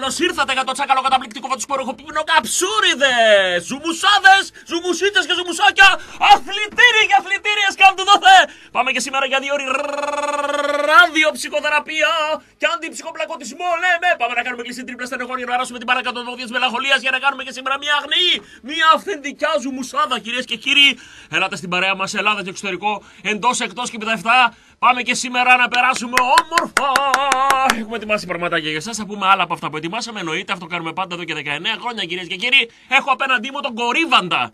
Καλώς ήρθατε για το τσάκαλο καταπληκτικό φωτοσποροχοπημένο καψούριδες! Ζουμουσάδες, ζουμουσίτσες και ζουμουσάκια, αθλητήριοι και αθλητήριες κάτω δόθε! Πάμε και σήμερα για 2 ώρες ραδιοψυχοθεραπεία και αντιψυχοπλακωτισμό, λέμε! Πάμε να κάνουμε κλειστή τρίπλα στενοχώρια, να ράσουμε την παρακατοδόθεια της μελαγχολίας για να κάνουμε και σήμερα μια αγνή, μια αυθεντικιά ζουμουσάδα, κυρίες και κύριοι! Ελάτε στην παρέα μας, Ελλάδα και εξωτερικό, εντός, εκτός και πιταεφτά. Πάμε και σήμερα να περάσουμε όμορφα! Έχουμε ετοιμάσει πραγματάκια για εσάς. Θα πούμε άλλα από αυτά που ετοιμάσαμε. Εννοείται, αυτό κάνουμε πάντα εδώ και 19 χρόνια, κυρίες και κύριοι. Έχω απέναντί μου τον Κορύβαντα.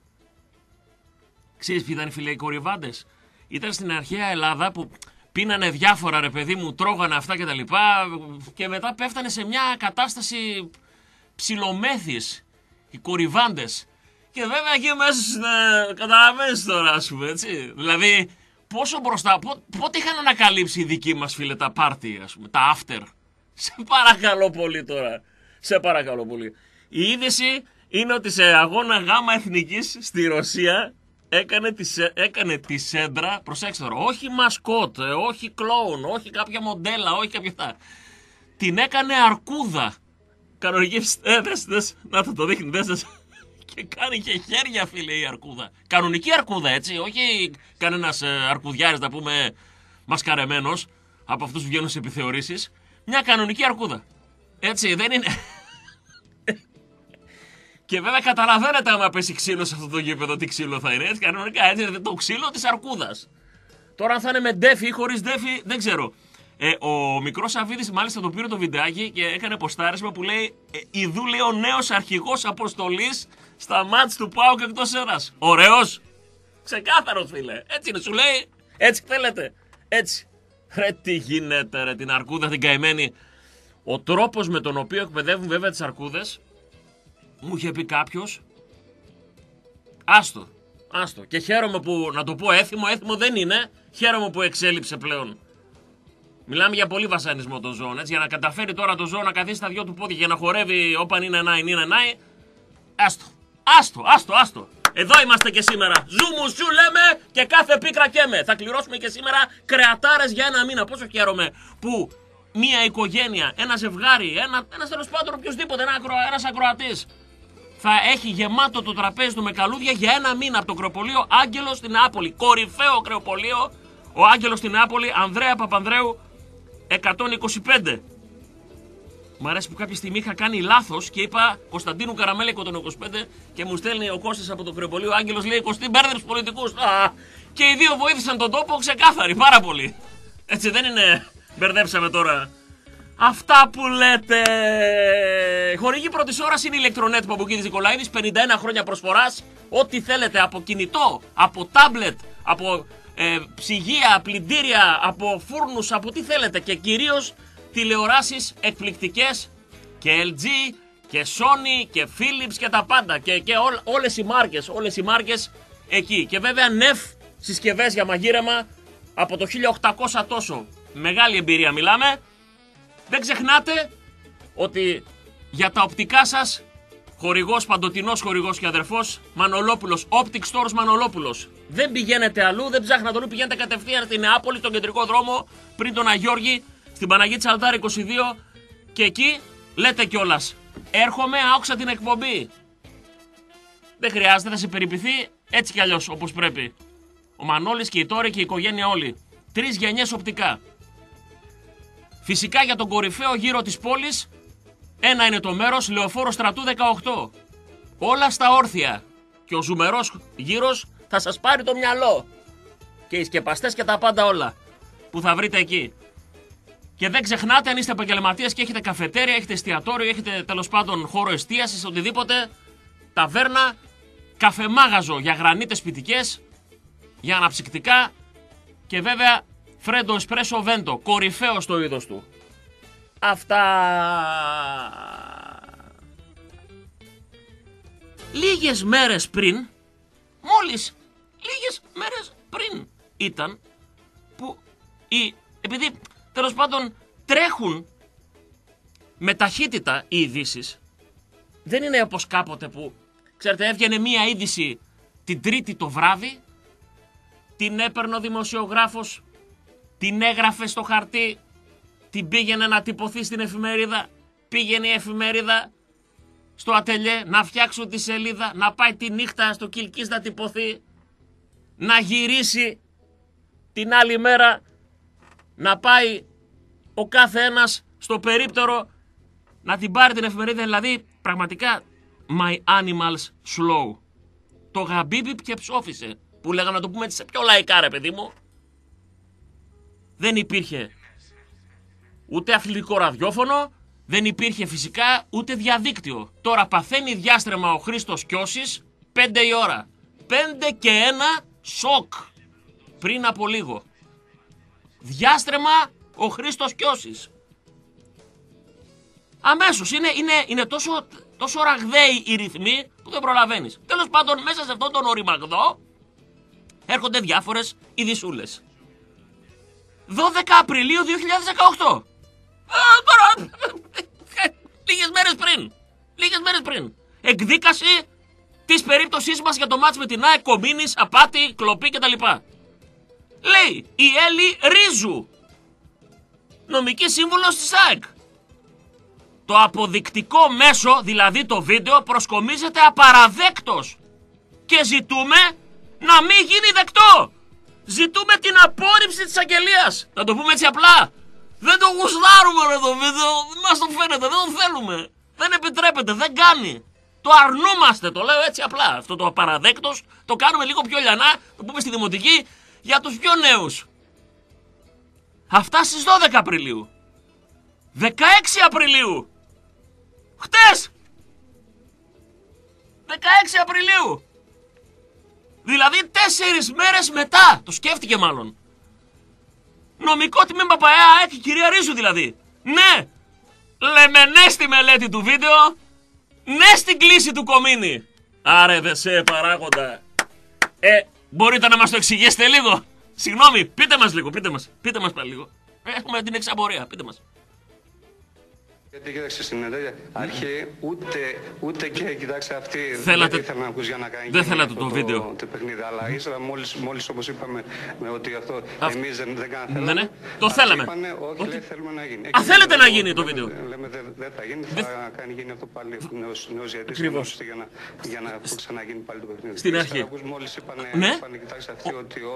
Ξέρεις ποιοι ήταν οι φίλοι οι Κορυβάντες? Ήταν στην αρχαία Ελλάδα που πίνανε διάφορα, ρε παιδί μου, τρώγανε αυτά κτλ. Και μετά πέφτανε σε μια κατάσταση ψιλομέθης οι Κορυβάντες. Και βέβαια εκεί μέσα καταλαβαίνεις τώρα, ας πούμε, έτσι. Δηλαδή, πόσο μπροστά, πότε είχαν ανακαλύψει οι δικοί μας φίλοι τα πάρτι, ας πούμε, τα after. Σε παρακαλώ πολύ τώρα. Σε παρακαλώ πολύ. Η είδηση είναι ότι σε αγώνα γάμα εθνικής στη Ρωσία έκανε τη σέντρα, προσέξτε τώρα, όχι μασκότ, όχι κλόουν, όχι κάποια μοντέλα, όχι κάποια αυτά. Την έκανε αρκούδα. Κανονική, δες, να το δείχνει, δες. Και κάνει και χέρια, φίλε, η αρκούδα. Κανονική αρκούδα, έτσι. Όχι κανένας αρκουδιάρης, να πούμε, μασκαρεμένος από αυτούς που βγαίνουν σε επιθεωρήσεις. Μια κανονική αρκούδα. Έτσι, δεν είναι. Και βέβαια καταλαβαίνετε άμα πέσει ξύλο σε αυτό το γήπεδο, τι ξύλο θα είναι. Έτσι, κανονικά, έτσι, το ξύλο της αρκούδας. Τώρα, αν θα είναι με ντέφι ή χωρίς ντέφι, δεν ξέρω. Ο μικρός Σαββίδης μάλιστα το πήρε το βιντεάκι και έκανε ποστάρισμα που λέει «Ιδού, λέει, ο νέος αρχηγός αποστολής στα μάτς του ΠΑΟΚ εκτός έδρας». Ωραίος. Ξεκάθαρος, φίλε. Έτσι είναι, σου λέει. Έτσι θέλετε. Έτσι. Ρε τι γίνεται, ρε, την αρκούδα την καημένη. Ο τρόπος με τον οποίο εκπαιδεύουν βέβαια τις αρκούδες, μου είχε πει κάποιος, άστο. Και χαίρομαι που, να το πω έθιμο δεν είναι, χαίρομαι που εξέλιψε πλέον. Μιλάμε για πολύ βασανισμό των ζώων, έτσι, για να καταφέρει τώρα το ζώο να καθίσει στα δυο του πόδια και να χορεύει όπαν είναι νάι. Άστο. Εδώ είμαστε και σήμερα. Ζουμουσού λέμε και κάθε πίκρα καίμε. Θα κληρώσουμε και σήμερα κρεατάρες για 1 μήνα. Πόσο χαίρομαι που μια οικογένεια, ένα ζευγάρι, ένας τέλος πάντων οποιοδήποτε, ένας ακροατής, θα έχει γεμάτο το τραπέζι του με καλούδια για 1 μήνα από το κρεοπολείο Άγγελος στην Νεάπολη. Κορυφαίο κρεοπολείο, ο Άγγελος στην Νεάπολη, Ανδρέα Παπανδρέου 125. Μ' αρέσει που κάποια στιγμή είχα κάνει λάθος και είπα Κωνσταντίνου Καραμέλα 125 και μου στέλνει ο Κώστας από το κρεοπολείο Άγγελος, λέει Κωστή, μπέρδεψε πολιτικούς. Και οι δύο βοήθησαν τον τόπο ξεκάθαροι, πάρα πολύ. Έτσι δεν είναι, μπερδέψαμε τώρα. Αυτά που λέτε. Χορηγή πρώτης ώρας είναι η ηλεκτρονέτ Παπουκίδης Νικολαίδης, 51 χρόνια προσφοράς. Ό,τι θέλετε από κινητό, από τάμπλετ, από ψυγεία, πλυντήρια, από φούρνους, από τι θέλετε και κυρίως τηλεοράσεις εκπληκτικές και LG και Sony και Philips και τα πάντα και όλες οι μάρκες εκεί. Και βέβαια νεφ συσκευές για μαγείρεμα από το 1800 τόσο. Μεγάλη εμπειρία μιλάμε. Δεν ξεχνάτε ότι για τα οπτικά σας χορηγός, παντοτινός χορηγός και αδερφός Μανολόπουλος, Optic Stores Μανολόπουλος. Δεν πηγαίνετε αλλού, δεν ψάχνετε αλλού, πηγαίνετε κατευθείαν στη Νεάπολη, στον κεντρικό δρόμο, πριν τον Αγιώργη, στην Παναγία Τσαλτάρη 22 και εκεί λέτε κιόλας, έρχομαι, άκουσα την εκπομπή. Δεν χρειάζεται, θα σε περιποιηθεί έτσι κι αλλιώς όπως πρέπει. Ο Μανώλης και η Τόρη και η οικογένεια όλοι. 3 γενιές οπτικά. Φυσικά για τον κορυφαίο γύρο της πόλης, ένα είναι το μέρος, Λεωφόρο Στρατού 18. Όλα στα όρθια. Και ο ζουμερός γύρος θα σας πάρει το μυαλό. Και οι σκεπαστές και τα πάντα όλα που θα βρείτε εκεί. Και δεν ξεχνάτε, αν είστε επαγγελματίες και έχετε καφετέρια, έχετε εστιατόριο, έχετε τέλος πάντων χώρο εστίασης, οτιδήποτε, ταβέρνα, καφεμάγαζο για γρανίτες σπιτικές, για αναψυκτικά και βέβαια Φρέντο Εσπρέσο Βέντο, κορυφαίο στο είδος του. Αυτά. Λίγες μέρες πριν, μόλις λίγες μέρες πριν ήταν που επειδή τέλος πάντων τρέχουν με ταχύτητα οι ειδήσεις, δεν είναι όπως κάποτε που, ξέρετε, έβγαινε μία είδηση την Τρίτη το βράδυ, την έπαιρνε ο δημοσιογράφος, την έγραφε στο χαρτί, την πήγαινε να τυπωθεί στην εφημερίδα πήγαινε η εφημερίδα στο ατελιέ να φτιάξουν τη σελίδα, να πάει τη νύχτα στο Κιλκής να τυπωθεί, να γυρίσει την άλλη μέρα, να πάει ο κάθε ένας στο περίπτερο να την πάρει την εφημερίδα. Δηλαδή πραγματικά my animals slow. Το γαμπίπι και ψόφισε, που λέγαμε να το πούμε έτσι σε πιο λαϊκά ρε παιδί μου. Δεν υπήρχε ούτε αθλητικό ραδιόφωνο, δεν υπήρχε φυσικά ούτε διαδίκτυο. Τώρα παθαίνει διάστρεμα ο Χρήστος Κιώσης 5 η ώρα. 5 και 1 σοκ. Πριν από λίγο. Διάστρεμα ο Χρήστος Κιώσης. Αμέσως. Είναι τόσο ραγδαίοι οι ρυθμοί που δεν προλαβαίνεις. Τέλος πάντων, μέσα σε αυτόν τον οριμαγδό έρχονται διάφορες ειδισούλες. 12 Απριλίου 2018. Τώρα, λίγες μέρες πριν. Εκδίκαση της περίπτωσής μας για το μάτς με την ΑΕΚ, Κομίνης, απάτη, κλοπή κτλ. Λέει η Έλλη Ρίζου, νομική σύμβουλος της ΑΕΚ. Το αποδεικτικό μέσο, δηλαδή το βίντεο, προσκομίζεται απαραδέκτος. Και ζητούμε να μην γίνει δεκτό. Ζητούμε την απόρριψη της αγγελίας. Να το πούμε έτσι απλά. Δεν το γουστάρουμε ρε το βίντεο. Μας το φαίνεται, δεν το θέλουμε. Δεν επιτρέπεται, δεν κάνει. Το αρνούμαστε, το λέω έτσι απλά. Αυτό το απαραδέκτος το κάνουμε λίγο πιο λιανά. Το πούμε στη δημοτική για τους πιο νέους. Αυτά στις 12 Απριλίου. 16 Απριλίου. Χτες. 16 Απριλίου. Δηλαδή 4 μέρες μετά. Το σκέφτηκε μάλλον. Νομικό τμήμα Παπαέα ΑΕΚ, η κυρία Ρίζου δηλαδή. Ναι. Λέμε ναι στη μελέτη του βίντεο. Ναι στην κλίση του Κομίνη. Άρε δε σε παράγοντα. Μπορείτε να μας το εξηγήσετε λίγο. Συγγνώμη, πείτε μας λίγο, πείτε μας πάλι λίγο. Έχουμε την εξαπορία, πείτε μας. Γιατί κοίταξε στην αρχή ούτε και κοιτάξτε αυτή δεν ήθελα να ακούσει για να κάνει. Δεν θέλατε το βίντεο. Το παιχνίδι, αλλά ύστερα μόλις όπως είπαμε με ότι αυτό εμείς δεν κάναμε. Ναι, το θέλαμε. Είπανε, όχι, λέει, θέλουμε να γίνει. Θέλετε να γίνει το βίντεο. Λέμε δεν θα γίνει, θα κάνει γίνει αυτό πάλι νέος διαιτής για να ξαναγίνει πάλι το παιχνίδι. Στην αρχή. Μόλις είπανε, κοιτάξτε αυτή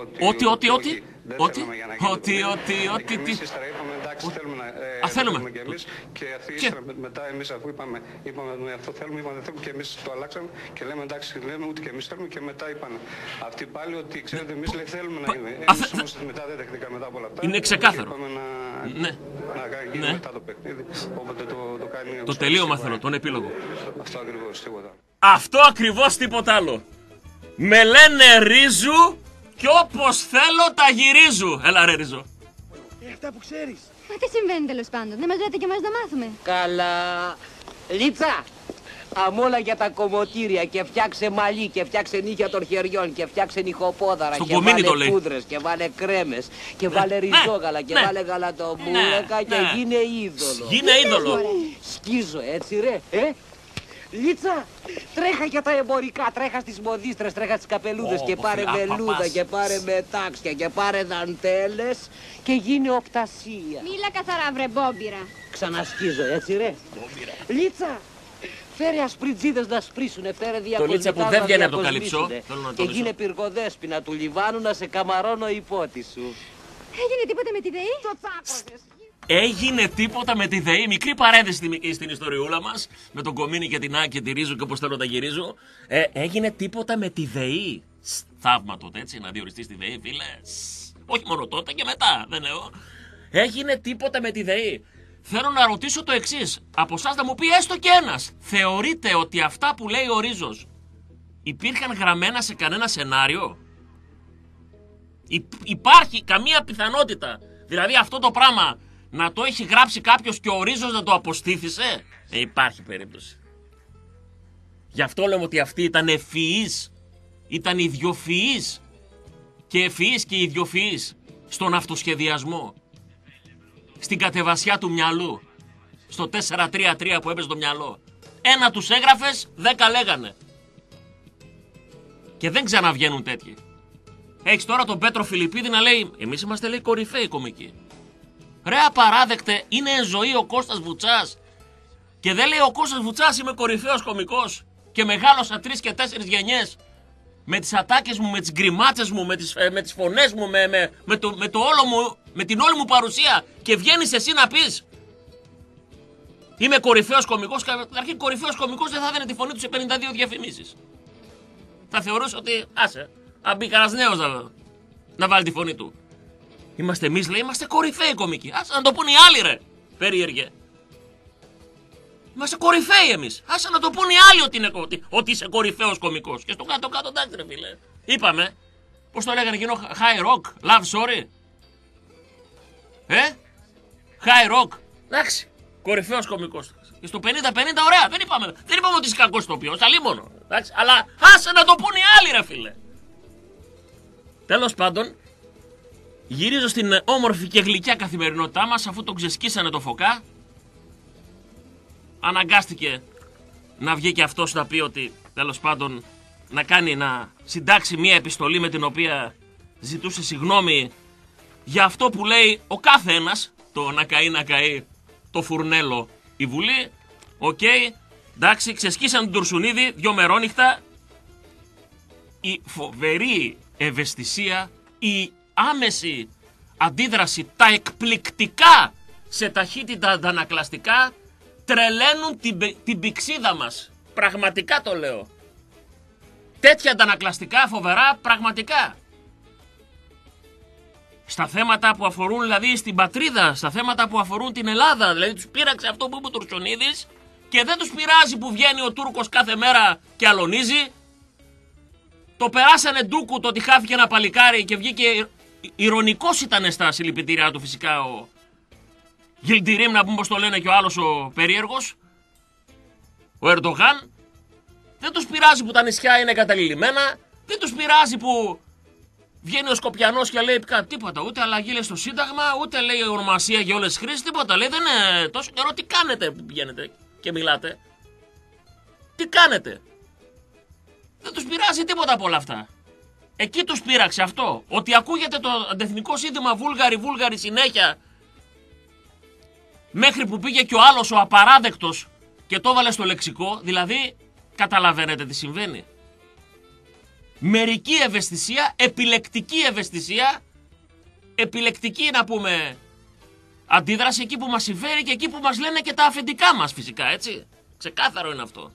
ότι. Εμείς ύστερα είπαμε εντάξει θέλουμε και εμείς. Και μετά εμείς αφού είπαμε αυτό θέλουμε, είπαμε δεν θέλουμε και εμείς το αλλάξαμε και λέμε εντάξει λέμε ούτε και εμείς θέλουμε και μετά είπαν αυτοί πάλι ότι ξέρετε εμείς λέει θέλουμε να γίνει. Εμείς όμως μετά δεν δεχτήκαμε μετά από όλα αυτά. Είναι ξεκάθαρο. Είπαμε να γίνει μετά το παιχνίδι, όποτε το κάνει. Το τελείωμα θέλω, τον επίλογο. Αυτό ακριβώς, τίποτα. Αυτό ακριβώς τίποτα άλλο. Με λένε Ρίζου και όπως θέλω τα γυρίζω. Έλα ρε Ρίζο. Αυτά που ξέρεις. Μα τι συμβαίνει τέλος πάντων, δεν μας λέτε και εμάς να μάθουμε. Καλά. Λίτσα, αμόλα για τα κομμωτήρια και φτιάξε μαλλί και φτιάξε νύχια των χεριών και φτιάξε νυχοπόδαρα και βάλε πούδρες και βάλε κρέμες και βάλε ριζόγαλα και βάλε γαλατομούρεκα και γίνε είδωλο. Γίνε είδωλο. Σκίζω έτσι ρε, Λίτσα, τρέχα για τα εμπορικά, τρέχα στις μοδίστρες, τρέχα στις καπελούδες και πάρε βελούδα και πάρε μετάξια και πάρε δαντέλες και γίνε οπτασία. Μίλα καθαρά βρε μπόμπιρα. Ξανασκίζω έτσι ρε. Λίτσα, φέρε ασπριτζίδες να σπρίσουνε, φέρε διακοσμητάς που δεν βγαίνει από το καλυψό και γίνε πυργοδέσποινα του Λιβάνου να σε καμαρώνω υπότι σου. Έγινε τίποτα με τη ΔΕΗ? Το τσάκωσες. Έγινε τίποτα με τη ΔΕΗ. Μικρή παρένθεση στην ιστοριούλα μας με τον Κομίνη και την Άκη και τη Ρίζου και όπως θέλω τα γυρίζω. Έγινε τίποτα με τη ΔΕΗ. Θαύμα τότε, έτσι, να διοριστεί στη ΔΕΗ, φίλε. Όχι μόνο τότε και μετά, δεν λέω. Έγινε τίποτα με τη ΔΕΗ. Θέλω να ρωτήσω το εξής. Από εσάς να μου πει έστω και ένας. Θεωρείτε ότι αυτά που λέει ο Ρίζος υπήρχαν γραμμένα σε κανένα σενάριο? Υπάρχει καμία πιθανότητα? Δηλαδή αυτό το πράγμα να το έχει γράψει κάποιος και ο Ρίζος να το αποστήθησε? Υπάρχει περίπτωση. Γι' αυτό λέμε ότι αυτοί ήταν ευφυείς. Ήταν ιδιοφυείς. Και ευφυείς και ιδιοφυείς στον αυτοσχεδιασμό. Στην κατεβασιά του μυαλού. Στο 4-3-3 που έπαιζε το μυαλό. Ένα τους έγραφες, 10 λέγανε. Και δεν ξαναβγαίνουν τέτοιοι. Έχεις τώρα τον Πέτρο Φιλιππίδη να λέει εμείς είμαστε λέει κορυφαίοι κομικοί. Ρε απαράδεκτε, είναι ζωή ο Κώστας Βουτσάς Και δεν λέει ο Κώστας Βουτσάς είμαι κορυφαίος κωμικός και μεγάλωσα 3 και 4 γενιές με τις ατάκες μου, με τις γκριμάτσες μου, με τις φωνές μου, με την όλη μου παρουσία και βγαίνεις εσύ να πεις είμαι κορυφαίος κωμικός. Καταρχήν κορυφαίος κωμικός δεν θα δίνει τη φωνή του σε 52 διαφημίσεις. Θα θεωρούσε ότι άσε, αν μπει κανένας νέος να βάλει τη φωνή του. Είμαστε εμείς, λέει, είμαστε κορυφαίοι κωμικοί. Άσε να το πούνε οι άλλοι, ρε, περίεργε. Είμαστε κορυφαίοι εμείς. Άσε να το πούνε οι άλλοι ότι είσαι κορυφαίος κωμικός. Και στο κάτω-κάτω, εντάξει, ρε φίλε. Είπαμε, πώς το λέγανε εκείνο, high rock, love story. High rock. Εντάξει, κορυφαίος κωμικός. Και στο 50-50, ωραία, δεν είπαμε ότι είσαι κακός ηθοποιός, αλίμονο. Εντάξει, αλλά άσε να το πούνε οι άλλοι, ρε φίλε. Τέλος πάντων, γυρίζω στην όμορφη και γλυκιά καθημερινότητά μας, αφού τον ξεσκίσανε το φωκά. Αναγκάστηκε να βγει και αυτός να πει ότι, τέλος πάντων, να συντάξει μία επιστολή με την οποία ζητούσε συγγνώμη για αυτό που λέει ο κάθε ένας, το να καεί το φουρνέλο η Βουλή. Οκ, εντάξει, ξεσκίσαν τον Τουρσουνίδη 2 μερόνυχτα. Η φοβερή ευαισθησία, η άμεση αντίδραση, τα εκπληκτικά σε ταχύτητα αντανακλαστικά τρελαίνουν την πηξίδα μας. Πραγματικά το λέω. Τέτοια αντανακλαστικά φοβερά πραγματικά. Στα θέματα που αφορούν δηλαδή στην πατρίδα, στα θέματα που αφορούν την Ελλάδα. Δηλαδή τους πείραξε αυτό που είπε ο Τουρσουνίδης και δεν τους πειράζει που βγαίνει ο Τούρκος κάθε μέρα και αλωνίζει. Το περάσανε ντούκου το ότι χάθηκε ένα παλικάρι και βγήκε. Ηρωνικός ήταν στα συλληπιτήριά του φυσικά ο Γιλντιρίμ, να πούμε πως το λένε και ο άλλος ο περίεργος, ο Ερντογάν. Δεν τους πειράζει που τα νησιά είναι καταληλημένα. Δεν τους πειράζει που βγαίνει ο Σκοπιανός και λέει τίποτα. Ούτε αλλαγή λέει στο Σύνταγμα, ούτε λέει ονομασία για όλες τις χρήσεις, τίποτα. Λέει δεν είναι τόσο καιρό. Τι κάνετε που πηγαίνετε και μιλάτε? Τι κάνετε? Δεν τους πειράζει τίποτα από όλα αυτά. Εκεί τους πείραξε αυτό. Ότι ακούγεται το αντεθνικό σύνθημα Βούλγαρη συνέχεια. Μέχρι που πήγε και ο άλλος ο απαράδεκτος και το έβαλε στο λεξικό. Δηλαδή καταλαβαίνετε τι συμβαίνει. Μερική ευαισθησία, επιλεκτική ευαισθησία. Επιλεκτική να πούμε αντίδραση εκεί που μας συμφέρει και εκεί που μας λένε και τα αφεντικά μας φυσικά, έτσι. Ξεκάθαρο είναι αυτό.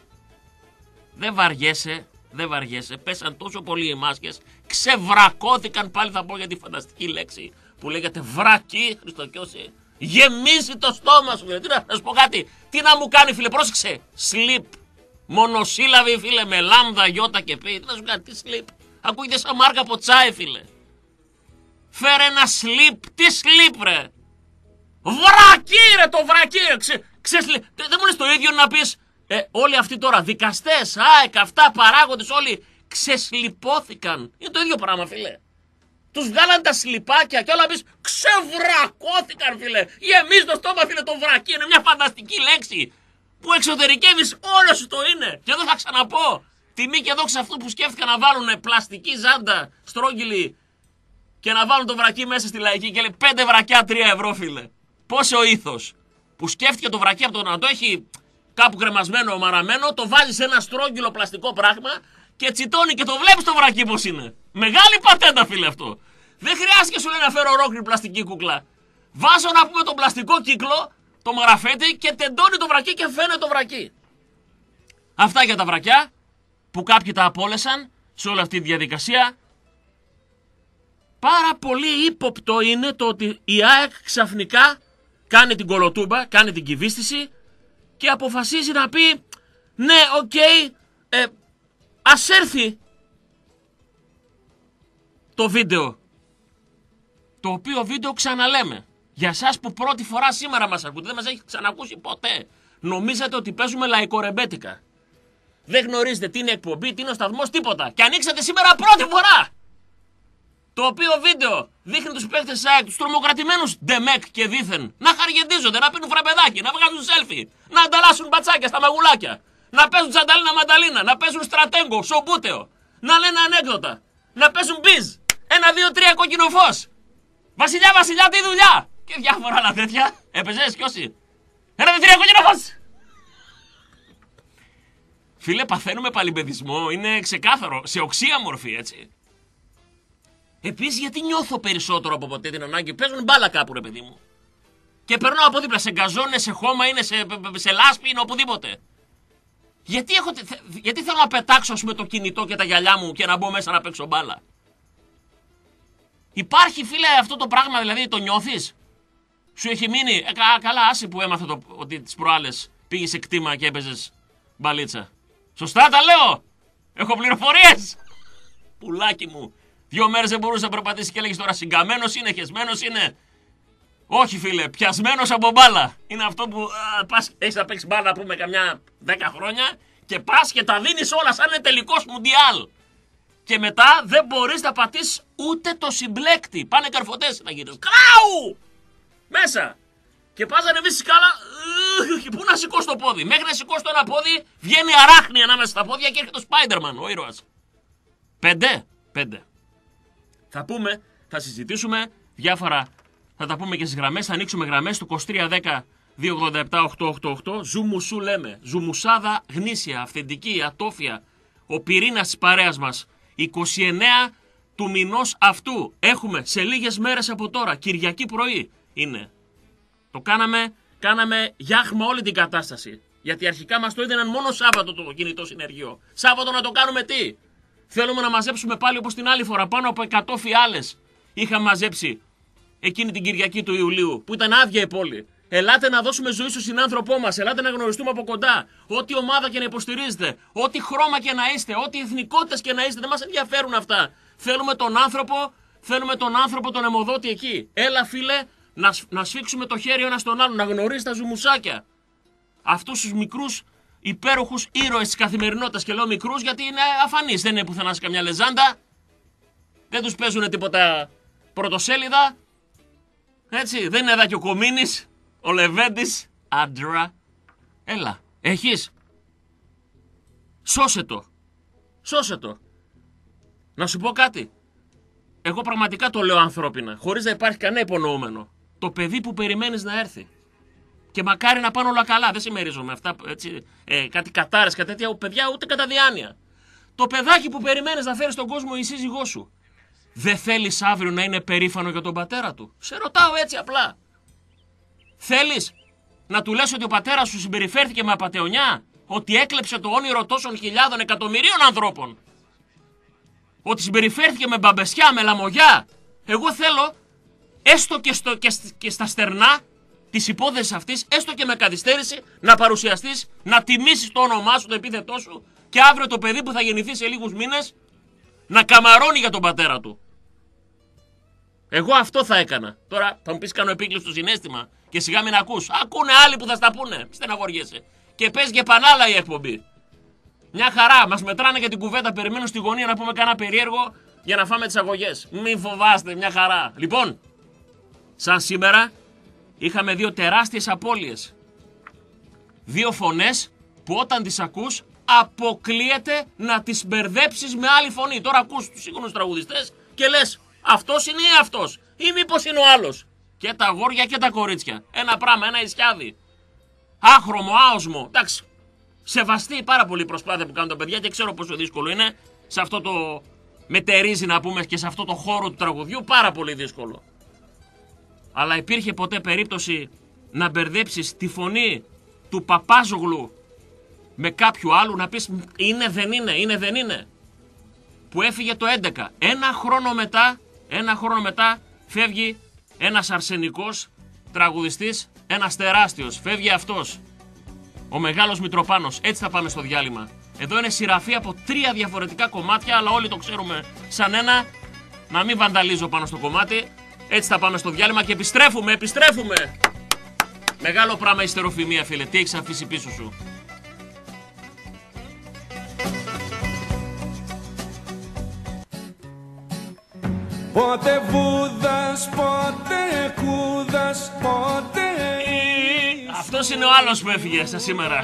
Δεν βαριέσαι, πέσαν τόσο πολύ οι μάσκες, ξεβρακώθηκαν, πάλι θα πω για τη φανταστική λέξη που λέγεται βρακή, Χριστοκιώση, γεμίσει το στόμα σου, φίλε. Να σου πω κάτι, τι να μου κάνει, φίλε, πρόσεξε, sleep, μονοσύλλαβη, φίλε, με λάμδα, γιώτα και πι, τι να σου κάνει, τι sleep, ακούγεται σαν μάρκα από τσάι, φίλε. Φέρε ένα sleep, τι sleep, ρε, βρακή, ρε, το βρακή, δεν μου λες το ίδιο να πεις. Όλοι αυτοί τώρα, δικαστές, ΑΕΚ, αυτά, παράγοντες, όλοι ξεσλιπώθηκαν. Είναι το ίδιο πράγμα, φίλε. Τους βγάλαν τα σλιπάκια και όλα πεις ξεβρακώθηκαν, φίλε. Γεμίζει το στόμα, φίλε, το βρακί. Είναι μια φανταστική λέξη που εξωτερικεύεις όλο σου το είναι. Και εδώ θα ξαναπώ, τιμή και δόξα αυτού που σκέφτηκαν να βάλουν πλαστική ζάντα στρόγγυλη και να βάλουν το βρακί μέσα στη λαϊκή και λέει 5 βρακιά 3 ευρώ, φίλε. Πόσο ήθος που σκέφτηκε το βρακί από το να το έχει κάπου κρεμασμένο, μαραμένο, το βάζει σε ένα στρόγγυλο πλαστικό πράγμα και τσιτώνει και το βλέπεις το βρακί πως είναι. Μεγάλη πατέντα, φίλε, αυτό. Δεν χρειάζεται σου λέει να φέρω ολόκληρη πλαστική κούκλα. Βάζω να πούμε τον πλαστικό κύκλο, το μαραφέτη και τεντώνει το βρακί και φαίνεται το βρακί. Αυτά για τα βρακιά που κάποιοι τα απόλεσαν σε όλη αυτή τη διαδικασία. Πάρα πολύ ύποπτο είναι το ότι η ΑΕΚ ξαφνικά κάνει την κολοτούμπα, κάνει την κυβίστηση και αποφασίζει να πει ναι, οκ, ας έρθει το βίντεο. Το οποίο βίντεο ξαναλέμε. Για εσάς που πρώτη φορά σήμερα μας ακούτε, δεν μας έχει ξανακούσει ποτέ. Νομίζετε ότι παίζουμε λαϊκορεμπέτικα. Δεν γνωρίζετε τι είναι εκπομπή, τι είναι ο σταθμός, τίποτα. Και ανοίξατε σήμερα πρώτη φορά. Το οποίο βίντεο δείχνει τους παίκτες της ΑΕΚ, τους τρομοκρατημένους ντεμεκ και δήθεν να χαργεντίζονται, να πίνουν φραπεδάκι, να βγάζουν selfie, να ανταλλάσσουν μπατσάκια στα μαγουλάκια, να παίζουν τσανταλίνα μανταλίνα, να παίζουν στρατέγκο, σομπούτεο, να λένε ανέκδοτα, να παίζουν μπιζ, 1, 2, 3 κόκκινο φως. Βασιλιά, Βασιλιά, τι δουλειά! Και διάφορα άλλα τέτοια. Έπαιζες κι όσοι. 1, 2, 3 κόκκινο φως! Φίλε, παθαίνουμε παλιμπεδισμό, είναι ξεκάθαρο, σε οξία μορφή, έτσι. Επίσης, γιατί νιώθω περισσότερο από ποτέ την ανάγκη, παίζουν μπάλα κάπου, ρε παιδί μου. Και περνάω από δίπλα, σε γκαζόν, σε χώμα, είναι σε λάσπη, είναι οπουδήποτε. Γιατί θέλω να πετάξω, ας πούμε, το κινητό και τα γυαλιά μου και να μπω μέσα να παίξω μπάλα. Υπάρχει, φίλε, αυτό το πράγμα, δηλαδή το νιώθεις. Σου έχει μείνει. Καλά, άσε που έμαθα ότι τις προάλλες πήγες σε κτήμα και έπαιζες μπαλίτσα. Σωστά τα λέω. Έχω πληροφορίες. Πουλάκι μου. 2 μέρες δεν μπορούσε να περπατήσει και έλεγες τώρα συγκαμμένος είναι, χεσμένος είναι. Όχι, φίλε, πιασμένος από μπάλα. Είναι αυτό που πας, έχεις να παίξεις μπάλα, πούμε, καμιά 10 χρόνια και πας και τα δίνεις όλα σαν είναι τελικός μουντιάλ. Και μετά δεν μπορείς να πατήσεις ούτε το συμπλέκτη. Πάνε καρφωτές να γίνεις. Κλάου! Μέσα. Και πας να ανεβείς σκάλα. Πού να σηκώσει το πόδι. Μέχρι να σηκώσει το ένα πόδι, βγαίνει αράχνη ανάμεσα στα πόδια και έρχεται ο Spider-Man, ο ήρωας. 5. Θα συζητήσουμε διάφορα. Θα τα πούμε και στις γραμμές. Θα ανοίξουμε γραμμές του 2310-287-888. Ζουμουσού λέμε. Ζουμουσάδα γνήσια, αυθεντική, ατόφια. Ο πυρήνας της παρέας μας. 29 του μηνός αυτού. Έχουμε σε λίγες μέρες από τώρα. Κυριακή πρωί είναι. Το κάναμε γιάχμα όλη την κατάσταση. Γιατί αρχικά μας το έδιναν μόνο Σάββατο το κινητό συνεργείο. Σάββατο να το κάνουμε τι. Θέλουμε να μαζέψουμε πάλι όπως την άλλη φορά. Πάνω από 100 φιάλες είχαμε μαζέψει εκείνη την Κυριακή του Ιουλίου που ήταν άδεια η πόλη. Ελάτε να δώσουμε ζωή στον συνάνθρωπό μας. Ελάτε να γνωριστούμε από κοντά. Ό,τι ομάδα και να υποστηρίζετε, ό,τι χρώμα και να είστε, ό,τι εθνικότητες και να είστε, δεν μας ενδιαφέρουν αυτά. Θέλουμε τον άνθρωπο, τον αιμοδότη εκεί. Έλα, φίλε, να σφίξουμε το χέρι ο ένας τον άλλον, να γνωρίζει τα ζουμουσάκια. Αυτούς τους μικρούς υπέροχους ήρωες της καθημερινότητας. Και λέω μικρούς γιατί είναι αφανείς. Δεν είναι πουθενά σε καμιά λεζάντα. Δεν τους παίζουν τίποτα πρωτοσέλιδα. Έτσι, δεν είναι εδώ και ο Κομίνης, ο Λεβέντης, άντρα. Έλα, έχεις. Σώσε το. Να σου πω κάτι. Εγώ πραγματικά το λέω ανθρώπινα, χωρίς να υπάρχει κανένα υπονοούμενο. Το παιδί που περιμένεις να έρθει. Και μακάρι να πάνε όλα καλά. Δεν συμμερίζομαι αυτά, έτσι, κάτι κατάρες, κάτι τέτοια, παιδιά, ούτε κατά διάνοια. Το παιδάκι που περιμένεις να φέρει στον κόσμο η σύζυγός σου. Δεν θέλεις αύριο να είναι περήφανο για τον πατέρα του. Σε ρωτάω έτσι απλά. Θέλεις να του λες ότι ο πατέρας σου συμπεριφέρθηκε με απατεωνιά, ότι έκλεψε το όνειρο τόσων χιλιάδων εκατομμυρίων ανθρώπων, ότι συμπεριφέρθηκε με μπαμπεσιά, με λαμογιά. Εγώ θέλω, έστω και στα στερνά της υπόθεσης αυτής, έστω και με καθυστέρηση, να παρουσιαστείς, να τιμήσεις το όνομά σου, το επίθετό σου και αύριο το παιδί που θα γεννηθεί σε λίγους μήνες να καμαρώνει για τον πατέρα του. Εγώ αυτό θα έκανα. Τώρα θα μου πεις κάνω επίκληση στο συναίσθημα και σιγά μην ακούς. Ακούνε άλλοι που θα στα πούνε. Στεναχωριέσαι. Και παίζει και πανάλα η εκπομπή. Μια χαρά. Μας μετράνε για την κουβέντα. Περιμένουν στη γωνία να πούμε κάνα περίεργο για να φάμε τις αγωγές. Μην φοβάστε. Μια χαρά. Λοιπόν, σαν σήμερα είχαμε 2 τεράστιες απώλειες. 2 φωνές που όταν τις ακούς αποκλείεται να τις μπερδέψεις με άλλη φωνή. Τώρα ακούς τους σύγχρονους τραγουδιστές και λες αυτός είναι ή αυτός ή μήπως είναι ο άλλος. Και τα αγόρια και τα κορίτσια. Ένα πράγμα, ένα ισιάδι. Άχρωμο, άοσμο. Εντάξει. Σεβαστή πάρα πολύ η προσπάθεια που κάνουν τα παιδιά και ξέρω πόσο δύσκολο είναι σε αυτό το μετερίζει να πούμε και σε αυτό το χώρο του τραγουδιού. Πάρα πολύ δύσκολο. Αλλά υπήρχε ποτέ περίπτωση να μπερδέψεις τη φωνή του Παπάζογλου με κάποιου άλλου, να πεις είναι δεν είναι. Που έφυγε το 11. Ένα χρόνο μετά φεύγει ένας αρσενικός τραγουδιστής, ένας τεράστιος. Φεύγει αυτός, ο Μεγάλος Μητροπάνος. Έτσι θα πάμε στο διάλειμμα. Εδώ είναι σειραφή από 3 διαφορετικά κομμάτια, αλλά όλοι το ξέρουμε σαν ένα. Να μην βανταλίζω πάνω στο κομμάτι. Έτσι θα πάμε στο διάλειμμα και επιστρέφουμε. Μεγάλο πράγμα η στεροφημία, φίλε. Τι έχεις αφήσει πίσω σου. Πότε Βούδας, πότε Κούδας, πότε... Αυτός είναι ο άλλος που έφυγε στα σήμερα.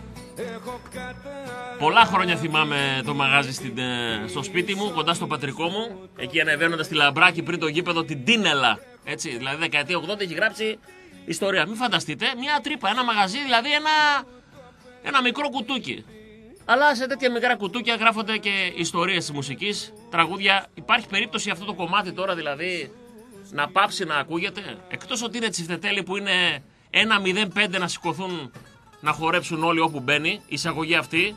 Πολλά χρόνια θυμάμαι το μαγάζι στο σπίτι μου, κοντά στο πατρικό μου. Εκεί ανεβαίνοντας στη Λαμπράκη πριν το γήπεδο, την Τίνελα. Έτσι, δηλαδή δεκαετία 80 έχει γράψει ιστορία. Μην φανταστείτε, μια τρύπα, ένα μαγαζί, δηλαδή ένα μικρό κουτούκι. Αλλά σε τέτοια μικρά κουτούκια γράφονται και ιστορίες της μουσικής, τραγούδια. Υπάρχει περίπτωση αυτό το κομμάτι τώρα δηλαδή να πάψει να ακούγεται? Εκτός ότι είναι τσιφτετέλη που είναι 1-0-5 να σηκωθούν να χορέψουν όλοι όπου μπαίνει, η εισαγωγή αυτή.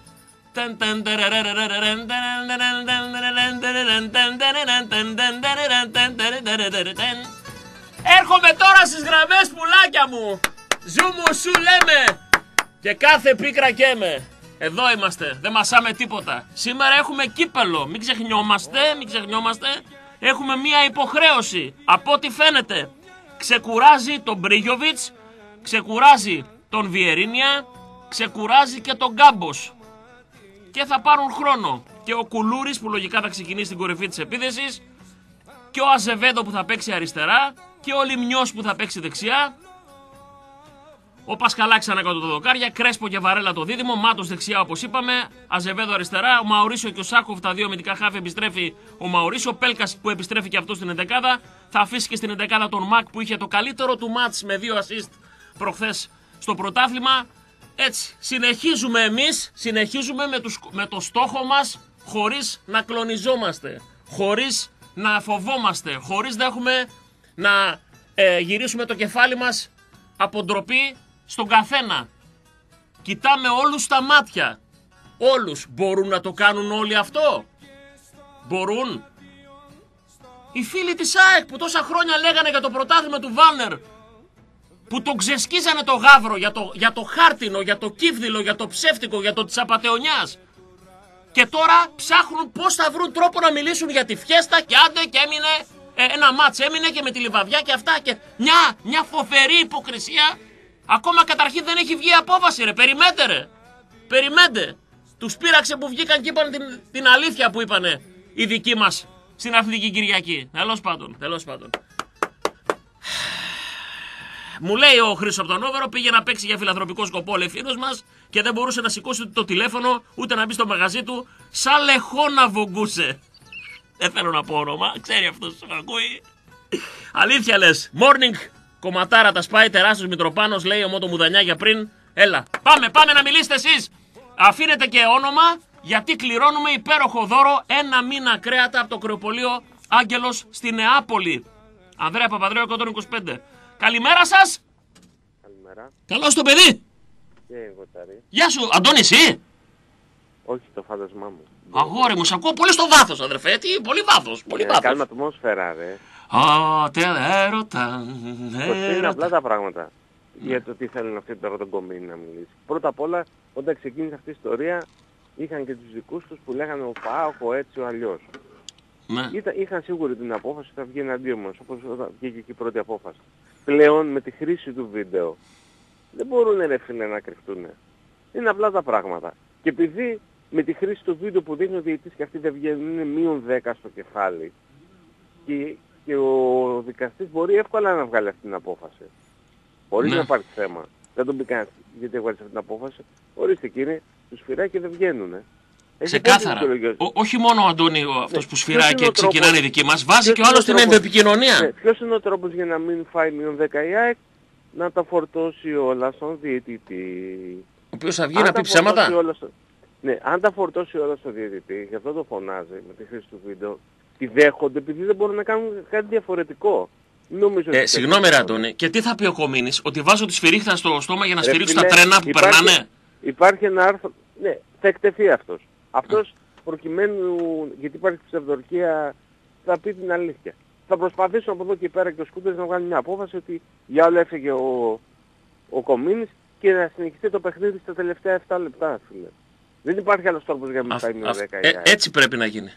Έρχομαι τώρα στις γραμμές, πουλάκια μου. Ζου μου σου λέμε και κάθε πίκρα καίμε. Εδώ είμαστε, δεν μασάμε τίποτα. Σήμερα έχουμε κύπελο, μην ξεχνιόμαστε. Έχουμε μία υποχρέωση, από ό,τι φαίνεται. Ξεκουράζει τον Μπρίγιοβιτς, ξεκουράζει τον Βιερίνια, ξεκουράζει και τον Γκάμπος. Και θα πάρουν χρόνο και ο Κουλούρης που λογικά θα ξεκινήσει στην κορυφή της επίθεσης, και ο Αζεβέδο που θα παίξει αριστερά, και ο Λιμνιός που θα παίξει δεξιά. Ο Πασχαλάκης ανά κάτω τα δοκάρια, Κρέσπο και Βαρέλα το δίδυμο, Μάτος δεξιά όπως είπαμε, Αζεβέδο αριστερά, ο Μαουρίσιο και ο Σάκοφ τα δύο αμυντικά χάφη, επιστρέφει ο Μαουρίσιο, ο Πέλκας που επιστρέφει και αυτό στην εντεκάδα, θα αφήσει και στην εντεκάδα τον Μακ που είχε το καλύτερο του μάτς με 2 assist προχθές στο πρωτάθλημα. Έτσι, συνεχίζουμε εμείς, με το στόχο μας, χωρίς να κλονιζόμαστε, χωρίς να φοβόμαστε, χωρίς να έχουμε να γυρίσουμε το κεφάλι μας από ντροπή στον καθένα. Κοιτάμε όλους στα μάτια. Όλους. Μπορούν να το κάνουν όλοι αυτό? Μπορούν? Οι φίλοι της ΑΕΚ που τόσα χρόνια λέγανε για το πρωτάθλημα του Βάλνερ, που τον ξεσκίζανε το γάβρο για το χάρτινο, για το κύβδηλο, για το ψεύτικο, για το της απατεωνιάς, και τώρα ψάχνουν πώς θα βρουν τρόπο να μιλήσουν για τη φιέστα, και άντε και έμεινε ένα μάτς, έμεινε και με τη Λιβαδιά και αυτά, και μια φοβερή υποκρισία. Ακόμα καταρχήν δεν έχει βγει απόφαση, ρε. Περιμένετε, ρε. Περιμένετε. Τους πείραξε που βγήκαν και είπαν την αλήθεια που είπανε οι δικοί μας στην Αθλητική Κυριακή. Τέλος πάντων. Μου λέει ο Χρήστος από τον Όβερο, πήγε να παίξει για φιλανθρωπικό σκοπό ο φίλος μας και δεν μπορούσε να σηκώσει το τηλέφωνο ούτε να μπει στο μαγαζί του. Σαν λεχόνα βογκούσε. Δεν θέλω να πω όνομα, ξέρει αυτός που ακούει. Αλήθεια λες. Morning, κομματάρα τα σπάει, τεράστιος Μητροπάνος, λέει ο Μότο Μουδανιά για πριν. Έλα, πάμε να μιλήσετε εσείς. Αφήνετε και όνομα, γιατί κληρώνουμε υπέροχο δώρο 1 μήνα κρέατα από το κρεοπωλείο Άγγελος στη Νεάπολη. Ανδρέα Παπαδρέου, 125. Καλημέρα σας. Καλημέρα. Καλώς το παιδί. Και εγώ ταρή. Γεια σου, Αντώνη εσύ? Όχι, το φάντασμά μου. Αγόρι μου, σ' ακούω πολύ στο βάθος, αδερφέ. Τι, πολύ βάθος. Κάνουμε ατμόσφαιρα, ρε. Έρωτα. Είναι απλά τα πράγματα. Για το τι θέλουν αυτοί τώρα τον Κομίνη να μιλήσει. Πρώτα απ' όλα, όταν ξεκίνησε αυτή η ιστορία, είχαν και τους δικούς τους που λέγανε ο ΠΑΟΚ, έτσι ο αλλιώς. Ναι. Είχαν σίγουρη την απόφαση ότι θα βγει εναντίον μας, όπως όταν βγήκε και η πρώτη απόφαση. Πλέον με τη χρήση του βίντεο δεν μπορούν, ρε φίλε, να κρυφτούν. Είναι απλά τα πράγματα. Και επειδή με τη χρήση του βίντεο που δείχνει ο διαιτητής και αυτοί δεν βγαίνουν, είναι μείον 10 στο κεφάλι, και ο δικαστής μπορεί εύκολα να βγάλει αυτή την απόφαση. Χωρίς να υπάρχει θέμα. Δεν τον πει κανένας γιατί έβγαλε αυτή την απόφαση. Ορίστε κύριε, τους σφυράει και δεν βγαίνουν. Ξεκάθαρα. Όχι μόνο ο Αντώνη αυτός που σφυράει και ξεκινάνε οι δικοί μας, βάζει και ο άλλος την ενδοεπικοινωνία. Ποιος είναι ο τρόπος για να μην φάει μείον 10 η ΑΕΚ? Να τα φορτώσει όλα στον διαιτητή. Ο οποίος θα βγει να πει ψέματα. Ναι, αν τα φορτώσει όλα στο διαιτητή, γι' αυτό το φωνάζει με τη χρήση του βίντεο, τη δέχονται επειδή δεν μπορούν να κάνουν κάτι διαφορετικό. Συγγνώμη ρε Αντώνη, και τι θα πει ο Κομίνης, ότι βάζω τη σφυρίχτα στο στόμα για να σφυρίξω τα τρένα που περνάνε? Υπάρχει ένα άρθρο, ναι, θα εκτεθεί αυτός. Αυτός προκειμένου, γιατί υπάρχει ψευδορκία, θα πει την αλήθεια. Θα προσπαθήσουν από εδώ και πέρα και ο Σκούτερς να βγάλει μια απόφαση ότι για όλα έφυγε ο Κομίνης και να συνεχιστεί το παιχνίδι στα τελευταία 7 λεπτά, φίλε. Δεν υπάρχει άλλος τρόπος για να μην πάει μείον 10. Έτσι πρέπει να γίνει.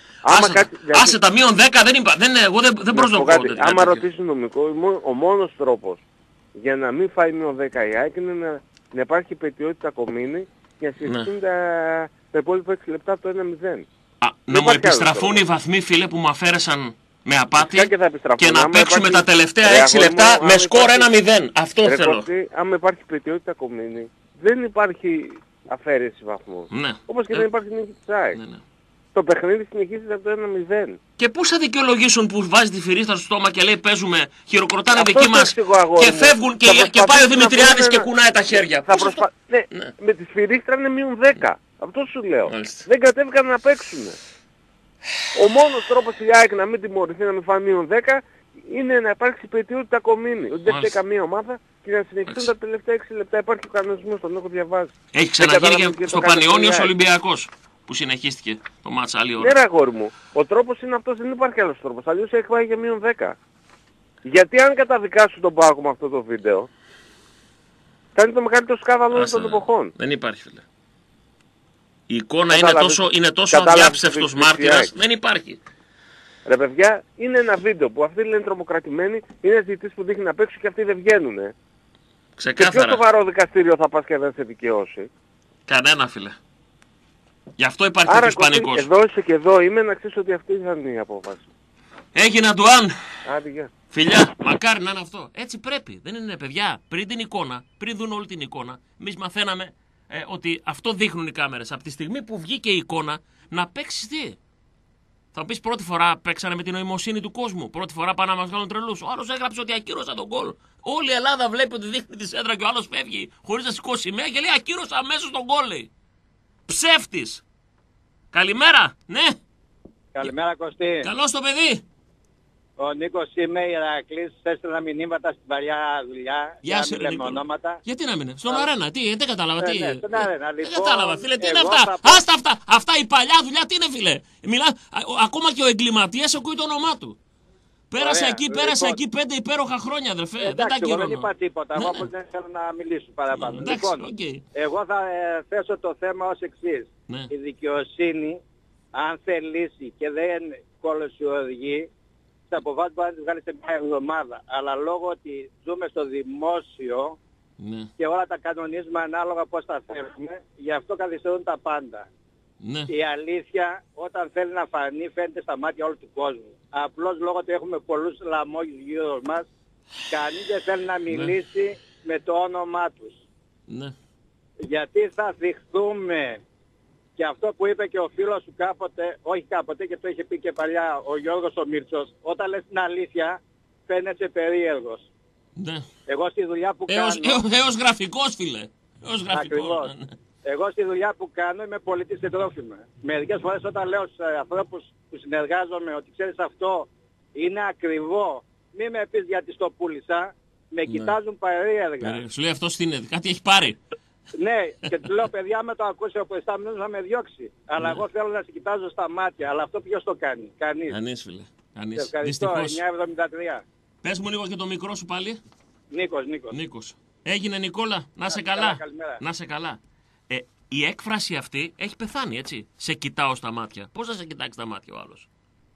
Άσε τα μείον 10, εγώ δεν προσδοκώ. Άμα ρωτήσουν νομικό, ο μόνος τρόπος για να μην φάει μείον 10 η ΑΕΚ είναι να υπάρχει πετιότητα Κομίνη και να συνεχιστούν τα υπόλοιπα 6 λεπτά από το 1-0. Να μου επιστραφούν οι βαθμοί, φίλε, που μου αφαίρεσαν με απάτη και να παίξουμε τα τελευταία 6 λεπτά με σκορ 1-0. Αυτό θέλω. Άμα υπάρχει πετιότητα Κομίνη, δεν υπάρχει αφαίρεση βαθμού. Όπως και δεν υπάρχει νίκη της ΑΕΚ. το παιχνίδι συνεχίζεται από το 1-0. Και πώς θα δικαιολογήσουν που βάζει τη φυρίστα στο στόμα και λέει παίζουμε, χειροκροτάνε δική μας και φεύγουν και πάει ο Δημητριάδης και κουνάει τα χέρια. Ναι, με τη σφυρίστρα είναι -10. Αυτό σου λέω. Μάλιστα. Δεν κατέβηκαν να παίξουν. Ο μόνος τρόπος η ΑΕΚ να μην τιμωρηθεί, να μην φάει -10, είναι να υπάρξει πετιότητα κομίνη. Ότι δεν φταίει καμία ομάδα και να συνεχίσουν τα τελευταία 6 λεπτά. Υπάρχει ο κανονισμός, τον έχω διαβάσει. Έχει ξαναγίνει και στο Πανιώνιος Ολυμπιακός που συνεχίστηκε το μάτς άλλη ώρα. Ναι, ρε αγόρι μου. Ο τρόπος είναι αυτός, δεν υπάρχει άλλος τρόπος. Αλλιώς έχει πάει για -10. Γιατί αν καταδικάσουν τον Πάκο με αυτό το βίντεο, θα είναι το μεγαλύτερο σκάνδαλο των εποχών. Δεν υπάρχει, φίλε. Η εικόνα είναι τόσο αδιάψευτος μάρτυρας, δεν υπάρχει. Ρε παιδιά, είναι ένα βίντεο που αυτοί λένε τρομοκρατημένοι, είναι διαιτητής που δείχνει να παίξουν και αυτοί δεν βγαίνουνε. Ξεκάθαρα. Και ποιο σοβαρό δικαστήριο θα πας και δεν σε δικαιώσει? Κανένα, φίλε. Γι' αυτό υπάρχει τέτοιος πανικός. Εδώ είσαι και εδώ είμαι, να ξέρεις ότι αυτή ήταν η απόφαση. Έγινε, Αντουάν. Άντε, γεια. Φιλιά, μακάρι να είναι αυτό. Έτσι πρέπει. Δεν είναι, παιδιά. Πριν την εικόνα, πριν δουν όλη την εικόνα, εμείς μαθαίναμε ότι αυτό δείχνουν οι κάμερες. Από τη στιγμή που βγήκε η εικόνα, να παίξεις τι. Θα πεις πρώτη φορά παίξανε με την νοημοσύνη του κόσμου. Πρώτη φορά πάνε να μας κάνουν τρελούς. Ο άλλος έγραψε ότι ακύρωσα τον γκολ. Όλη η Ελλάδα βλέπει ότι δείχνει τη σέντρα και ο άλλος φεύγει χωρίς να σηκώσει σημαία και λέει ακύρωσα αμέσως τον γκολ. Ψεύτης. Καλημέρα, ναι. Καλημέρα Κωστή. Καλώς το παιδί. Ο Νίκος είμαι, Ηρακλής, έστελνα μηνύματα στην παλιά δουλειά. Γεια σου, λέμε ονόματα. Γιατί να μην είναι, στον αρένα, τι, δεν κατάλαβα, τι. Ναι, στον αρένα, Δεν λοιπόν, κατάλαβα, φίλε, τι είναι αυτά. Άστα αυτά, αυτά η παλιά δουλειά, τι είναι, φίλε. Ακόμα και ο εγκληματίας ακούει το όνομά του. Πέρασε εκεί 5 υπέροχα χρόνια, αδερφέ. Δεν τα ακυρώνω. Δεν είπα τίποτα, εγώ απλώς δεν θέλω να μιλήσω παραπάνω. Λοιπόν, εγώ θα θέσω το θέμα ως εξής. Η δικαιοσύνη, αν θελήσει και δεν κολοσιοργεί, θα αποφάσεις μπορεί να τις βγάλει σε μια εβδομάδα. Αλλά λόγω ότι ζούμε στο δημόσιο και όλα τα κανονίζουμε ανάλογα πώς τα θέλουμε, γι' αυτό καθυστερούν τα πάντα. Ναι. Η αλήθεια όταν θέλει να φανεί φαίνεται στα μάτια όλου του κόσμου. Απλώς λόγω ότι έχουμε πολλούς λαμόγιους γύρω μας, κανείς δεν θέλει να μιλήσει με το όνομά τους. Ναι. Γιατί θα θυχθούμε. Και αυτό που είπε και ο φίλος σου κάποτε, όχι κάποτε και το είχε πει και παλιά ο Γιώργος ο Μίρτσος, όταν λες την αλήθεια φαίνεσαι περίεργος. Ναι. Εγώ στη δουλειά που κάνω... Έως γραφικός, φίλε. Έως γραφικός. Ναι. Εγώ στη δουλειά που κάνω είμαι πολίτης και τρόφιμα. Μερικές φορές όταν λέω στους ανθρώπους που συνεργάζομαι ότι ξέρεις αυτό είναι ακριβό, μη με πεις γιατί στο πούλησα, με κοιτάζουν περίεργα. Σου λέει αυτός τι είναι, κάτι έχει πάρει. Ναι, και του λέω παιδιά με το ακούσει ο προϊστάμενος να με διώξει. Αλλά εγώ θέλω να σε κοιτάζω στα μάτια. Αλλά αυτό ποιος το κάνει? Κανείς. Κανείς, φίλε. Κανείς. Ευχαριστώ, 973. Πες μου λίγο και το μικρό σου πάλι. Νίκος. Έγινε Νικόλα, να σε καλά. Καλημέρα. Να σε καλά. Η έκφραση αυτή έχει πεθάνει, έτσι. Σε κοιτάω στα μάτια. Πώς θα σε κοιτάξει τα μάτια ο άλλος?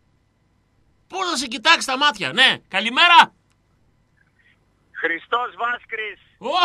Πώς θα σε κοιτάξει τα μάτια, ναι. Καλημέρα. Χριστός Βάσκρης.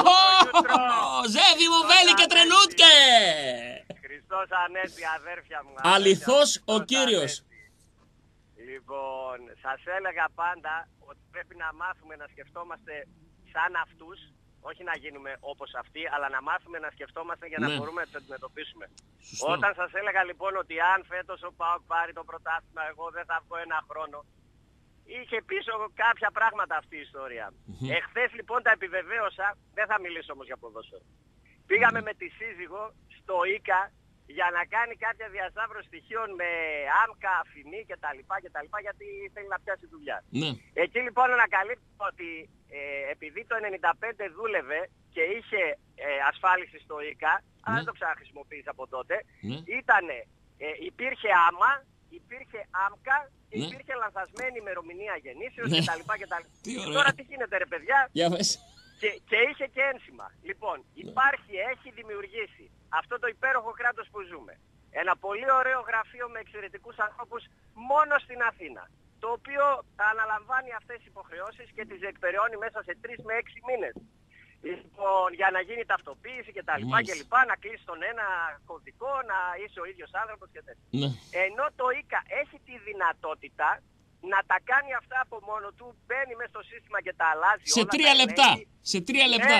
Ζεύει μου βέλη και τρενούτκε. Χριστός Ανέστη, αδέρφια μου. Αληθώς ο Κύριος. Λοιπόν, σας έλεγα πάντα ότι πρέπει να μάθουμε να σκεφτόμαστε σαν αυτούς, όχι να γίνουμε όπως αυτοί, αλλά να μάθουμε να σκεφτόμαστε για να μπορούμε να τους αντιμετωπίσουμε. Όταν σας έλεγα λοιπόν ότι αν φέτος ο ΠΑΟΚ πάρει το πρωτάθλημα, εγώ δεν θα βγω ένα χρόνο, είχε πίσω κάποια πράγματα αυτή η ιστορία. Εχθές λοιπόν τα επιβεβαίωσα, δεν θα μιλήσω όμως για ποδόσφαιρο. Πήγαμε με τη σύζυγο στο ΙΚΑ για να κάνει κάποια διασταύρωση στοιχείων με άμκα, αφημί κτλ. Γιατί θέλει να πιάσει δουλειά. Εκεί λοιπόν ανακαλύπτω ότι επειδή το 95 δούλευε και είχε ασφάλιση στο ΙΚΑ, αλλά δεν το ξαναχρησιμοποίησε από τότε, υπήρχε άμα, υπήρχε άμκα, υπήρχε λανθασμένη ημερομηνία γεννήσεως κτλ. Τώρα τι γίνεται ρε παιδιά? Και είχε και ένσημα. Λοιπόν, έχει δημιουργήσει αυτό το υπέροχο κράτος που ζούμε. Ένα πολύ ωραίο γραφείο με εξαιρετικούς ανθρώπους μόνο στην Αθήνα. Το οποίο αναλαμβάνει αυτές τις υποχρεώσεις και τις εκπεραιώνει μέσα σε 3 με 6 μήνες. Λοιπόν, για να γίνει ταυτοποίηση και τα λοιπά και λοιπά, να κλείσει τον ένα κωδικό, να είσαι ο ίδιος άνθρωπος και τέτοια. Ενώ το ΙΚΑ έχει τη δυνατότητα να τα κάνει αυτά από μόνο του, μπαίνει μέσα στο σύστημα και τα αλλάζει σε όλα. 3 λεπτά. Σε 3 λεπτά.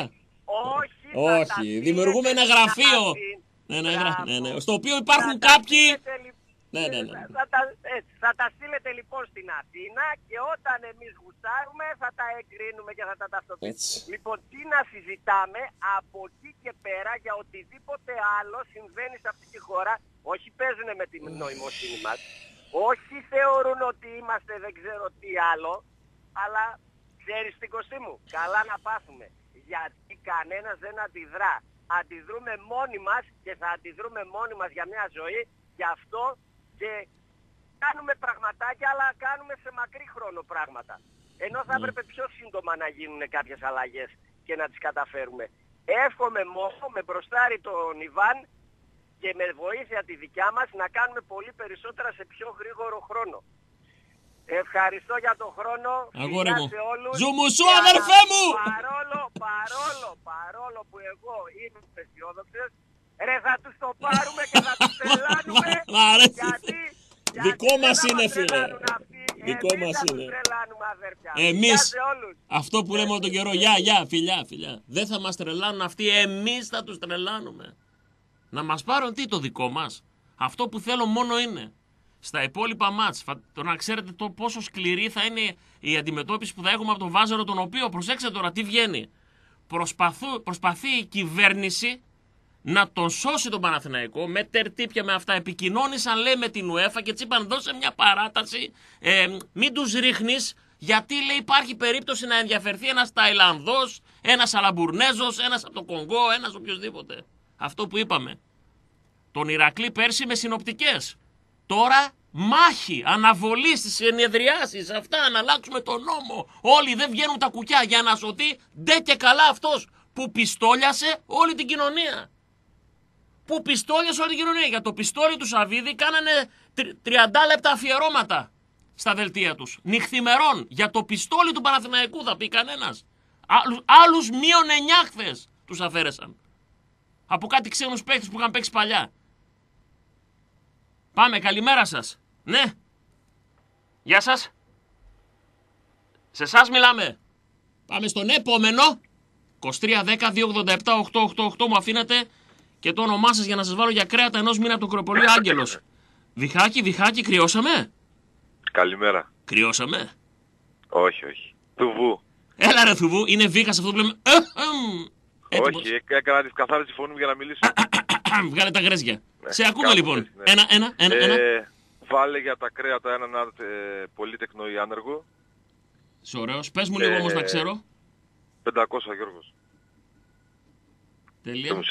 Όχι, δημιουργούμε ένα γραφείο. Στο οποίο υπάρχουν κάποιοι Ναι. Θα τα στείλετε λοιπόν στην Αθήνα και όταν εμείς γουστάρουμε θα τα εγκρίνουμε και θα τα ταυτοποιήσουμε. Λοιπόν, τι να συζητάμε από εκεί και πέρα για οτιδήποτε άλλο συμβαίνει σε αυτή τη χώρα. Όχι παίζουν με την νοημοσύνη μας, όχι θεωρούν ότι είμαστε δεν ξέρω τι άλλο, αλλά ξέρεις τι, Κωστή μου, καλά να πάθουμε. Γιατί κανένας δεν αντιδρά. Αντιδρούμε μόνοι μας και θα αντιδρούμε μόνοι μας για μια ζωή, γι' αυτό και κάνουμε πραγματάκια, αλλά κάνουμε σε μακρύ χρόνο πράγματα. Ενώ θα έπρεπε πιο σύντομα να γίνουν κάποιες αλλαγές και να τις καταφέρουμε. Εύχομαι μόνο με μπροστάρι τον Ιβάν και με βοήθεια τη δικιά μας να κάνουμε πολύ περισσότερα σε πιο γρήγορο χρόνο. Ευχαριστώ για τον χρόνο. Αγόρι μου. Ζουμουσού, αδερφέ μου! Παρόλο που εγώ είμαι αισιόδοξος, ρε θα τους το πάρουμε και θα τους τρελάνουμε. Γιατί δικό μας είναι, φίλε. Δικό μας είναι. Εμείς, αυτό που λέμε όλο τον καιρό, φιλιά. Δεν θα μας τρελάνουν αυτοί, εμείς θα τους τρελάνουμε. Να μας πάρουν τι, το δικό μας. Αυτό που θέλω μόνο είναι στα υπόλοιπα μάτς, το να ξέρετε το πόσο σκληρή θα είναι η αντιμετώπιση που θα έχουμε από τον Βάζαρο, τον οποίο, προσέξτε τώρα τι βγαίνει. Προσπαθεί η κυβέρνηση να τον σώσει τον Παναθηναϊκό με τερτύπια, με αυτά. Επικοινώνησαν, λέει, με την UEFA και έτσι είπαν, δώσε μια παράταση, μην τους ρίχνεις, γιατί, λέει, υπάρχει περίπτωση να ενδιαφερθεί ένας Ταϊλανδός, ένας Αλαμπουρνέζος, ένας από το Κονγκό, ένας οποιοδήποτε. Αυτό που είπαμε. Τον Ηρακλή πέρσι με συνοπτικές. Τώρα μάχη, αναβολή στις συνεδριάσεις, αυτά, να αλλάξουμε τον νόμο. Όλοι δεν βγαίνουν τα κουκιά για να σωθεί, ντε και καλά αυτός που πιστόλιασε όλη την κοινωνία. Για το πιστόλι του Σαββίδη κάνανε 30 λεπτά αφιερώματα στα δελτία τους. Νυχθημερών, για το πιστόλι του Παναθηναϊκού θα πει κανένας. Άλλους μείον 9 χθες τους αφαίρεσαν. Από κάτι ξένους παίκτες που είχαν παίξει παλιά. Πάμε, καλημέρα σας. Ναι. Γεια σας. Σε εσάς μιλάμε. Πάμε στον επόμενο. 2310-287-888 μου αφήνετε και το όνομά σας για να σας βάλω για κρέατα ενός μήνα από το κρεοπολείο Άγγελος. Βιχάκι, κρυώσαμε. Καλημέρα. Κρυώσαμε. Όχι. Θουβού. Έλα ρε Θουβού, είναι βήχας αυτό που λέμε. Όχι, έκανα τη καθάριση φωνή μου για να μιλήσω. Βγάλε τα γρέζια. Σε ακούμε λοιπόν. Ναι. Ένα. Βάλε για τα κρέατα έναν πολύτεκνο ή άνεργο. Ωραίος. Πες μου λίγο όμως να ξέρω. 500 Γιώργος. Τελεία. 500.000.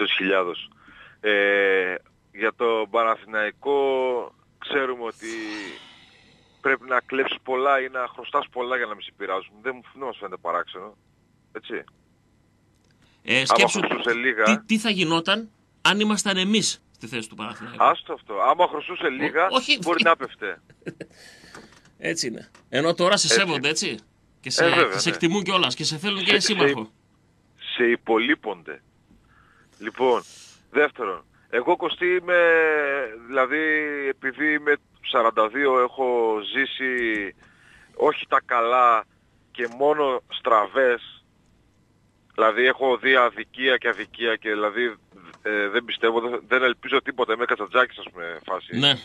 Για το Παναθηναϊκό ξέρουμε ότι πρέπει να κλέψεις πολλά ή να χρωστάς πολλά για να μην σε πειράζουν. Δεν μας φαίνεται παράξενο. Έτσι. Σκέψου τι θα γινόταν αν ήμασταν εμείς στη θέση του Παναθηναϊκού. Άστο αυτό. Άμα χρωστούσε λίγα, μπορεί να πέφτε. Έτσι είναι. Ενώ τώρα σε σέβονται, έτσι. Και σε εκτιμούν κιόλας και σε θέλουν και σύμμαχο. Σε υπολείπονται. Λοιπόν, δεύτερον, εγώ Κωστή είμαι, δηλαδή επειδή είμαι 42 έχω ζήσει όχι τα καλά και μόνο στραβές. Δηλαδή έχω δει αδικία και αδικία και δηλαδή δεν πιστεύω, δεν ελπίζω τίποτα, είμαι Κατσατζάκης ας πούμε φάση. Ναι.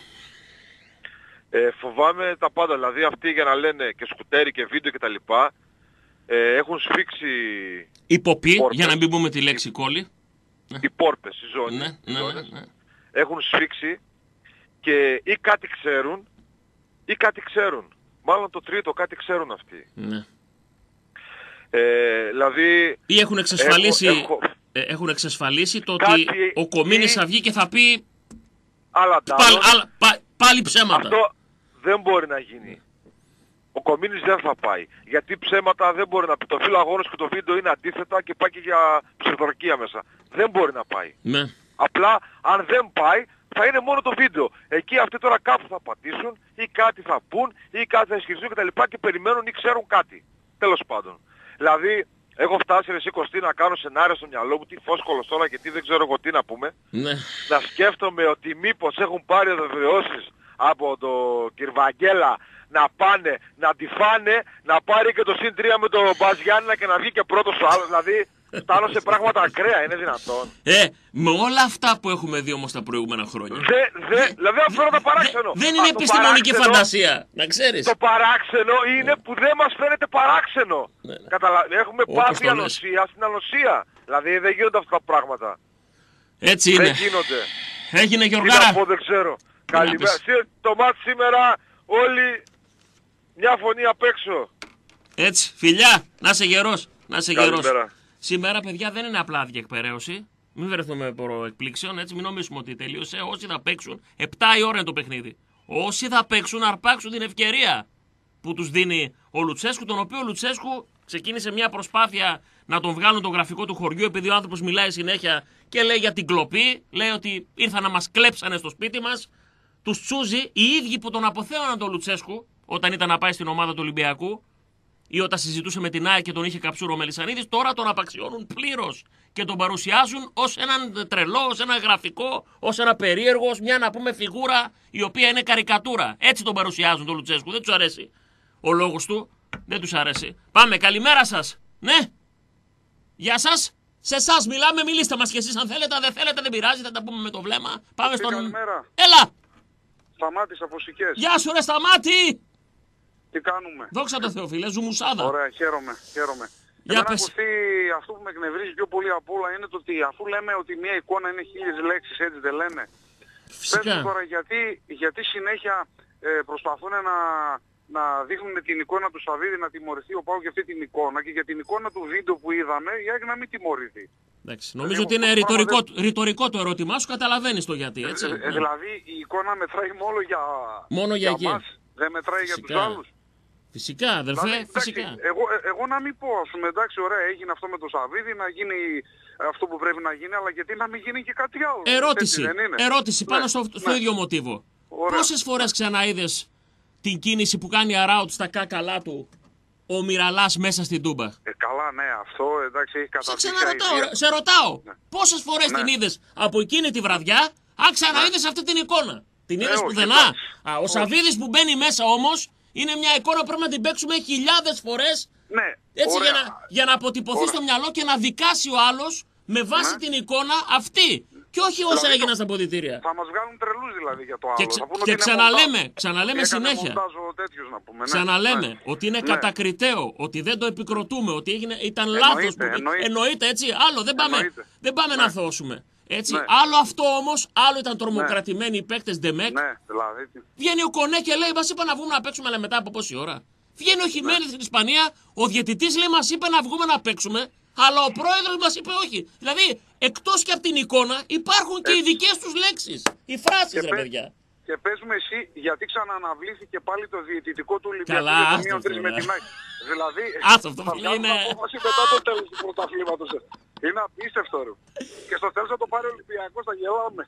Φοβάμαι τα πάντα, δηλαδή αυτοί για να λένε και σκουτέρι και βίντεο και τα λοιπά έχουν σφίξει υποπή, για να μην πούμε τη λέξη κόλλη. Οι πόρπες, οι ζώνες, ναι. Έχουν σφίξει και ή κάτι ξέρουν ή κάτι ξέρουν. Μάλλον το τρίτο κάτι ξέρουν αυτοί. Ναι. Δηλαδή... Ή έχουν εξασφαλίσει το ότι ο Κομίνης θα βγει και θα πει πάλι ψέματα. Αυτό δεν μπορεί να γίνει. Ο Κομίνης δεν θα πάει. Γιατί ψέματα δεν μπορεί να πει. Το φύλλο αγώνας και το βίντεο είναι αντίθετα και πάει και για ψευδορκία μέσα. Δεν μπορεί να πάει. Ναι. Απλά αν δεν πάει θα είναι μόνο το βίντεο. Εκεί αυτοί τώρα κάπου θα πατήσουν ή κάτι θα πούν ή κάτι θα ισχυριστούν και τα λοιπά και περιμένουν ή ξέρουν κάτι. Τέλος πάντων. Δηλαδή έχω φτάσει εσύ Κωστή να κάνω σενάριο στο μυαλό μου, τι φόσκολος τώρα και τι δεν ξέρω εγώ τι να πούμε. Ναι. Να σκέφτομαι ότι μήπως έχουν πάρει βεβαιώσεις από το Κυρβαγγέλα να πάνε, να τη φάνε, να πάρει και το συν 3 με τον Μπαζιάννα και να βγει και πρώτος ο άλλος. Δηλαδή Φτάνω σε πράγματα ακραία, είναι δυνατόν? Με όλα αυτά που έχουμε δει όμως τα προηγούμενα χρόνια. Δηλαδή αυτό είναι το παράξενο. Δεν είναι επιστημονική φαντασία, να ξέρεις. Το παράξενο είναι που δεν μας φαίνεται παράξενο. Έχουμε πάθει ανοσία στην ανοσία. Δηλαδή δεν γίνονται αυτά τα πράγματα. Έτσι είναι. Δεν γίνονται. Έγινε, Γιωργάρα. Τι να πω, δεν ξέρω. Καλημέρα. Το μάτι σήμερα όλοι μια φωνή απ' έξω. Έτσι, φιλιά, να είσαι γερός. Να είσαι γερός. Σήμερα, παιδιά, δεν είναι απλά διεκπαιρέωση. Μην βρεθούμε προεκπλήξεων, έτσι, μην νομίζουμε ότι τελείωσε. Όσοι θα παίξουν, 7 η ώρα είναι το παιχνίδι. Όσοι θα παίξουν, αρπάξουν την ευκαιρία που τους δίνει ο Λουτσέσκου, τον οποίο ο Λουτσέσκου ξεκίνησε μια προσπάθεια να τον βγάλουν το γραφικό του χωριού, επειδή ο άνθρωπος μιλάει συνέχεια και λέει για την κλοπή, λέει ότι ήρθαν να μας κλέψανε στο σπίτι μας. Τους τσούζει οι ίδιοι που τον αποθέωναν τον Λουτσέσκου όταν ήταν να πάει στην ομάδα του Ολυμπιακού ή όταν συζητούσε με την ΑΕΚ και τον είχε καψούρο ο Μελισσανίδης, τώρα τον απαξιώνουν πλήρως και τον παρουσιάζουν ως έναν τρελό, ως ένα γραφικό, ως ένα περίεργο, ως μια να πούμε φιγούρα η οποία είναι καρικατούρα. Έτσι τον παρουσιάζουν τον Λουτσέσκου. Δεν τους αρέσει ο λόγος του, δεν τους αρέσει. Πάμε, καλημέρα σας. Ναι, γεια σας. Σε εσάς μιλάμε, μιλήστε μας κι εσείς αν θέλετε, αν δεν θέλετε δεν πειράζει, θα τα πούμε με το βλέμμα. Πάμε στον... Καλημέρα. Έλα. Σταμάτης από Σικές. Γεια σου ρε Σταμάτη. Τι κάνουμε? Δόξα τω Θεώ φίλε, ζουμουσάδα. Ωραία, χαίρομαι. Εμένα ακουστεί αυτό που με εκνευρίζει πιο πολύ απ' όλα είναι το ότι αφού λέμε ότι μια εικόνα είναι 1000 λέξεις, έτσι δεν λένε? Φυσικά. Πες μου τώρα γιατί συνέχεια προσπαθούν να δείχνουν την εικόνα του Σαββίδη να τιμωρηθεί ο Πάου για αυτή την εικόνα και για την εικόνα του βίντεο που είδαμε η ΑΕΚ να μην τιμωρηθεί. Εντάξει, νομίζω ότι είναι ρητορικό το ερώτημά σου, καταλαβαίνεις το γιατί, έτσι. Δηλαδή η εικόνα μετράει μόνο για εμάς, δεν μετράει για τους άλλους. Φυσικά, αδερφέ, δηλαδή, φυσικά. Εγώ να μην πω, ας πούμε, εντάξει, ωραία, έγινε αυτό με το Σαββίδη, να γίνει αυτό που πρέπει να γίνει, αλλά γιατί να μην γίνει και κάτι άλλο? Ερώτηση πάνω στο ίδιο μοτίβο. Πόσες φορές ξαναείδες την κίνηση που κάνει αράουτ στα κάκαλά του ο Μιραλάς μέσα στην Τούμπα? Καλά, ναι, αυτό εντάξει έχει καταδείξει. Σε ρωτάω, πόσες φορές την είδες από εκείνη τη βραδιά, αν ξαναείδες αυτή την εικόνα? Την είδες πουθενά? Ο Σαββίδης που μπαίνει μέσα όμως είναι μια εικόνα που πρέπει να την παίξουμε χιλιάδες φορές. Ναι, έτσι για να αποτυπωθεί στο μυαλό και να δικάσει ο άλλος με βάση την εικόνα αυτή. Και όχι όσα δηλαδή, έγιναν στα αποδυτήρια. Θα μας βγάλουν τρελούς δηλαδή για το άλλο. Και ξαναλέμε συνέχεια. Ξαναλέμε ότι είναι κατακριτέο, ότι δεν το επικροτούμε, ότι ήταν λάθος. Εννοείται έτσι. Άλλο δεν πάμε να αθώσουμε. Έτσι. Άλλο αυτό όμως, άλλο ήταν τρομοκρατημένοι οι παίκτες Ντεμεκ. Βγαίνει ο Κονέ και λέει: μας είπα να βγούμε να παίξουμε, αλλά μετά από πόση ώρα? Βγαίνει ο Χιμένεθ στην Ισπανία, ο διαιτητής λέει: μας είπε να βγούμε να παίξουμε, αλλά ο πρόεδρος μας είπε όχι. Δηλαδή, εκτός και από την εικόνα, υπάρχουν και οι δικές τους λέξεις. Οι φράσεις, ρε παιδιά. Και πες μου εσύ, γιατί ξαναναβλήθηκε πάλι το διαιτητικό του Ολυμπιακού για το 3 με την ΑΕΚ? Δηλαδή, αυτό θα βγάλουν απόφαση μετά το τέλος του πρωταθλήματος. Είναι απίστευτο, ρε. Και στο τέλος θα το πάρει ο Ολυμπιακός, θα γελάμε.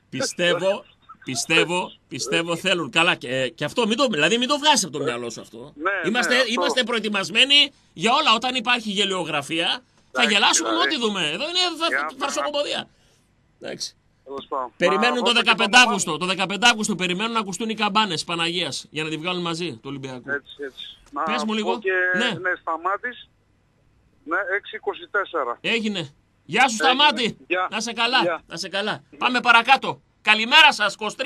Πιστεύω θέλουν. Καλά, και αυτό δηλαδή μην το βγάσεις από το μυαλό σου αυτό. Είμαστε προετοιμασμένοι για όλα. Όταν υπάρχει γελιογραφία, θα γελάσουμε με ό,τι δούμε. Εδώ είναι φαρσοκομποδία. Εντάξει. Περιμένουν το 15 Αύγουστο. Το 15 Αύγουστο περιμένουν να ακουστούν οι καμπάνες Παναγίας για να τη βγάλουν μαζί του Ολυμπιακού. Έτσι. Πες μου λίγο. Ναι, Σταμάτης. Ναι, 6-24. Έγινε. Γεια σου Σταμάτη. Να σε καλά. Να σε καλά. Πάμε παρακάτω. Καλημέρα σας. 2310-287-888.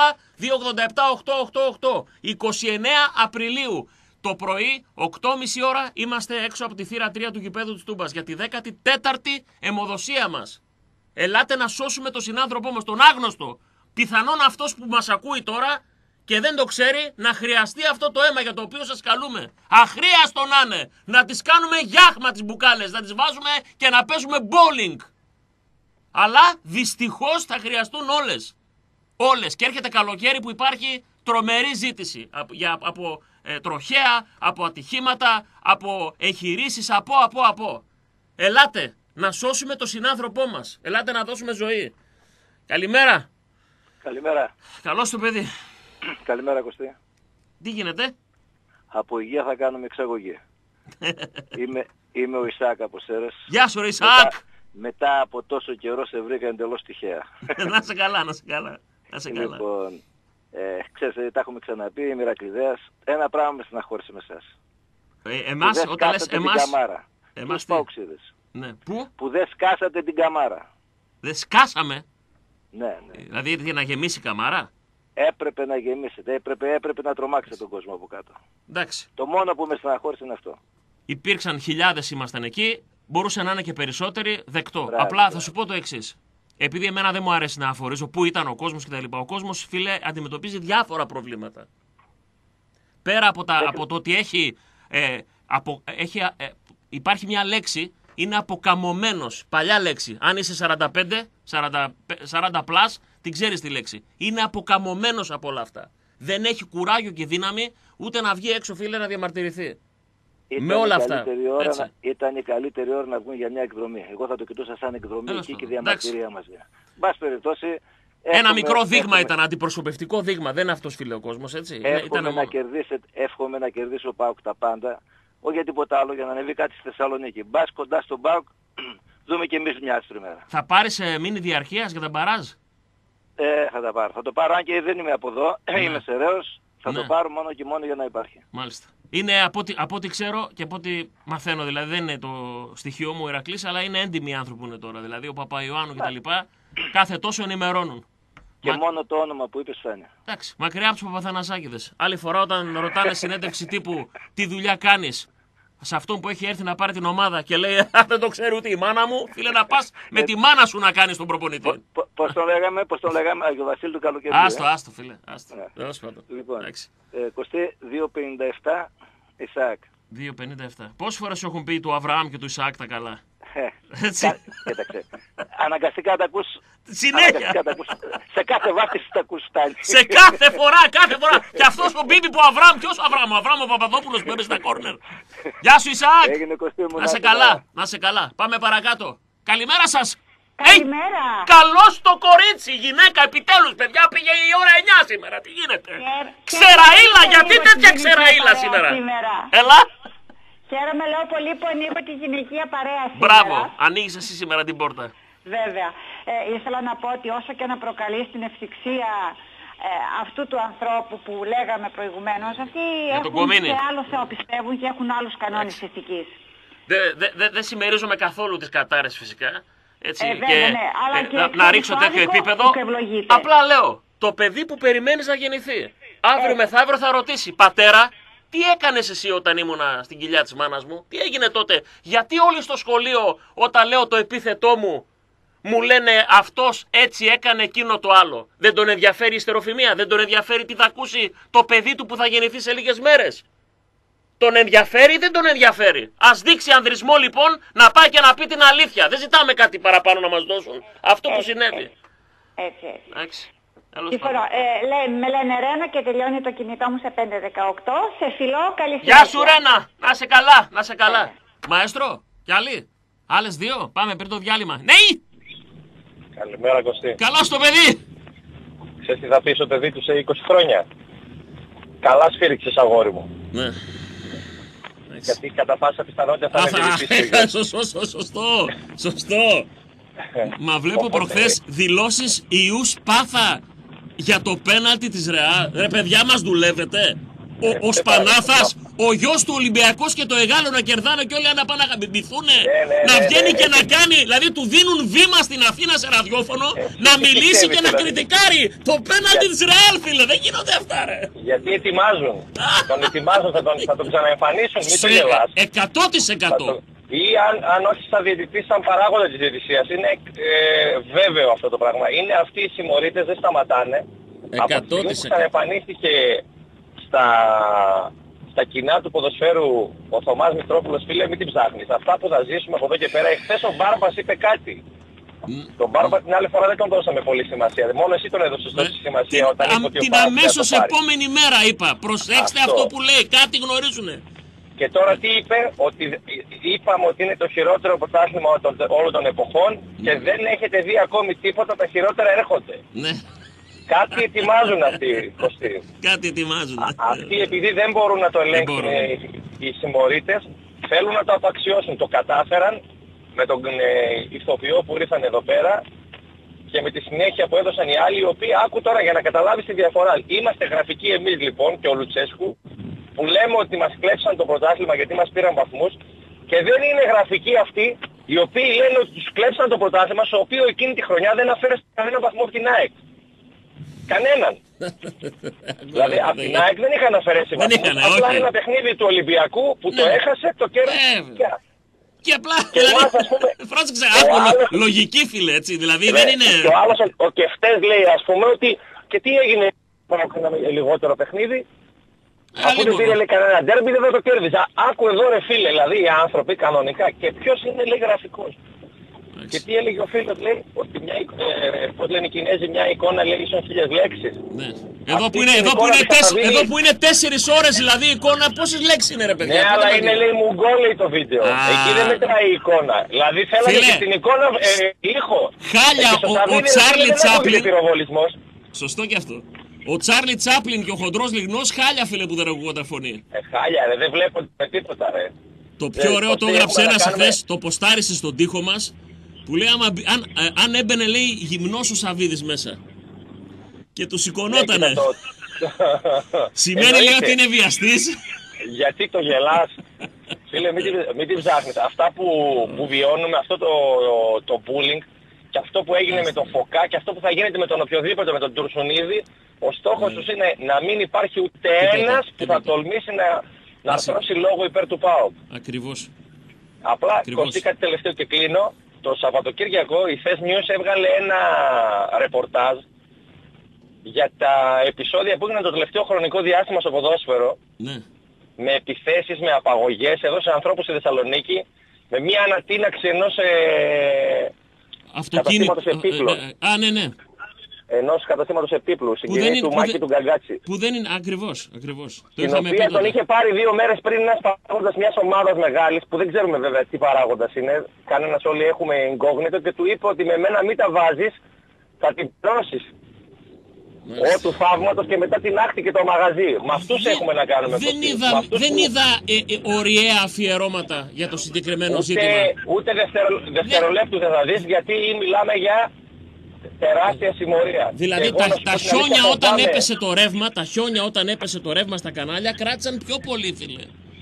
29 Απριλίου. Το πρωί, 8.30 ώρα, είμαστε έξω από τη θύρα 3 του γηπέδου της Τούμπας για τη 14η αιμοδοσία μας. Ελάτε να σώσουμε τον συνάνθρωπό μας, τον άγνωστο. Πιθανόν αυτός που μας ακούει τώρα και δεν το ξέρει να χρειαστεί αυτό το αίμα για το οποίο σας καλούμε. Αχρίαστο να είναι. Να τις κάνουμε γιάχμα τις μπουκάλες, να τις βάζουμε και να παίζουμε bowling. Αλλά δυστυχώς θα χρειαστούν όλες. Όλες. Και έρχεται καλοκαίρι που υπάρχει τρομερή ζήτηση από τροχαία, από ατυχήματα, από εγχειρήσεις, από. Ελάτε να σώσουμε τον συνάνθρωπό μας. Ελάτε να δώσουμε ζωή. Καλημέρα. Καλημέρα. Καλώς το παιδί. Καλημέρα Κωστή. Τι γίνεται? Από υγεία θα κάνουμε εξαγωγή. είμαι ο Ισάκ από Σέρες. Γεια σου ρε Ισάκ. Μετά από τόσο καιρό σε βρήκα εντελώς τυχαία. Να σε καλά. Λοιπόν, ξέρεις, τα έχουμε ξαναπεί, είμαι Ηρακλειδέας. Ένα πράγμα με στεναχώρησε με εσάς. Εμάς, όταν λες εμάς... Τους Παοξίδες. Ναι. Που δεν σκάσατε την καμάρα. Δεν σκάσαμε. Ναι. Δηλαδή για να γεμίσει η καμάρα. Έπρεπε να γεμίσετε, έπρεπε να τρομάξετε τον κόσμο από κάτω. Εντάξει. Το μόνο που με στεναχώρησε είναι αυτό. Υπήρξαν χιλιάδες, ήμασταν εκεί, μπορούσαν να είναι και περισσότεροι, δεκτό. Μπράβο, Απλά θα σου πω το εξής. Επειδή εμένα δεν μου αρέσει να αφορίζω πού ήταν ο κόσμος κτλ. Ο κόσμος, φίλε, αντιμετωπίζει διάφορα προβλήματα. Πέρα από το ότι υπάρχει μια λέξη, είναι αποκαμωμένος. Παλιά λέξη. Αν είσαι 40 πλάς, την ξέρεις τη λέξη. Είναι αποκαμωμένος από όλα αυτά. Δεν έχει κουράγιο και δύναμη ούτε να βγει έξω, φίλε, να διαμαρτυρηθεί. Με όλα αυτά. Ήταν η καλύτερη ώρα να βγουν για μια εκδρομή. Εγώ θα το κοιτούσα σαν εκδρομή εκεί και διαμαρτυρία μαζί. Μπας περιπτώσει. Ένα μικρό δείγμα ήταν, αντιπροσωπευτικό δείγμα. Δεν είναι αυτός, φίλε, ο κόσμος, έτσι. Εύχομαι να κερδίσει ο ΠΑΟΚ τα πάντα. Όχι για τίποτα άλλο, για να ανεβεί κάτι στη Θεσσαλονίκη. Μπας κοντά στον ΠΑΟΚ, δούμε και εμείς μια άσπρη μέρα. Θα πάρεις μήνυ διαρκείας για τα μπαράζ? Θα τα πάρω. Θα το πάρω, αν και δεν είμαι από εδώ, είμαι σεραίος. Θα το πάρω μόνο και μόνο για να υπάρχει. Μάλιστα. Είναι από ό,τι ξέρω και από ό,τι μαθαίνω, δηλαδή δεν είναι το στοιχείο μου ο Ηρακλής, αλλά είναι έντιμοι άνθρωποι που είναι τώρα. Δηλαδή ο Παπαϊωάννου κτλ. Κάθε τόσο ενημερώνουν. Και μόνο το όνομα που είπες φαίνεται. Εντάξει, μακριά από τους Παπαθανασάκηδες. Άλλη φορά όταν ρωτάνε συνέντευξη τύπου τι δουλειά κάνεις, σε αυτόν που έχει έρθει να πάρει την ομάδα και λέει δεν το ξέρει ούτε η μάνα μου, φίλε, να πας με τη μάνα σου να κάνεις τον προπονητή. Πώς τον λέγαμε, Άγιο Βασίλη του καλοκαιριού. Άστο φίλε, άστο. Λοιπόν, Κωστή 2.57 Ισαάκ. 2.57. Πόσες φορές σου έχουν πει του Αβραάμ και του Ισαάκ τα καλά? Έτσι. Κοίταξε. Αναγκαστικά τα ακούς. Συνέχεια. Σε κάθε βάθηση τα ακούς πάλι. Σε κάθε φορά. Και αυτός ο μπίπι που Αβραάμ, ποιος Αβραάμ? Ο Αβραάμ ο Παπαδόπουλος που έπαιζε στα κόρνερ. Γεια σου Ισαάκ. Να σε καλά. Πάμε παρακάτω. Καλημέρα σας. Καλημέρα. Καλώς το κορίτσι, γυναίκα, επιτέλους, παιδιά, πήγε η ώρα 9 σήμερα. Τι γίνεται? Ξεραήλα, γιατί τέτοια ξεραήλα σήμερα? Έλα. Χαίρομαι, λέω πολύ που ανοίγω τη γυναικεία παρέα σήμερα. Μπράβο, ανοίγεις εσύ σήμερα την πόρτα. Βέβαια. Ήθελα να πω ότι όσο και να προκαλεί την ευθυξία αυτού του ανθρώπου που λέγαμε προηγουμένως, αυτοί έχουν και άλλο Θεό πιστεύουν και έχουν άλλους κανόνες ηθικής. Δεν συμμερίζομαι καθόλου τις κατάρρες φυσικά. Έτσι, βέβαια, ναι. Αλλά να ρίξω τέτοιο επίπεδο. Απλά λέω, το παιδί που περιμένεις να γεννηθεί, αύριο μεθαύριο θα ρωτήσει, πατέρα, τι έκανες εσύ όταν ήμουνα στην κοιλιά της μάνας μου? Τι έγινε τότε? Γιατί όλοι στο σχολείο όταν λέω το επίθετό μου λένε αυτός έτσι έκανε εκείνο το άλλο? Δεν τον ενδιαφέρει η ιστεροφημία? Δεν τον ενδιαφέρει τι θα ακούσει το παιδί του που θα γεννηθεί σε λίγες μέρες? Τον ενδιαφέρει ή δεν τον ενδιαφέρει? Ας δείξει ανδρισμό λοιπόν να πάει και να πει την αλήθεια. Δεν ζητάμε κάτι παραπάνω να μας δώσουν. Αυτό που συνέβη. Έτσι. Συμφωνώ. Με λένε Ρένα και τελειώνει το κινητό μου σε 518. Σε φιλώ, καλή συνέχεια. Γεια σου Ρένα. Να σε καλά. Μαέστρο, κι άλλοι? Άλλες δύο. Πάμε πριν το διάλειμμα. Ναι! Καλημέρα Κωστή. Καλώς το παιδί. Ξέρεις τι θα πει στο παιδί του σε 20 χρόνια? Καλά σφύριξες αγόρι μου. Ναι. Γιατί κατά πάσα πιθανότητα θα είναι Σωστό. Μα βλέπω προχθές δηλώσεις ιούς πάθα για το πέναλτι της ΡΕΑ. Ρε παιδιά, μας δουλεύετε? Ο Σπανάθας, ο γιος του Ολυμπιακός και το Εγάλο να κερδάνε και όλοι να πάνε να χαμπιμπηθούνε. Να βγαίνει και να κάνει, δηλαδή του δίνουν βήμα στην Αθήνα σε ραδιόφωνο να μιλήσει και να κριτικάρει το πέναλτι της ΡΕΑΛ, φίλε. Δεν γίνονται αυτά, ρε. Γιατί ετοιμάζουν. Τον ετοιμάζουν, θα τον ξαναεμφανίσουν, μην το γελάς. 100%. Ή αν όχι σαν διαιτητή, σαν παράγοντα της διαιτησίας. Είναι βέβαιο αυτό το πράγμα. Είναι αυτοί οι συμμορίτες, δεν σταματάνε. 100%. Από τη στιγμή που ξαναεμφανίστηκε στα κοινά του ποδοσφαίρου ο Θωμάς Μητρόπουλος, φίλε, μην την ψάχνεις. Αυτά που θα ζήσουμε από εδώ και πέρα. Εχθές ο Μπάρμπας είπε κάτι. Τον Μπάρμπα την άλλη φορά δεν τον δώσαμε πολύ σημασία. Μόνο εσύ τον έδωσες τόση σημασία όταν είπε ότι ο Μπάρμπας. Την αμέσως επόμενη μέρα είπα. Προσέξτε αυτό που λέει. Κάτι γνωρίζουνε. Και τώρα τι είπε? Ότι είπαμε ότι είναι το χειρότερο πρωτάθλημα όλων των εποχών και δεν έχετε δει ακόμη τίποτα, τα χειρότερα έρχονται. Ναι. Κάτι ετοιμάζουν αυτοί, Κωστή. Κάτι ετοιμάζουν. Αυτοί επειδή δεν μπορούν να το ελέγξουν οι συμμορίτες, θέλουν να το απαξιώσουν. Το κατάφεραν με τον ηθοποιό που ήρθαν εδώ πέρα και με τη συνέχεια που έδωσαν οι άλλοι, οι οποίοι, άκου τώρα για να καταλάβεις τη διαφορά. Είμαστε γραφικοί εμείς λοιπόν και ο Λουτσέσκου, που λέμε ότι μας κλέψαν το πρωτάθλημα γιατί μας πήραν βαθμούς, και δεν είναι γραφικοί αυτοί οι οποίοι λένε ότι τους κλέψαν το πρωτάθλημα, στο οποίο εκείνη τη χρονιά δεν αφαίρεσε κανένα βαθμό από την ΑΕΚ. Κανέναν. Δηλαδή από την ΑΕΚ δεν είχαν αφαιρέσει βαθμούς. Απλά ένα παιχνίδι του Ολυμπιακού που το έχασε, το κέρδισε. Και απλά, πρόσεξε, λογική φίλε, έτσι, δηλαδή δεν είναι... Και ο άλλος, ο Κεφτές λέει, ας πούμε, ότι και τι έγινε λιγότερο παιχνίδι, αφού δεν πήρε λέει κανένα ντέρμπι, δεν το κέρδιζα. Άκου εδώ ρε φίλε, δηλαδή οι άνθρωποι κανονικά, και ποιος είναι λέει γραφικός. Και τι έλεγε ο φίλος, λέει, ότι πώς λένε οι Κινέζοι, μια εικόνα λέει ίσον 1000 λέξεις. Ναι. Εδώ που είναι 4 ώρες δηλαδή η εικόνα, πόσες λέξεις είναι ρε παιδιά. Ναι, αλλά είναι λέει μουγκόλεϊ το βίντεο. Εκεί δεν μετράει η εικόνα. Δηλαδή θέλανε και την εικόνα ήχο. Χάλια ο Τσάρλι Τσάπλιν. Σωστό και αυτό. Ο Τσάρλι Τσάπλιν και ο χοντρός λιγνός, χάλια φίλε που δεν ακούγονταν φωνή. Χάλια ρε, δεν βλέπω τίποτα ρε. Το πιο ωραίο το έγραψε ένας εχθές, το ποστάρισε στον τοίχο μας. Που λέει αν έμπαινε λέει γυμνός ο Σαββίδης μέσα. Και του σηκωνότανε. Σημαίνει λέει ότι είναι βιαστής. Γιατί το γελάς. Φίλε μην την ψάχνεις. Αυτά που βιώνουμε, αυτό το bullying και αυτό που έγινε με τον Φωκά και αυτό που θα γίνεται με τον οποιοδήποτε, με τον Τουρσουνίδη, ο στόχος τους είναι να μην υπάρχει ούτε ένας που θα τολμήσει να αρθρώσει λόγο υπέρ του ΠΑΟΚ. Ακριβώς. Απλά Κωστή κάτι τελευταίο και κλείνω. Το Σαββατοκύριακο η Fest News έβγαλε ένα ρεπορτάζ για τα επεισόδια που έγιναν το τελευταίο χρονικό διάστημα στο ποδόσφαιρο. Ναι. Με επιθέσεις, με απαγωγές εδώ σε ανθρώπους στη Θεσσαλονίκη, με μια ανατείναξη ενός καταστήματος επίπλων. Ναι. Ενός καταστήματος επίπλου, συγκεκριμένα του Μάκη του Γκαγκάτσι. Που δεν είναι ακριβώς. Την οποία τον είχε πάρει 2 μέρες πριν ένας παράγοντας μιας ομάδας μεγάλης, που δεν ξέρουμε βέβαια τι παράγοντας είναι, κανένας όλοι έχουμε incognito, και του είπε ότι με μένα μην τα βάζεις, θα την πληρώσεις. Του θαύματος και μετά την άχτηκε το μαγαζί. Με αυτούς έχουμε να κάνουμε. Δεν είδα ωριαία αφιερώματα για το συγκεκριμένο ζήτημα. Ούτε δευτερολέπτου δεν θα δεις, γιατί μιλάμε για τεράστια συμμορία. Δηλαδή τα χιόνια όταν έπεσε το ρεύμα, το ρεύμα στα κανάλια κράτησαν πιο πολύ φίλε.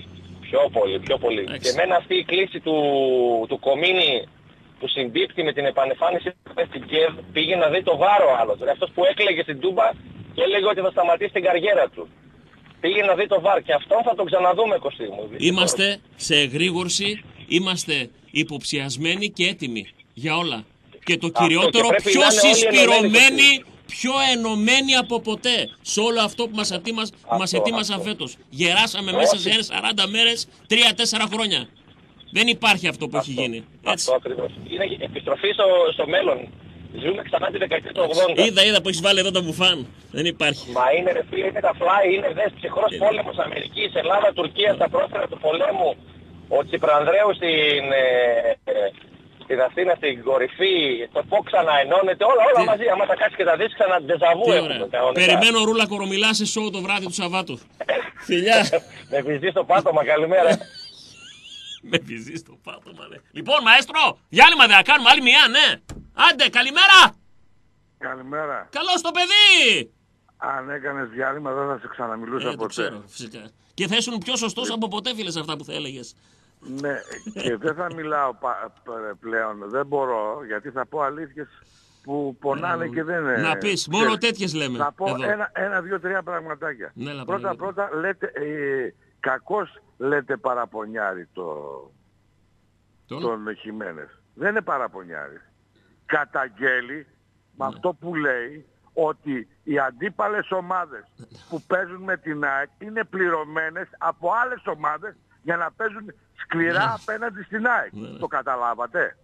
Πιο πολύ. Και εμένα αυτή η κλίση του Κομίνη που συμπίπτει με την επανεφάνιση στην ΚΕΒ, πήγε να δει το βάρο άλλος. Αυτός που έκλαιγε στην Τούμπα και έλεγε ότι θα σταματήσει την καριέρα του. Πήγε να δει το βάρ και αυτόν θα τον ξαναδούμε, Κωστή μου. Είμαστε σε εγρήγορση, είμαστε υποψιασμένοι και έτοιμοι για όλα. Και το κυριότερο, πιο συσπηρωμένοι, πιο ενωμένοι από ποτέ σε όλο αυτό που μας ετοίμασαν φέτος. Γεράσαμε μέσα σε 40 μέρες, 3-4 χρόνια. Δεν υπάρχει αυτό που έχει γίνει. Αυτό ακριβώς. Είναι επιστροφή στο μέλλον. Ζούμε ξανά τη δεκαετία του 80. Είδα που έχεις βάλει εδώ τα μπουφάν. Δεν υπάρχει. Μα είναι ρε φίλε, είναι τα φλάι, είναι ψυχρός πόλεμος Αμερικής, Ελλάδα, Τουρκία, στα πρόθυρα του πολέμου. Ο Τσιπρανδρέου στην Αθήνα, στην κορυφή, το ΠΟΚ ξαναενώνεται, όλα μαζί. Άμα τα κάτσεις και τα δεις, ξανά ντεζαβού έχουμε. Περιμένω Ρούλα Κορομιλά σε σοου το βράδυ του Σαββάτου. Φιλιά. Με βυζεί στο πάτωμα, καλημέρα. Με βυζεί στο πάτωμα, ναι. Λοιπόν, μαέστρο, διάλειμμα δεν θα κάνουμε άλλη μια, ναι. Άντε, καλημέρα. Καλημέρα. Καλώς το παιδί. Αν έκανες διάλειμμα δεν θα σε ξαναμιλούσα ποτέ. Το ξέρω, φυσικά. Και θα ήσουν πιο σωστός από ποτέ, φίλε, σε αυτά που θα έλεγες. Ναι, και δεν θα μιλάω πλέον. Δεν μπορώ, γιατί θα πω αλήθειες που πονάνε και δεν είναι. Να πεις, μόνο τέτοιες λέμε. Να πω ένα, 2-3 πραγματάκια. Ναι, πρώτα λέτε, κακώς λέτε παραπονιάρη τον Χιμένες. Δεν είναι παραπονιάρη. Καταγγέλει με αυτό που λέει ότι οι αντίπαλες ομάδες που παίζουν με την ΑΕΚ είναι πληρωμένες από άλλες ομάδες για να παίζουν σκληρά απέναντι στην ΑΕΚ. Το καταλάβατε?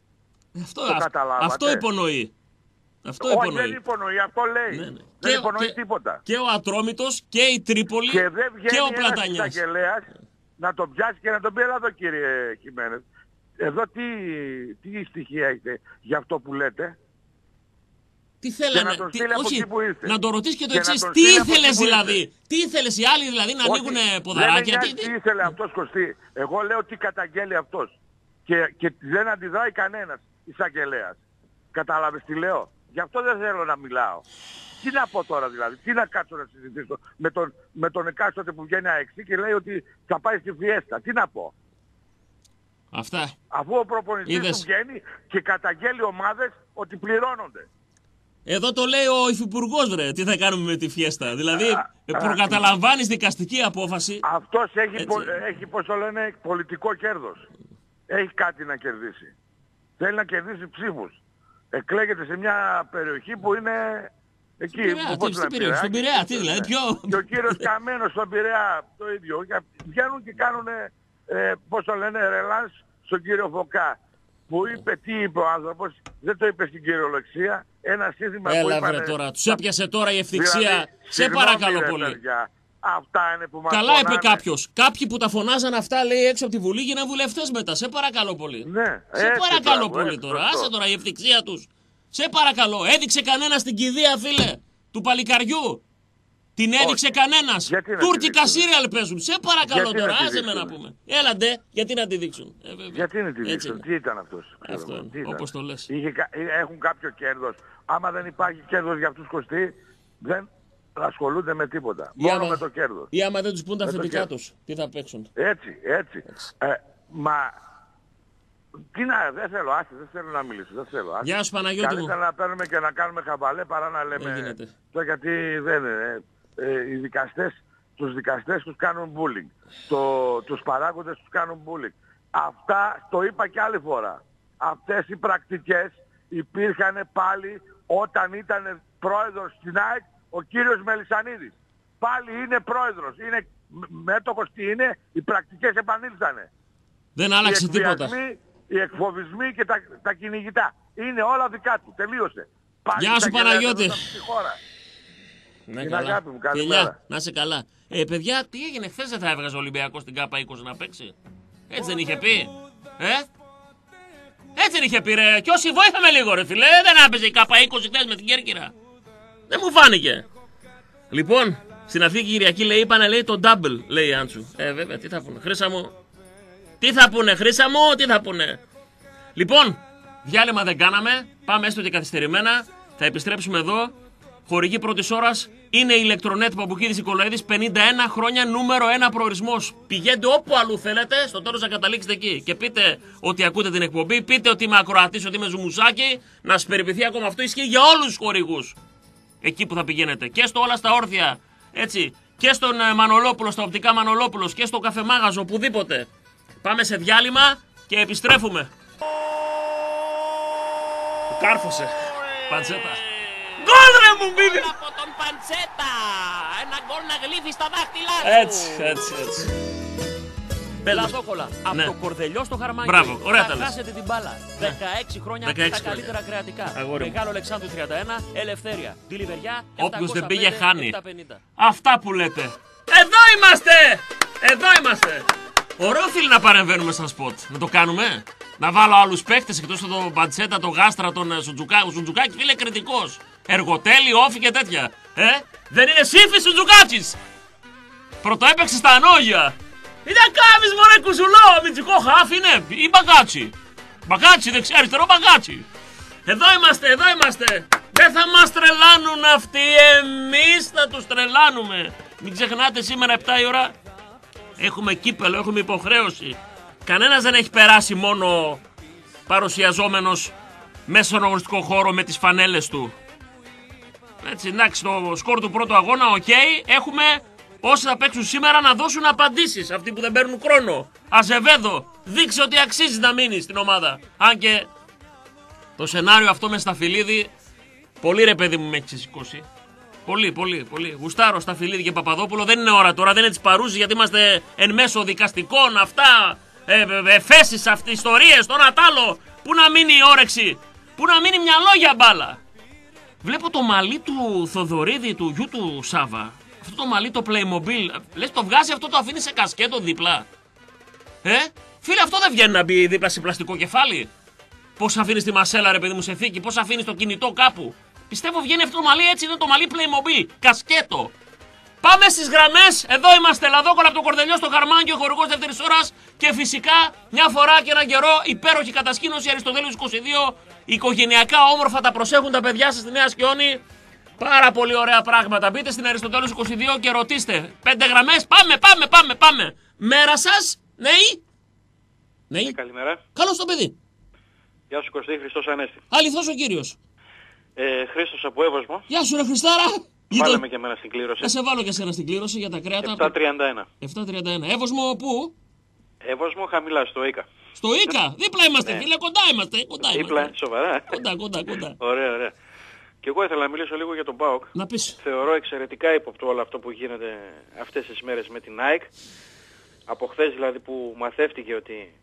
Αυτό υπονοεί. Όχι, δεν υπονοεί, αυτό λέει. Δεν υπονοεί τίποτα. Και ο Ατρόμητος και η Τρίπολη και ο Πλατανιάς. Ένας εισαγγελέας να τον πιάσει και να τον πει, έλα εδώ κύριε Χιμένες. Εδώ τι στοιχεία έχετε για αυτό που λέτε? Τι θέλανε, να το ρωτήσεις και το εξής, τι ήθελες δηλαδή, τι ήθελες οι άλλοι δηλαδή να ανοίγουν ποδαράκια? Τι ήθελε αυτός, Κωστή? Εγώ λέω τι καταγγέλει αυτός και δεν αντιδράει κανένας εισαγγελέας. Κατάλαβες τι λέω? Γι' αυτό δεν θέλω να μιλάω. Τι να πω τώρα δηλαδή, τι να κάτσω να συζητήσω με τον εκάστοτε που βγαίνει αεξή και λέει ότι θα πάει στη Φιέστα. Τι να πω? Αυτά. Αφού ο προπονητής του βγαίνει και καταγγέλει ομάδες ότι πληρώνονται. Εδώ το λέει ο υφυπουργός, βρε. Τι θα κάνουμε με τη φιέστα. Δηλαδή, προκαταλαμβάνεις δικαστική απόφαση. Αυτός έχει, πώς το λένε, πολιτικό κέρδος. Έχει κάτι να κερδίσει. Θέλει να κερδίσει ψήφους. Εκλέγεται σε μια περιοχή που είναι εκεί. Στον Πειραιά, τι δηλαδή. Και ο κύριος Καμένος στον Πειραιά το ίδιο. Βγαίνουν και κάνουν, πώς το λένε, ρελάνς στον κύριο Φωκά. Που είπε, τι είπε ο άνθρωπος, δεν το είπε στην κυριολεξία. Ένα σύνθημα που είπανε... Έλα βρε τώρα, τους έπιασε τώρα η ευθυξία. Δηλαδή, σε παρακαλώ πολύ. Αυτά είναι που μας καλά είπε κάποιος. Κάποιοι που τα φωνάζαν αυτά, λέει, έξω από τη Βουλή γίνανε βουλευτές μετά. Σε παρακαλώ πολύ. Ναι, σε παρακαλώ πολύ τώρα. Άσε τώρα η ευθυξία τους. Σε παρακαλώ. Έδειξε κανένα την κηδεία, φίλε, του παλικαριού. Την έδειξε κανένας. Τούρκικα σύριαλ παίζουν. Σε παρακαλώ γιατί τώρα, άσε με να πούμε. Έλαντε, γιατί να τη δείξουν. Γιατί να τη δείξουν, τι ήταν αυτός. Αυτό, όπως το λες. Έχουν κάποιο κέρδος. Άμα δεν υπάρχει κέρδος για αυτούς, Κωστή, δεν ασχολούνται με τίποτα. Μόνο με το κέρδος. Ή άμα δεν τους πούν τα αφεντικά τους, τι θα παίξουν. Έτσι. Μα... Τι να, δεν θέλω να μιλήσω, δεν θέλω. Γεια σου Παναγιώτη μου. Καλύτερα να παίρνουμε και να κάνουμε χαβαλέ παρά να λέμε... Το γιατί δεν είναι. Τους δικαστές τους κάνουν bullying. Τους παράγοντες τους κάνουν bullying. Αυτά το είπα και άλλη φορά. Αυτές οι πρακτικές υπήρχαν πάλι όταν ήταν πρόεδρος στην ΑΕΚ ο κύριος Μελισσανίδης. Πάλι είναι πρόεδρος. Είναι μέτοχος τι είναι, οι πρακτικές επανήλθανε. Δεν άλλαξε τίποτα. Οι εκφοβισμοί και τα κυνηγητά. Είναι όλα δικά του. Τελείωσε. Γεια σου Παναγιώτη. Ναι, καλά. Φιλιά, να είσαι καλά. Παιδιά, τι έγινε, χθες δεν θα έβγαζε ο Ολυμπιακός στην ΚΑΠΑ 20 να παίξει. Έτσι δεν είχε πει. Έτσι δεν είχε πει ρε. Κι όσοι βοήθαμε λίγο ρε φίλε. Δεν έπαιζε η ΚΑΠΑ 20 χθες με την Κέρκυρα. Δεν μου φάνηκε. Λοιπόν, στην Αθήνα Κυριακή λέει, είπανε λέει το double, λέει η Άντσου. Βέβαια, τι θα πούνε. Χρύσα μου. Τι θα πούνε, Χρύσα μου, τι θα πούνε. Λοιπόν, διάλειμμα δεν κάναμε. Πάμε έστω και καθυστερημένα. Θα επιστρέψουμε εδώ. Χορηγή πρώτης ώρας είναι η ηλεκτρονέτ Παπουκίδης Νικολαίδης, 51 χρόνια, νούμερο 1 προορισμός. Πηγαίνετε όπου αλλού θέλετε, στο τέλος να καταλήξετε εκεί. Και πείτε ότι ακούτε την εκπομπή, πείτε ότι είμαι ακροατής, ότι είμαι ζουμουσάκι. Να σας περιποιηθεί ακόμα αυτό, ισχύει για όλους τους χορηγούς. Εκεί που θα πηγαίνετε. Και στο Όλα στα Όρθια, έτσι. Και στον Μανολόπουλο, στα οπτικά Μανολόπουλος, και στο καφεμάγαζο, οπουδήποτε. Πάμε σε διάλειμμα και επιστρέφουμε. Κάρφωσε. Παντσέτα. Γκολ ρε μου μπήδες! Από τον Παντσέτα! Ένα γκολ να γλύφει στα δάχτυλά σου! Έτσι. Πελαδόκολα, από το κορδελιό στο χαρμάνι. Μπράβο, ωραία τα λες. Χάσετε την μπάλα. 16 χρόνια τα καλύτερα κρεατικά. Μεγάλο Αλεξάνδρου 31, Ελευθέρια. Τη Λιβεριά, όποιος δεν πήγε χάνει. Αυτά που λέτε. Εδώ είμαστε! Ωραίο φίλοι να παρεμβαίνουμε στα σποτ. Να το κάνουμε. Να βάλω άλλους παίκτες εκτός από τον Παντσέτα, τον Γάστρα, τον Σουτζουκάκη. Ο Σουτζουκάκης φίλε κριτικός. Εργοτέλη, όφη και τέτοια. Δεν είναι σύμφης Σουτζουκάκης. Πρωτοέπαιξε στα ανώγια. Τι να κάνεις μωρέ κουζουλό, αμυντικό χάφ είναι ή μπαγκάτσι. Μπαγκάτσι δεξιά αριστερό μπαγκάτσι. Εδώ είμαστε. Δεν θα μας τρελάνουν αυτοί, εμείς θα τους τρελάνουμε. Μην ξεχνάτε σήμερα 7 η ώρα έχουμε κύπελο, έχουμε υποχρέωση. Κανένας δεν έχει περάσει μόνο παρουσιαζόμενος μέσα στον αγωνιστικό χώρο με τις φανέλες του. Έτσι, εντάξει, το σκορ του πρώτου αγώνα, έχουμε όσοι θα παίξουν σήμερα να δώσουν απαντήσεις. Αυτοί που δεν παίρνουν χρόνο. Αζεβέδο, δείξε ότι αξίζει να μείνει στην ομάδα. Αν και το σενάριο αυτό με Σταφυλίδη, πολύ ρε παιδί μου με έχει ξεσηκώσει. Πολύ. Γουστάρω Σταφυλίδη και Παπαδόπουλο. Δεν είναι ώρα τώρα, δεν είναι της παρούσης γιατί είμαστε εν μέσω δικαστικών αυτά. Εφέσεις αυτές, ιστορίες, το ένα τ' άλλο. Πού να μείνει η όρεξη, πού να μείνει μυαλό για μπάλα. Βλέπω το μαλλί του Θοδωρίδη, του γιου του Σάβα. Αυτό το μαλλί το Playmobil. Λες το βγάζει αυτό, το αφήνει σε κασκέτο δίπλα. Φίλε, αυτό δεν βγαίνει να μπει δίπλα σε πλαστικό κεφάλι. Πώς αφήνεις τη μασέλα ρε παιδί μου σε θήκη, πώς αφήνεις το κινητό κάπου. Πιστεύω βγαίνει αυτό το μαλλί έτσι, είναι το μαλλί Playmobil. Κασκέτο. Πάμε στις γραμμές. Εδώ είμαστε. Λαδόκολα από το Κορδελιό στο Χαρμάνκι, ο χορηγός δεύτερης ώρας. Και φυσικά μια φορά και έναν καιρό υπέροχη κατασκήνωση Αριστοτέλους 22. Οικογενειακά όμορφα τα προσέχουν τα παιδιά σας στη Νέα Σκιώνη. Πάρα πολύ ωραία πράγματα. Μπείτε στην Αριστοτέλους 22 και ρωτήστε. 5 γραμμές. Πάμε. Μέρα σας. Ναι. Καλημέρα. Καλώς το παιδί. Γεια σου Κωστή, Χριστός Ανέστη. Αληθώς ο κύριος. Χρήστος από Εύωσμο. Γεια σου ρε Χριστάρα. Βάλε με και εμένα στην κλήρωση. Θα σε βάλω και εσένα στην κλήρωση για τα κρέατα. 731. 731. Εύωσμο πού? Εύωσμο χαμηλά, στο Ίκα. Στο Ίκα, δίπλα είμαστε, φίλε, κοντά είμαστε. Δίπλα, σοβαρά. Κοντά. Ωραία, ωραία. Και εγώ ήθελα να μιλήσω λίγο για τον ΠΑΟΚ. Να πεις. Θεωρώ εξαιρετικά ύποπτο όλο αυτό που γίνεται αυτές τις μέρες με την ΑΕΚ. Από χθες δηλαδή που μαθεύτηκε ότι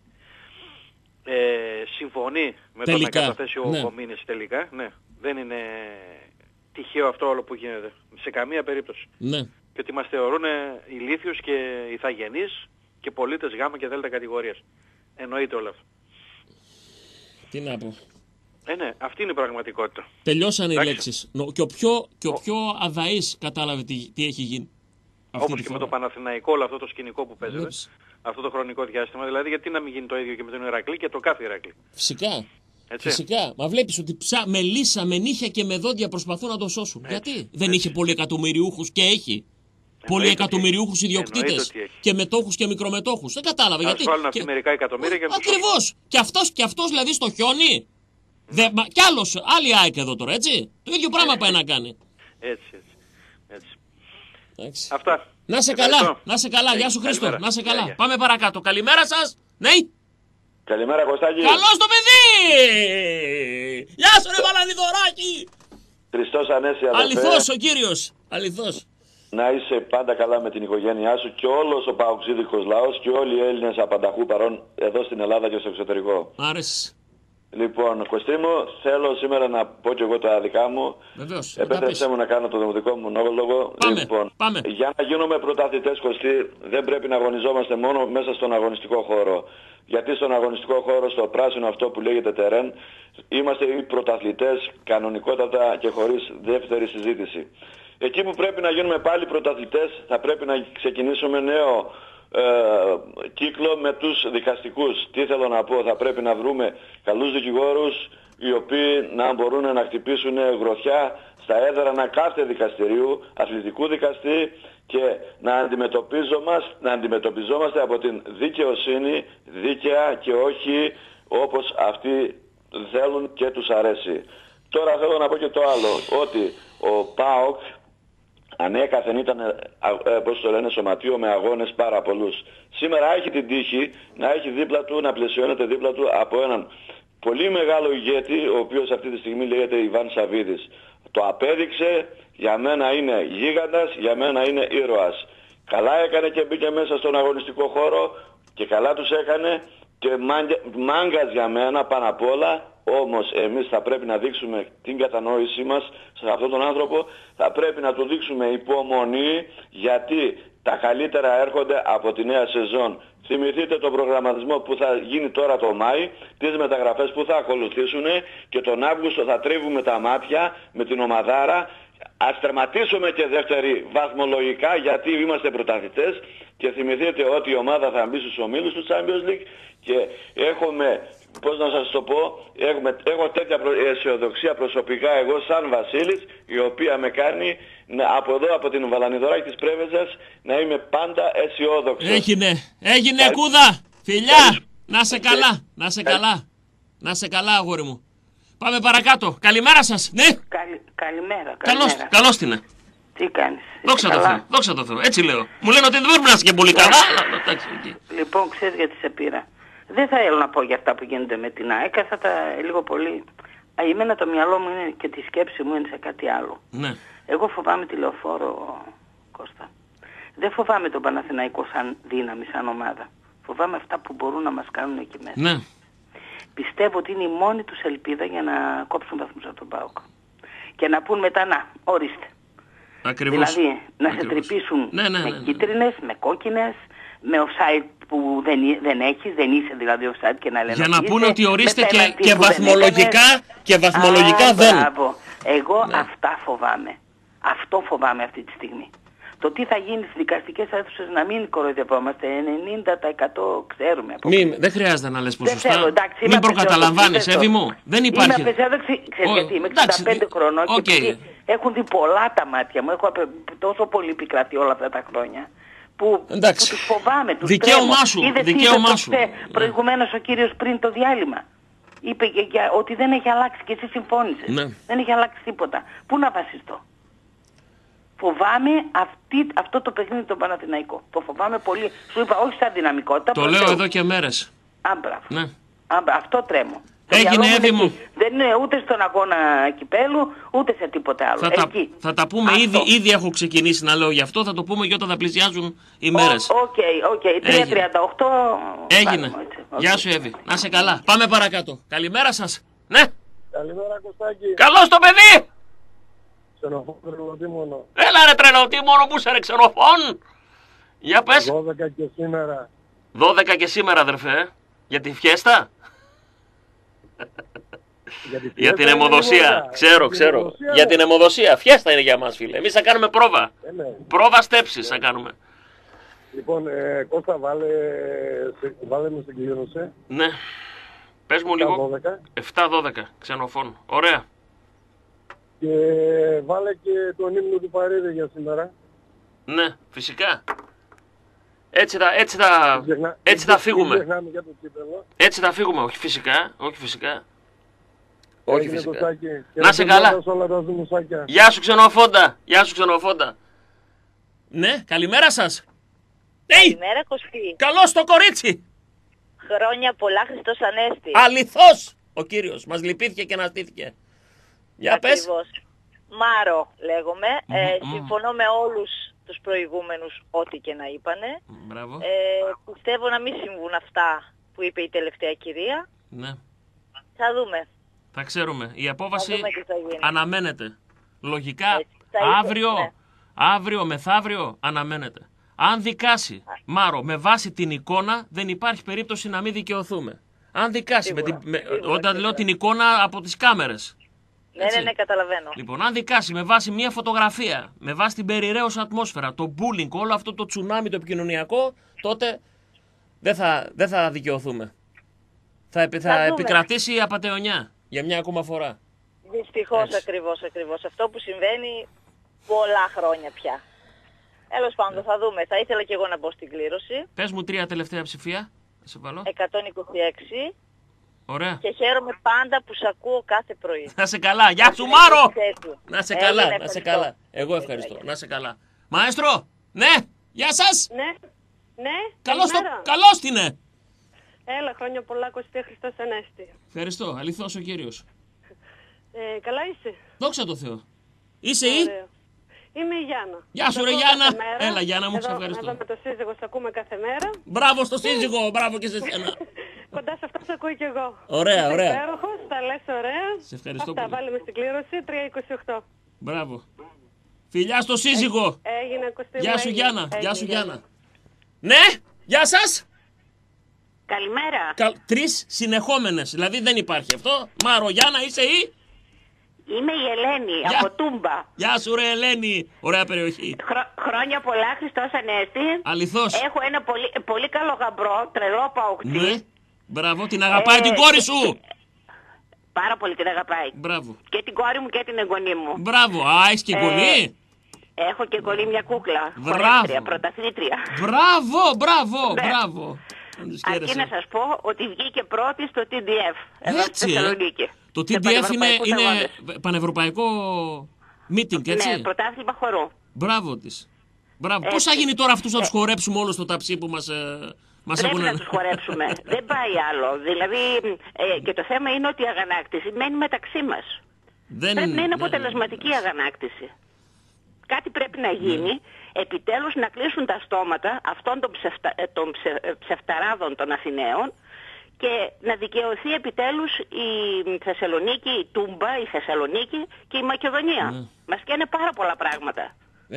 συμφωνεί με το να καταθέσει ο Κομίνης τελικά. Ναι, δεν είναι τυχαίο αυτό όλο που γίνεται. Σε καμία περίπτωση. Ναι. Και ότι μας θεωρούν ηλίθιους και ηθαγενείς και πολίτες Γ και Δ κατηγορίας. Εννοείται όλο αυτό. Τι να πω. Ναι, αυτή είναι η πραγματικότητα. Τελειώσαν οι λέξεις. Και ο πιο αδαής κατάλαβε τι έχει γίνει. Όπως και με το Παναθηναϊκό, όλο αυτό το σκηνικό που παίζεται, αυτό το χρονικό διάστημα. Δηλαδή, γιατί να μην γίνει το ίδιο και με τον Ηρακλή και το κάθε Ηρακλή. Φυσικά. Έτσι. Φυσικά. Μα βλέπεις ότι με λύσα, με νύχια και με δόντια προσπαθούν να το σώσουν. Γιατί δεν είχε πολυεκατομμυριούχους και έχει. Πολυεκατομμυριούχους ιδιοκτήτες και μετόχους και μικρομετόχους. Δεν κατάλαβε γιατί. Βάλουν αυτοί μερικά εκατομμύρια και ακριβώς. Και αυτός δηλαδή στο χιόνι. Κι άλλος, άλλη ΑΕΚ εδώ τώρα, έτσι. Το ίδιο πράγμα πάει να κάνει. Έτσι. Αυτά. Να σε καλά, να σε καλά. Γεια σου Χρήστο, να σε καλά. Πάμε παρακάτω. Καλημέρα σας. Ναι. Καλημέρα Κωστάκη. Καλώς το παιδί. Γεια σου ρε Βαλανιδωράκη. Χριστός Ανέστη αδερφέ. Αληθώς ο κύριος. Αληθώς. Να είσαι πάντα καλά με την οικογένειά σου και όλος ο παοξίδικος λαός και όλοι οι Έλληνες απανταχού παρών εδώ στην Ελλάδα και στο εξωτερικό. Άρεσε. Λοιπόν, Κωστή μου, θέλω σήμερα να πω και εγώ τα δικά μου. Βεβαίως. Επέτρεψέ μου να κάνω το δημοτικό μου μονόλογο. Πάμε. Για να γίνουμε πρωταθλητές, Κωστή, δεν πρέπει να αγωνιζόμαστε μόνο μέσα στον αγωνιστικό χώρο. Γιατί στον αγωνιστικό χώρο, στο πράσινο αυτό που λέγεται τερέν, είμαστε οι πρωταθλητές κανονικότατα και χωρίς δεύτερη συζήτηση. Εκεί που πρέπει να γίνουμε πάλι πρωταθλητές, θα πρέπει να ξεκινήσουμε νέο κύκλο με τους δικαστικούς. Τι θέλω να πω, θα πρέπει να βρούμε καλούς δικηγόρους οι οποίοι να μπορούν να χτυπήσουν γροθιά στα έδρανα κάθε δικαστηρίου, αθλητικού δικαστή και να αντιμετωπιζόμαστε από την δικαιοσύνη δίκαια και όχι όπως αυτοί θέλουν και τους αρέσει. Τώρα θέλω να πω και το άλλο, ότι ο ΠΑΟΚ ανέκαθεν ήταν, πώς το λένε, σωματείο με αγώνες πάρα πολλούς. Σήμερα έχει την τύχη να έχει δίπλα του, να πλαισιώνεται δίπλα του από έναν πολύ μεγάλο ηγέτη, ο οποίος αυτή τη στιγμή λέγεται Ιβάν Σαββίδης. Το απέδειξε, για μένα είναι γίγαντας, για μένα είναι ήρωας. Καλά έκανε και μπήκε μέσα στον αγωνιστικό χώρο και καλά τους έκανε και μάγκας για μένα πάνω απ' όλα. Όμως εμείς θα πρέπει να δείξουμε την κατανόησή μας σε αυτόν τον άνθρωπο, θα πρέπει να του δείξουμε υπομονή γιατί τα καλύτερα έρχονται από τη νέα σεζόν. Θυμηθείτε τον προγραμματισμό που θα γίνει τώρα το Μάη, τις μεταγραφές που θα ακολουθήσουν και τον Αύγουστο θα τρίβουμε τα μάτια με την ομαδάρα. Ας τερματίσουμε και δεύτερη βαθμολογικά γιατί είμαστε πρωταθλητές και θυμηθείτε ότι η ομάδα θα μπει στους ομίλους του Champions League και έχουμε, πώς να σας το πω, έχω τέτοια αισιοδοξία προσωπικά εγώ σαν Βασίλης, η οποία με κάνει από εδώ από την Βαλανιδωράκη της Πρέβεζας να είμαι πάντα αισιόδοξος. Έγινε κούδα, φιλιά, να σε καλά, να σε καλά αγόρι μου. Πάμε παρακάτω. Καλημέρα σας. Ναι. Καλημέρα. Καλώς την. Τι κάνεις? Δόξα τω Θεώ. Έτσι λέω. Μου λένε ότι δεν πρέπει να είσαι και πολύ καλά. Λοιπόν, ξέρεις γιατί σε πήρα. Δεν θα θέλω να πω για αυτά που γίνονται με την ΑΕΚ. Θα τα λίγο πολύ. Εμένα το μυαλό μου είναι και τη σκέψη μου είναι σε κάτι άλλο. Ναι. Εγώ φοβάμαι τη Λεωφόρο, Κώστα. Δεν φοβάμαι τον Παναθηναϊκό σαν δύναμη, σαν ομάδα. Φοβάμαι αυτά που μπορούν να μας κάνουν εκεί μέσα. Ναι. Πιστεύω ότι είναι η μόνη τους ελπίδα για να κόψουν βαθμούς από τον ΠΑΟΚ. Και να πούν μετά, να, ορίστε. Ακριβώς. Δηλαδή, να σε τρυπήσουν με κίτρινες, με κόκκινες, με offside που δεν είσαι δηλαδή offside και να λένε. Για να πούνε ότι ορίστε και βαθμολογικά δεν. Εγώ αυτά φοβάμαι. Αυτό φοβάμαι αυτή τη στιγμή. Το τι θα γίνει στις δικαστικές αίθουσες να μην κοροϊδευόμαστε, 90% ξέρουμε. Δεν χρειάζεται να λες ποσοστά. Μην προκαταλαμβάνεις, Εύη μου. Δεν υπάρχει. Είμαι απεσιόδοξη, ξέρεις γιατί, είμαι 65 χρονών και έχουν δει πολλά τα μάτια μου. Έχω τόσο πολύ επικρατεί όλα αυτά τα χρόνια που τους φοβάμαι, τους δικαίωμά σου. Δικαίωμά σου. Προηγουμένως ο κύριος πριν το διάλειμμα είπε ότι δεν έχει αλλάξει και εσύ συμφώνησες. Ναι. Δεν έχει αλλάξει τίποτα. Πού να βασιστώ? Φοβάμαι αυτό το παιχνίδι τον Παναθηναϊκό. Το φοβάμαι πολύ. Σου είπα όχι σαν δυναμικότητα. Το λέω εδώ και μέρες. Άμπραβο. Ναι. Αυτό τρέμω. Έγινε έτοιμο. Δεν είναι ούτε στον αγώνα κυπέλου, ούτε σε τίποτε άλλο. Θα τα πούμε ήδη έχω ξεκινήσει να λέω γι' αυτό, θα το πούμε και όταν θα πλησιάζουν οι μέρες. Οκ. 3:38. Έγινε. Γεια σου Εύη. Να σε καλά. Πάμε παρακάτω. Καλημέρα σας. Ναι. Καλημέρα Κωστάκη. Καλώς το παιδί. Ξενοφών τρελοτήμονο. Έλα ρε τρελοτήμονο, που είσαι ρε ξενοφών. Για πες. 12 και σήμερα. 12 και σήμερα αδερφέ. Για τη φιέστα. Για την αιμοδοσία. Ξέρω. Για την αιμοδοσία. Φιέστα είναι για μας φίλε. Εμείς θα κάνουμε πρόβα. Πρόβα στέψης θα κάνουμε. Λοιπόν, Κώστα βάλε με στην κλήρωση. Ναι. Πες μου λίγο. 7-12 ξενοφών. Ωραία. Και βάλε και τον ύμνο του Παρίδη για σήμερα. Ναι, φυσικά. Έτσι θα φύγουμε. Έτσι θα φύγουμε, όχι φυσικά. Όχι φυσικά. Να σε καλά. Γεια σου ξενοφόντα. Ναι, καλημέρα σας. Καλημέρα Κωστή. Καλώς το κορίτσι. Χρόνια πολλά, Χριστός Ανέστη. Αληθώς ο κύριος, μας λυπήθηκε και αναστήθηκε. Για πες. Μάρο λέγομαι, συμφωνώ με όλους τους προηγούμενους ό,τι και να είπανε. Μπράβο. Πιστεύω να μην συμβούν αυτά που είπε η τελευταία κυρία. Ναι. Θα δούμε. Θα ξέρουμε. Η απόφαση αναμένεται. Λογικά αύριο μεθαύριο αναμένεται. Αν δικάσει Μάρο με βάση την εικόνα, δεν υπάρχει περίπτωση να μην δικαιωθούμε. Αν δικάσει, όταν λέω την εικόνα από τις κάμερες. Ναι, καταλαβαίνω. Λοιπόν, αν δικάσει με βάση μια φωτογραφία, με βάση την περιραίωσα ατμόσφαιρα, το bullying, όλο αυτό το τσουνάμι το επικοινωνιακό, τότε δεν θα δικαιωθούμε. Θα επικρατήσει η απατεωνιά για μια ακόμα φορά. Δυστυχώς ακριβώς. Αυτό που συμβαίνει πολλά χρόνια πια. Τέλος πάντων, θα δούμε. Θα ήθελα και εγώ να μπω στην κλήρωση. Πες μου 3 τελευταία ψηφία. Σε βάλω. 126. Ωραία. Και χαίρομαι πάντα που σ' ακούω κάθε πρωί. Να σε καλά. Γεια σου Μάρο. Να σε καλά. Εγώ ευχαριστώ. Να σε καλά. Μαέστρο. Ναι. Γεια σας. Ναι. Καλώς την είναι. Έλα, χρόνια πολλά, Κωστή, Χριστός Ανέστη. Ευχαριστώ. Αληθώς ο κύριος. Καλά είσαι. Δόξα τω Θεώ. Είσαι ή? Είμαι η Γιάννα. Γεια σου ρε Γιάννα. Έλα Γιάννα μου, σε ευχαριστώ. Εδώ με το σύζυγο σε ακούμε κάθε μέρα. Μπράβο στο σύζυγο, μπράβο και σε σένα. Κοντά σε αυτό σε ακούω κι εγώ. Ωραία. Υπέροχος, τα λες ωραία. Σε ευχαριστώ πολύ. Αυτά βάλουμε στην κλήρωση, 328. Μπράβο. Φιλιά στο σύζυγο. Έγινε, Κωστή. Γεια σου Γιάννα. Ναι, γεια σας. Καλημέρα. 3 συνεχόμενες, δηλαδή δεν υπάρχει αυτό. Μάρο, Γιάννα, είσαι ή? Είμαι η Ελένη, από Τούμπα. Γεια σου ρε Ελένη, ωραία περιοχή. Χρόνια πολλά, Χριστός Ανέστη. Αληθώς. Έχω ένα πολύ καλό γαμπρό, τρελό παοκτή. Ναι, μπράβο, την αγαπάει την κόρη σου. Πάρα πολύ την αγαπάει. Μπράβο. Και την κόρη μου και την εγγονή μου. Μπράβο, έχεις και εγγονή. Έχω και εγγονή μια κούκλα, χορεύτρια, πρωταθλήτρια. Μπράβο. Αρκεί να σας πω ότι βγήκε πρώτη στο TDF, εδώ στη Θεσσαλονίκη. Το TDF είναι πανευρωπαϊκό meeting, έτσι. Ναι, πρωτάθλημα χορού. Μπράβο της. Πώς θα γίνει τώρα αυτούς να τους χορέψουμε όλους στο ταψί που μας έχουν... Πρέπει να τους χορέψουμε. Δεν πάει άλλο. Δηλαδή, και το θέμα είναι ότι η αγανάκτηση μένει μεταξύ μας. Πρέπει να είναι αποτελεσματική η αγανάκτηση. Κάτι πρέπει να γίνει, επιτέλους να κλείσουν τα στόματα αυτών των ψευταράδων των Αθηναίων και να δικαιωθεί επιτέλους η Θεσσαλονίκη, η Τούμπα, η Θεσσαλονίκη και η Μακεδονία. Μας καίνε πάρα πολλά πράγματα.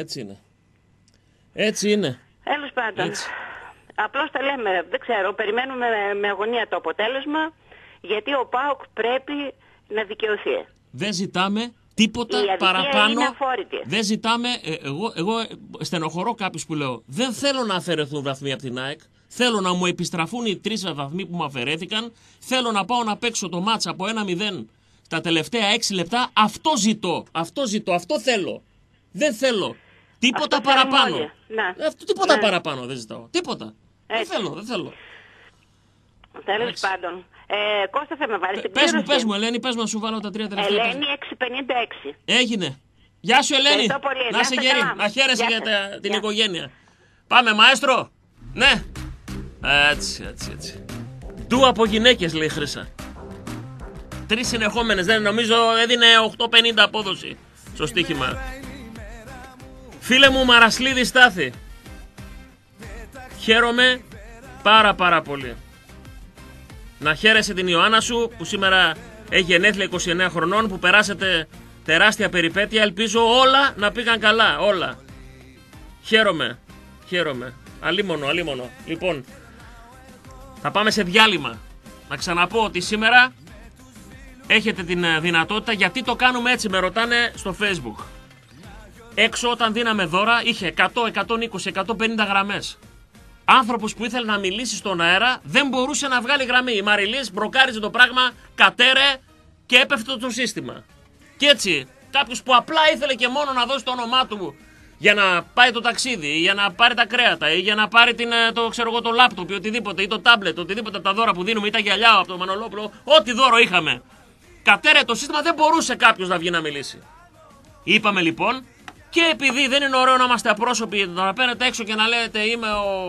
Έτσι είναι. Τέλος πάντων. Απλώς τα λέμε, δεν ξέρω, περιμένουμε με αγωνία το αποτέλεσμα, γιατί ο ΠΑΟΚ πρέπει να δικαιωθεί. Δεν ζητάμε τίποτα παραπάνω. Δεν ζητάμε. Εγώ στενοχωρώ κάποιους που λέω: δεν θέλω να αφαιρεθούν βαθμοί από την ΑΕΚ. Θέλω να μου επιστραφούν οι 3 βαθμοί που μου αφαιρέθηκαν. Θέλω να πάω να παίξω το μάτσα από 1-0 τα τελευταία 6 λεπτά. Αυτό ζητώ. Αυτό θέλω. Δεν θέλω Τίποτα παραπάνω. Τίποτα παραπάνω δεν ζητάω. Τίποτα. Δεν θέλω. Τέλος πάντων. Κώστα, θα με βάλεις την πλήρωση. Πες μου, Ελένη, πες μου να σου βάλω τα 3 τελευταία. Ελένη 656. Έγινε. Γεια σου, Ελένη. Να είσαι γερή. Να χαίρεσαι για την οικογένεια. Πάμε, μαέστρο. Ναι. Έτσι. Του από γυναίκες, λέει η Χρύσα. 3 συνεχόμενες, δεν νομίζω έδινε 8,50 απόδοση στο στοίχημα. Φίλε μου Μαρασλίδη Στάθη, χαίρομαι πάρα πολύ. Να χαίρεσαι την Ιωάννα σου που σήμερα έχει γενέθλια 29 χρονών, που περάσετε τεράστια περιπέτεια. Ελπίζω όλα να πήγαν καλά, όλα. Χαίρομαι. Αλίμονο. Λοιπόν, θα πάμε σε διάλειμμα. Να ξαναπώ ότι σήμερα έχετε την δυνατότητα, γιατί το κάνουμε έτσι, με ρωτάνε στο Facebook. Έξω όταν δίναμε δώρα είχε 100, 120, 150 γραμμές. Άνθρωπος που ήθελε να μιλήσει στον αέρα δεν μπορούσε να βγάλει γραμμή. Η Μαριλής μπροκάριζε το πράγμα, κατέρε και έπεφτε το σύστημα. Και έτσι κάποιος που απλά ήθελε και μόνο να δώσει το όνομά του για να πάει το ταξίδι, ή για να πάρει τα κρέατα, ή για να πάρει το λάπτοπ ή οτιδήποτε, ή το τάμπλετ, οτιδήποτε από τα δώρα που δίνουμε, ή τα γυαλιά από το Μανολόπουλο, ό,τι δώρο είχαμε. Κατέρε το σύστημα, δεν μπορούσε κάποιος να βγει να μιλήσει. Είπαμε λοιπόν, και επειδή δεν είναι ωραίο να είμαστε απρόσωποι, να παίρνετε έξω και να λέτε είμαι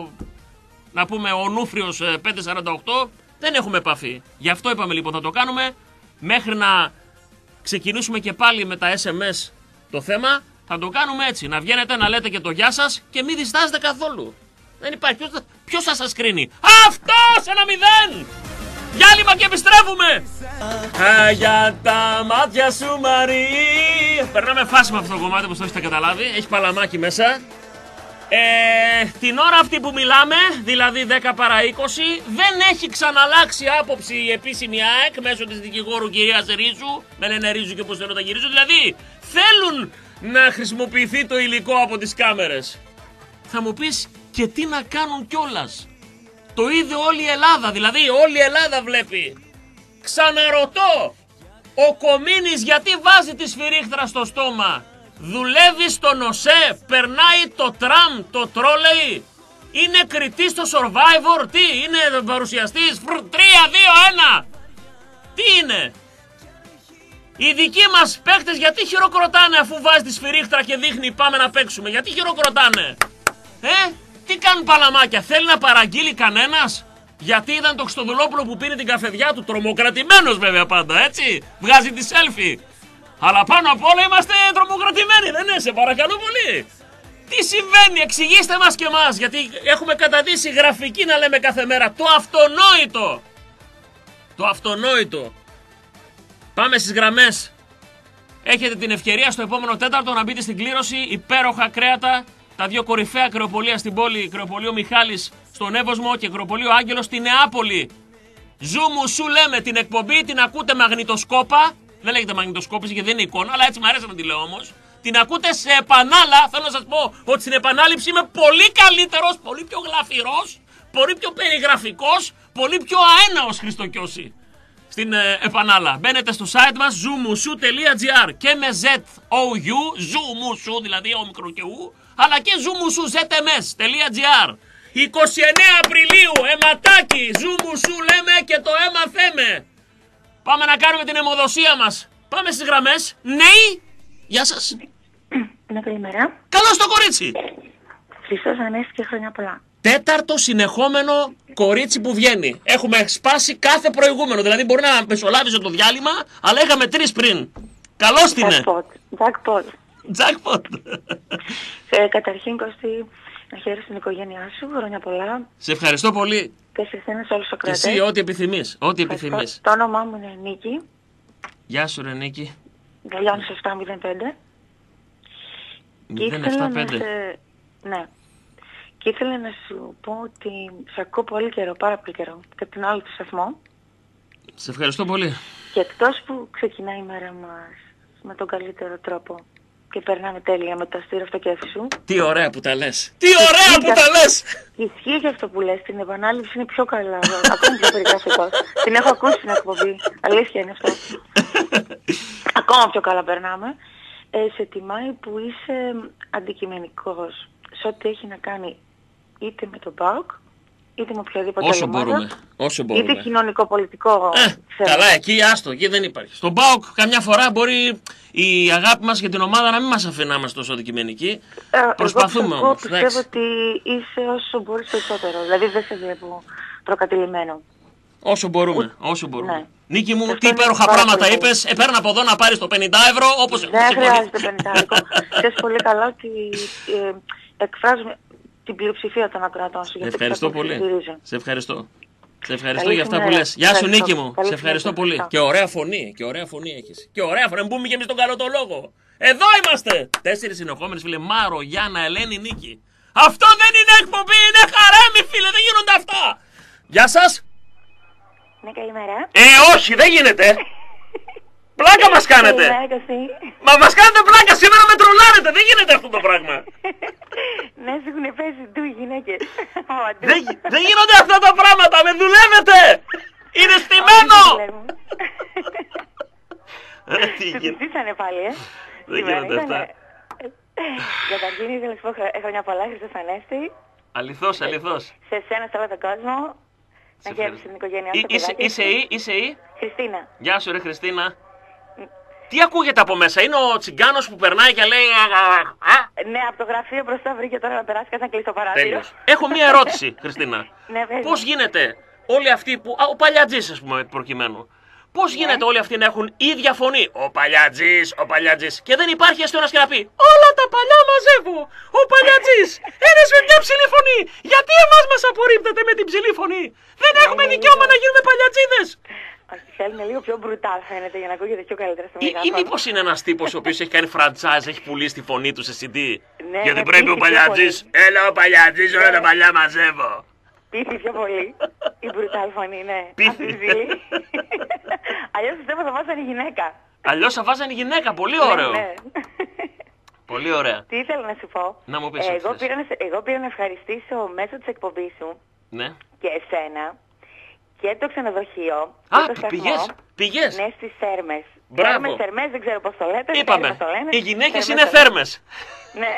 ο Νούφριος 548, δεν έχουμε επαφή. Γι' αυτό είπαμε λοιπόν θα το κάνουμε, μέχρι να ξεκινήσουμε και πάλι με τα SMS το θέμα, θα το κάνουμε έτσι, να βγαίνετε να λέτε και το γεια σας και μην διστάζετε καθόλου. Δεν υπάρχει, ποιος θα σας κρίνει. Αυτός 1-0! Διάλειμμα και επιστρέφουμε! Για τα μάτια σου Μαρή. Περνάμε φάση με αυτό το κομμάτι, όπως το έχετε καταλάβει. Έχει παλαμάκι μέσα. Την ώρα αυτή που μιλάμε, δηλαδή 10 παρά 20, δεν έχει ξαναλλάξει άποψη η επίσημη ΑΕΚ μέσω της δικηγόρου κυρίας Ρίζου. Με λένε Ρίζου και όπως θέλω τα γυρίζω. Δηλαδή θέλουν να χρησιμοποιηθεί το υλικό από τις κάμερες. Θα μου πεις και τι να κάνουν κιόλας. Το είδε όλη η Ελλάδα, δηλαδή όλη η Ελλάδα βλέπει. Ξαναρωτώ, ο Κομίνης γιατί βάζει τη σφυρίχτρα στο στόμα? Δουλεύει στον ΟΣΕ, περνάει το τραμ, το τρόλεϊ, είναι κριτής στο Survivor, τι είναι, παρουσιαστής, 3-2-1, τι είναι? Οι δικοί μας παίχτες γιατί χειροκροτάνε αφού βάζει τη σφυρίχτρα και δείχνει πάμε να παίξουμε? Γιατί χειροκροτάνε? Τι κάνουν παλαμάκια, θέλει να παραγγείλει κανένας? Γιατί είδαν το Χριστοδουλόπουλο που πήρε την καφεδιά του, τρομοκρατημένος βέβαια πάντα, έτσι, βγάζει τη selfie. Αλλά πάνω απ' όλα είμαστε τρομοκρατημένοι, δεν είναι, σε παρακαλώ πολύ. Τι συμβαίνει, εξηγήστε μας και εμάς, γιατί έχουμε καταδύσει γραφική να λέμε κάθε μέρα. Το αυτονόητο. Πάμε στις γραμμές. Έχετε την ευκαιρία στο επόμενο τέταρτο να μπείτε στην κλήρωση. Υπέροχα κρέατα, τα δύο κορυφαία κρεοπολία στην πόλη, κρεοπολείο Μιχάλης στον Εύωσμο και κρεοπολείο Άγγελος στη Νεάπολη. Ζούμου σου λέμε, την εκπομπή την ακούτε μαγνητοσκόπα. Δεν λέγεται μαγνητοσκόπηση γιατί δεν είναι εικόνα, αλλά έτσι μου αρέσει να τη λέω όμως. Την ακούτε σε επανάλα. Θέλω να σας πω ότι στην επανάληψη είμαι πολύ καλύτερος, πολύ πιο γλαφυρός, πολύ πιο περιγραφικός, πολύ πιο αέναος Χριστοκιώση. Στην επανάλα. Μπαίνετε στο site μας zoomusu.gr και με ZOU, zoomusu δηλαδή όμικρο και ου, αλλά και zoomusu.zms.gr. 29 Απριλίου, αιματάκι, ζούμουσου λέμε και το αίμα θέμε. Πάμε να κάνουμε την αιμοδοσία μας. Πάμε στις γραμμές. Νέοι, γεια σας. Ναι, καλημέρα. Καλώς το κορίτσι. Χριστός Ανέστη και χρόνια πολλά. Τέταρτο συνεχόμενο κορίτσι που βγαίνει. Έχουμε σπάσει κάθε προηγούμενο. Δηλαδή μπορεί να μεσολάβησε το διάλειμμα, αλλά είχαμε 3 πριν. Καλώς την είναι. Jackpot. Καταρχήν, Κωστή, να χαίρεσαι την οικογένειά σου. Χρόνια πολλά. Σε ευχαριστώ πολύ. Και σε εσένα σε όλους τους κρατές. Και εσύ ό,τι επιθυμείς. Ό,τι επιθυμείς. Το όνομά μου είναι Νίκη. Γεια σου ρε Νίκη. Γαλιώνεις 705. 075. Ναι. Και ήθελα να σου πω ότι σε ακούω πολύ καιρό, πάρα πολύ καιρό, και την άλλη του σταθμό. Σε ευχαριστώ πολύ. Και εκτός που ξεκινάει η μέρα μας με τον καλύτερο τρόπο και περνάμε τέλεια με το αστήριο αυτοκέφι σου. Τι ωραία που τα λες. Τι ωραία που τα λες. Ισχύει για αυτό που λες. Την επανάληψη είναι πιο καλά. Ακόμη πιο περιγραφικός. Την έχω ακούσει στην εκπομπή. Αλήθεια είναι αυτό. Ακόμα πιο καλά περνάμε. σε τιμάει που είσαι αντικειμενικός σε ό,τι έχει να κάνει είτε με τον ΠΑΟΚ, είτε με οποιαδήποτε όσο ομάδα, μπορούμε, όσο μπορούμε. είτε κοινωνικό-πολιτικό θέμα. Καλά, εκεί άστο, εκεί δεν υπάρχει. Στον ΠΑΟΚ καμιά φορά μπορεί η αγάπη μας για την ομάδα να μην μας αφήνει να είμαστε τόσο αντικειμενικοί. Προσπαθούμε όμως. Εγώ πιστεύω ότι είσαι όσο μπορείς περισσότερο, δηλαδή δεν σε βλέπω προκατηλημένο. Όσο μπορούμε, όσο μπορούμε. Ναι. Νίκη μου, τι υπέροχα πράγματα είπες. Παίρνω από εδώ να πάρεις το 50€, όπως δεν χρειάζεται 50€. Ξέρεις πολύ καλά ότι εκφράζουμε την πλειοψηφία των ακροατών σου. Ευχαριστώ πολύ. Σε ευχαριστώ. Σε ευχαριστώ για αυτά που λες. Γεια σου Νίκη μου. Σε ευχαριστώ πολύ. Και ωραία φωνή. Και ωραία φωνή έχεις. Και ωραία φωνή. Μπούμε και εμείς τον καλό το λόγο. Εδώ είμαστε. 4 συνεχόμενες φίλε. Μάρο, Γιάννα, Ελένη, Νίκη. Αυτό δεν είναι εκπομπή. Είναι χαράμι φίλε. Δεν γίνονται αυτά. Γεια σας. Ναι, καλημέρα. Όχι, δεν γίνεται. Πλάκα μας κάνετε. Μα μας κάνετε πλάκα. Σήμερα με τρολάρετε. Δεν γίνεται αυτό το πράγμα. Ναι, σου έχουν πέσει του οι γυναίκες. Δεν γίνονται αυτά τα πράγματα. Με δουλεύετε. Είναι στημένο. Του ζήσανε πάλι, Δεν γίνονται αυτά. Καταρχήν ήθελα να σου πω χρόνια πολλά, Χριστοφανέστη. Αληθώς, αληθώς. Σε εσένα, σε όλο τον κόσμο. Να χαίρεσαι την οικογένειά σου. Είσαι η Χριστίνα. Γεια σου ρε Χριστίνα. Τι ακούγεται από μέσα, είναι ο τσιγκάνος που περνάει και λέει Ναι, από το γραφείο μπροστά βρήκε τώρα να περάσει και να κλείσει το παράθυρο. Έχω μία ερώτηση, Χριστίνα. Ναι, πώς γίνεται όλοι αυτοί που... ο Παλιατζής ας πούμε προκειμένου. Πώς γίνεται όλοι αυτοί να έχουν ίδια φωνή. Ο Παλιατζής. Και δεν υπάρχει έστω ένας και να πει όλα τα παλιά μαζεύω. Ο Παλιατζής. Ένας με μια ψηλή φωνή. Γιατί εμάς μας απορρίπτεται με την ψηλή φωνή. Δεν έχουμε δικαίωμα να γίνουμε Παλιατζίδες. Θέλει λίγο πιο μπρουτάλ φαίνεται για να ακούγεται πιο καλύτερα στο μικρόφωνο. Ή μήπως είναι ένας τύπος ο οποίος έχει κάνει franchise, έχει πουλήσει τη φωνή του σε CD. Γιατί πρέπει ο Παλιατζής. Έλα ο Παλιατζής, όλα τα παλιά μαζεύω. Πείθει πιο πολύ. Η μπρουτάλ φωνή, ναι. Πείθει. Αλλιώς πιστεύω θα βάζανε γυναίκα. Αλλιώς θα βάζανε γυναίκα, πολύ ωραίο. Ναι. Πολύ ωραία. Τι ήθελα να σου πω. Να μου πεις. Εγώ πήρα να ευχαριστήσω μέσω της εκπομπής σου και εσένα και το ξενοδοχείο. Πηγές. Ναι, στις Θέρμες. Μπράβο. Θερμές, δεν ξέρω πώς το λέτε. Είπαμε, οι γυναίκες είναι θέρμες. Ναι.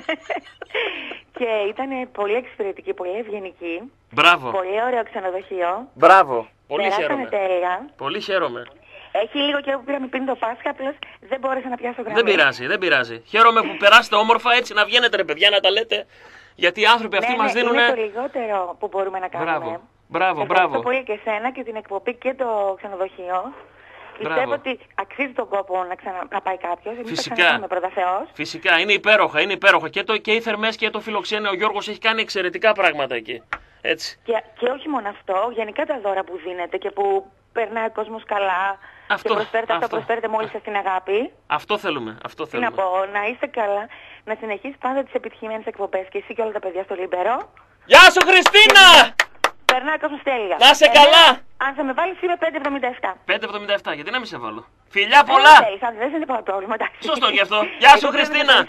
Και ήταν πολύ εξυπηρετική, πολύ ευγενική. Μπράβο. Πολύ ωραίο ξενοδοχείο. Μπράβο. Πολύ χαίρομαι. Πολύ χαίρομαι. Έχει λίγο καιρό που πήραμε πριν το Πάσχα, απλώς δεν μπόρεσα να πιάσω γραμμή. Δεν πειράζει. Χαίρομαι που περάσετε όμορφα έτσι να βγαίνετε ρε παιδιά να τα λέτε. Γιατί οι άνθρωποι αυτοί μας δίνουν. Είναι το λιγότερο που μπορούμε να κάνουμε. Μπράβο. Ευχαριστώ πολύ και εσένα και την εκπομπή και το ξενοδοχείο. Πιστεύω ότι αξίζει τον κόπο να πάει κάποιος. Φυσικά. Φυσικά. Είναι υπέροχα. Και οι Θερμές και το Φιλοξένιο. Ο Γιώργος έχει κάνει εξαιρετικά πράγματα εκεί. Έτσι. Και όχι μόνο αυτό. Γενικά τα δώρα που δίνετε και που περνάει ο κόσμος καλά. Και προσφέρετε μόλις σας την αγάπη. Αυτό θέλουμε. Τι να πω, να είστε καλά. Να συνεχίσεις πάντα τις επιτυχημένες εκπομπές και εσύ και όλα τα παιδιά στο Λίμπερο. Γεια σου Χριστίνα! Περνάει ο κόσμος τέλεια. Να σε καλά! Αν θα με βάλεις είμαι 5,77. 5,77, γιατί να μην σε βάλω. Φιλιά πολλά! Δεν είναι πάρα πρόβλημα, εντάξει. Σωστό γι' αυτό. Γεια σου Χριστίνα!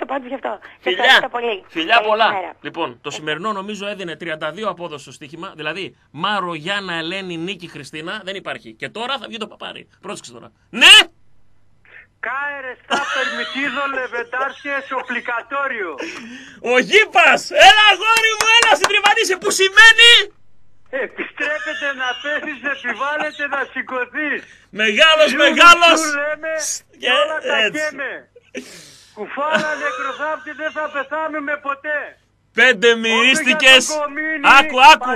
Φιλιά πολλά! Λοιπόν, το σημερινό νομίζω έδινε 32 απόδοση στο στοίχημα. Δηλαδή, Μάρο, Γιάννα, Ελένη, Νίκη, Χριστίνα δεν υπάρχει. Και τώρα θα βγει το παπάρι. Πρόσεξε τώρα. Ναι! Κάερε στα permitido levantarse obligatorio. Ο Γήπας! Έλα αγόρι μου, έλα συντριβανίσαι. Που σημαίνει? Επιστρέπετε να πέσεις, επιβάλλεται να σηκωθείς. Μεγάλος. Σου λέμε και όλα τα καίμε. Κουφάλα νεκροθάφτη δεν θα πεθάνουμε ποτέ. 5 μυρίστηκες. Άκου.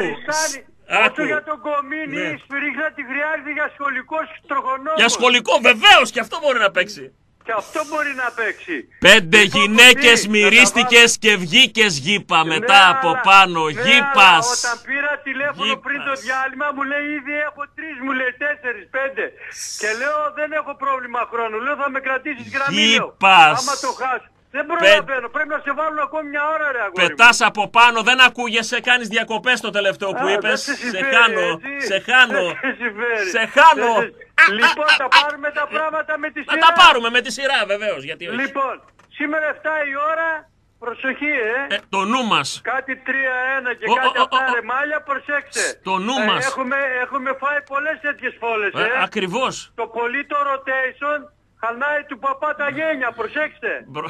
Όσο για τον Κομίνη, η σφυρίχα τη χρειάζεται για σχολικό τροχονόμο. Για σχολικό βεβαίως, και αυτό μπορεί να παίξει. Και αυτό μπορεί να παίξει. 5 γυναίκες μυρίστηκες και βγήκες Γήπα μετά από πάνω. Γήπας. Όταν πήρα τηλέφωνο πριν το διάλειμμα μου λέει ήδη έχω 3, μου λέει 4, 5. Και λέω δεν έχω πρόβλημα χρόνου. Λέω θα με κρατήσεις γραμμή. Γήπας. Άμα το χάσω. Δεν προλαβαίνω, πρέπει να σε βάλουν ακόμη μια ώρα ρε αγόρι. Πετάς από πάνω, δεν ακούγεσαι, κάνεις διακοπές το τελευταίο που είπες. Σε χάνω. Λοιπόν, θα πάρουμε τα πράγματα με τη σειρά. Θα τα πάρουμε με τη σειρά βεβαίως, γιατί όχι. Λοιπόν, σήμερα 7 η ώρα, προσοχή το νου μας. Κάτι 3-1 και κάτι αυτά ρεμάλια, προσέξτε. Το νου μας. Έχουμε φάει πολλές τέτοιες φόλες Ακριβώς. Το πολύ το rotation Χαλνάει του παπά τα γένια, προσέξτε.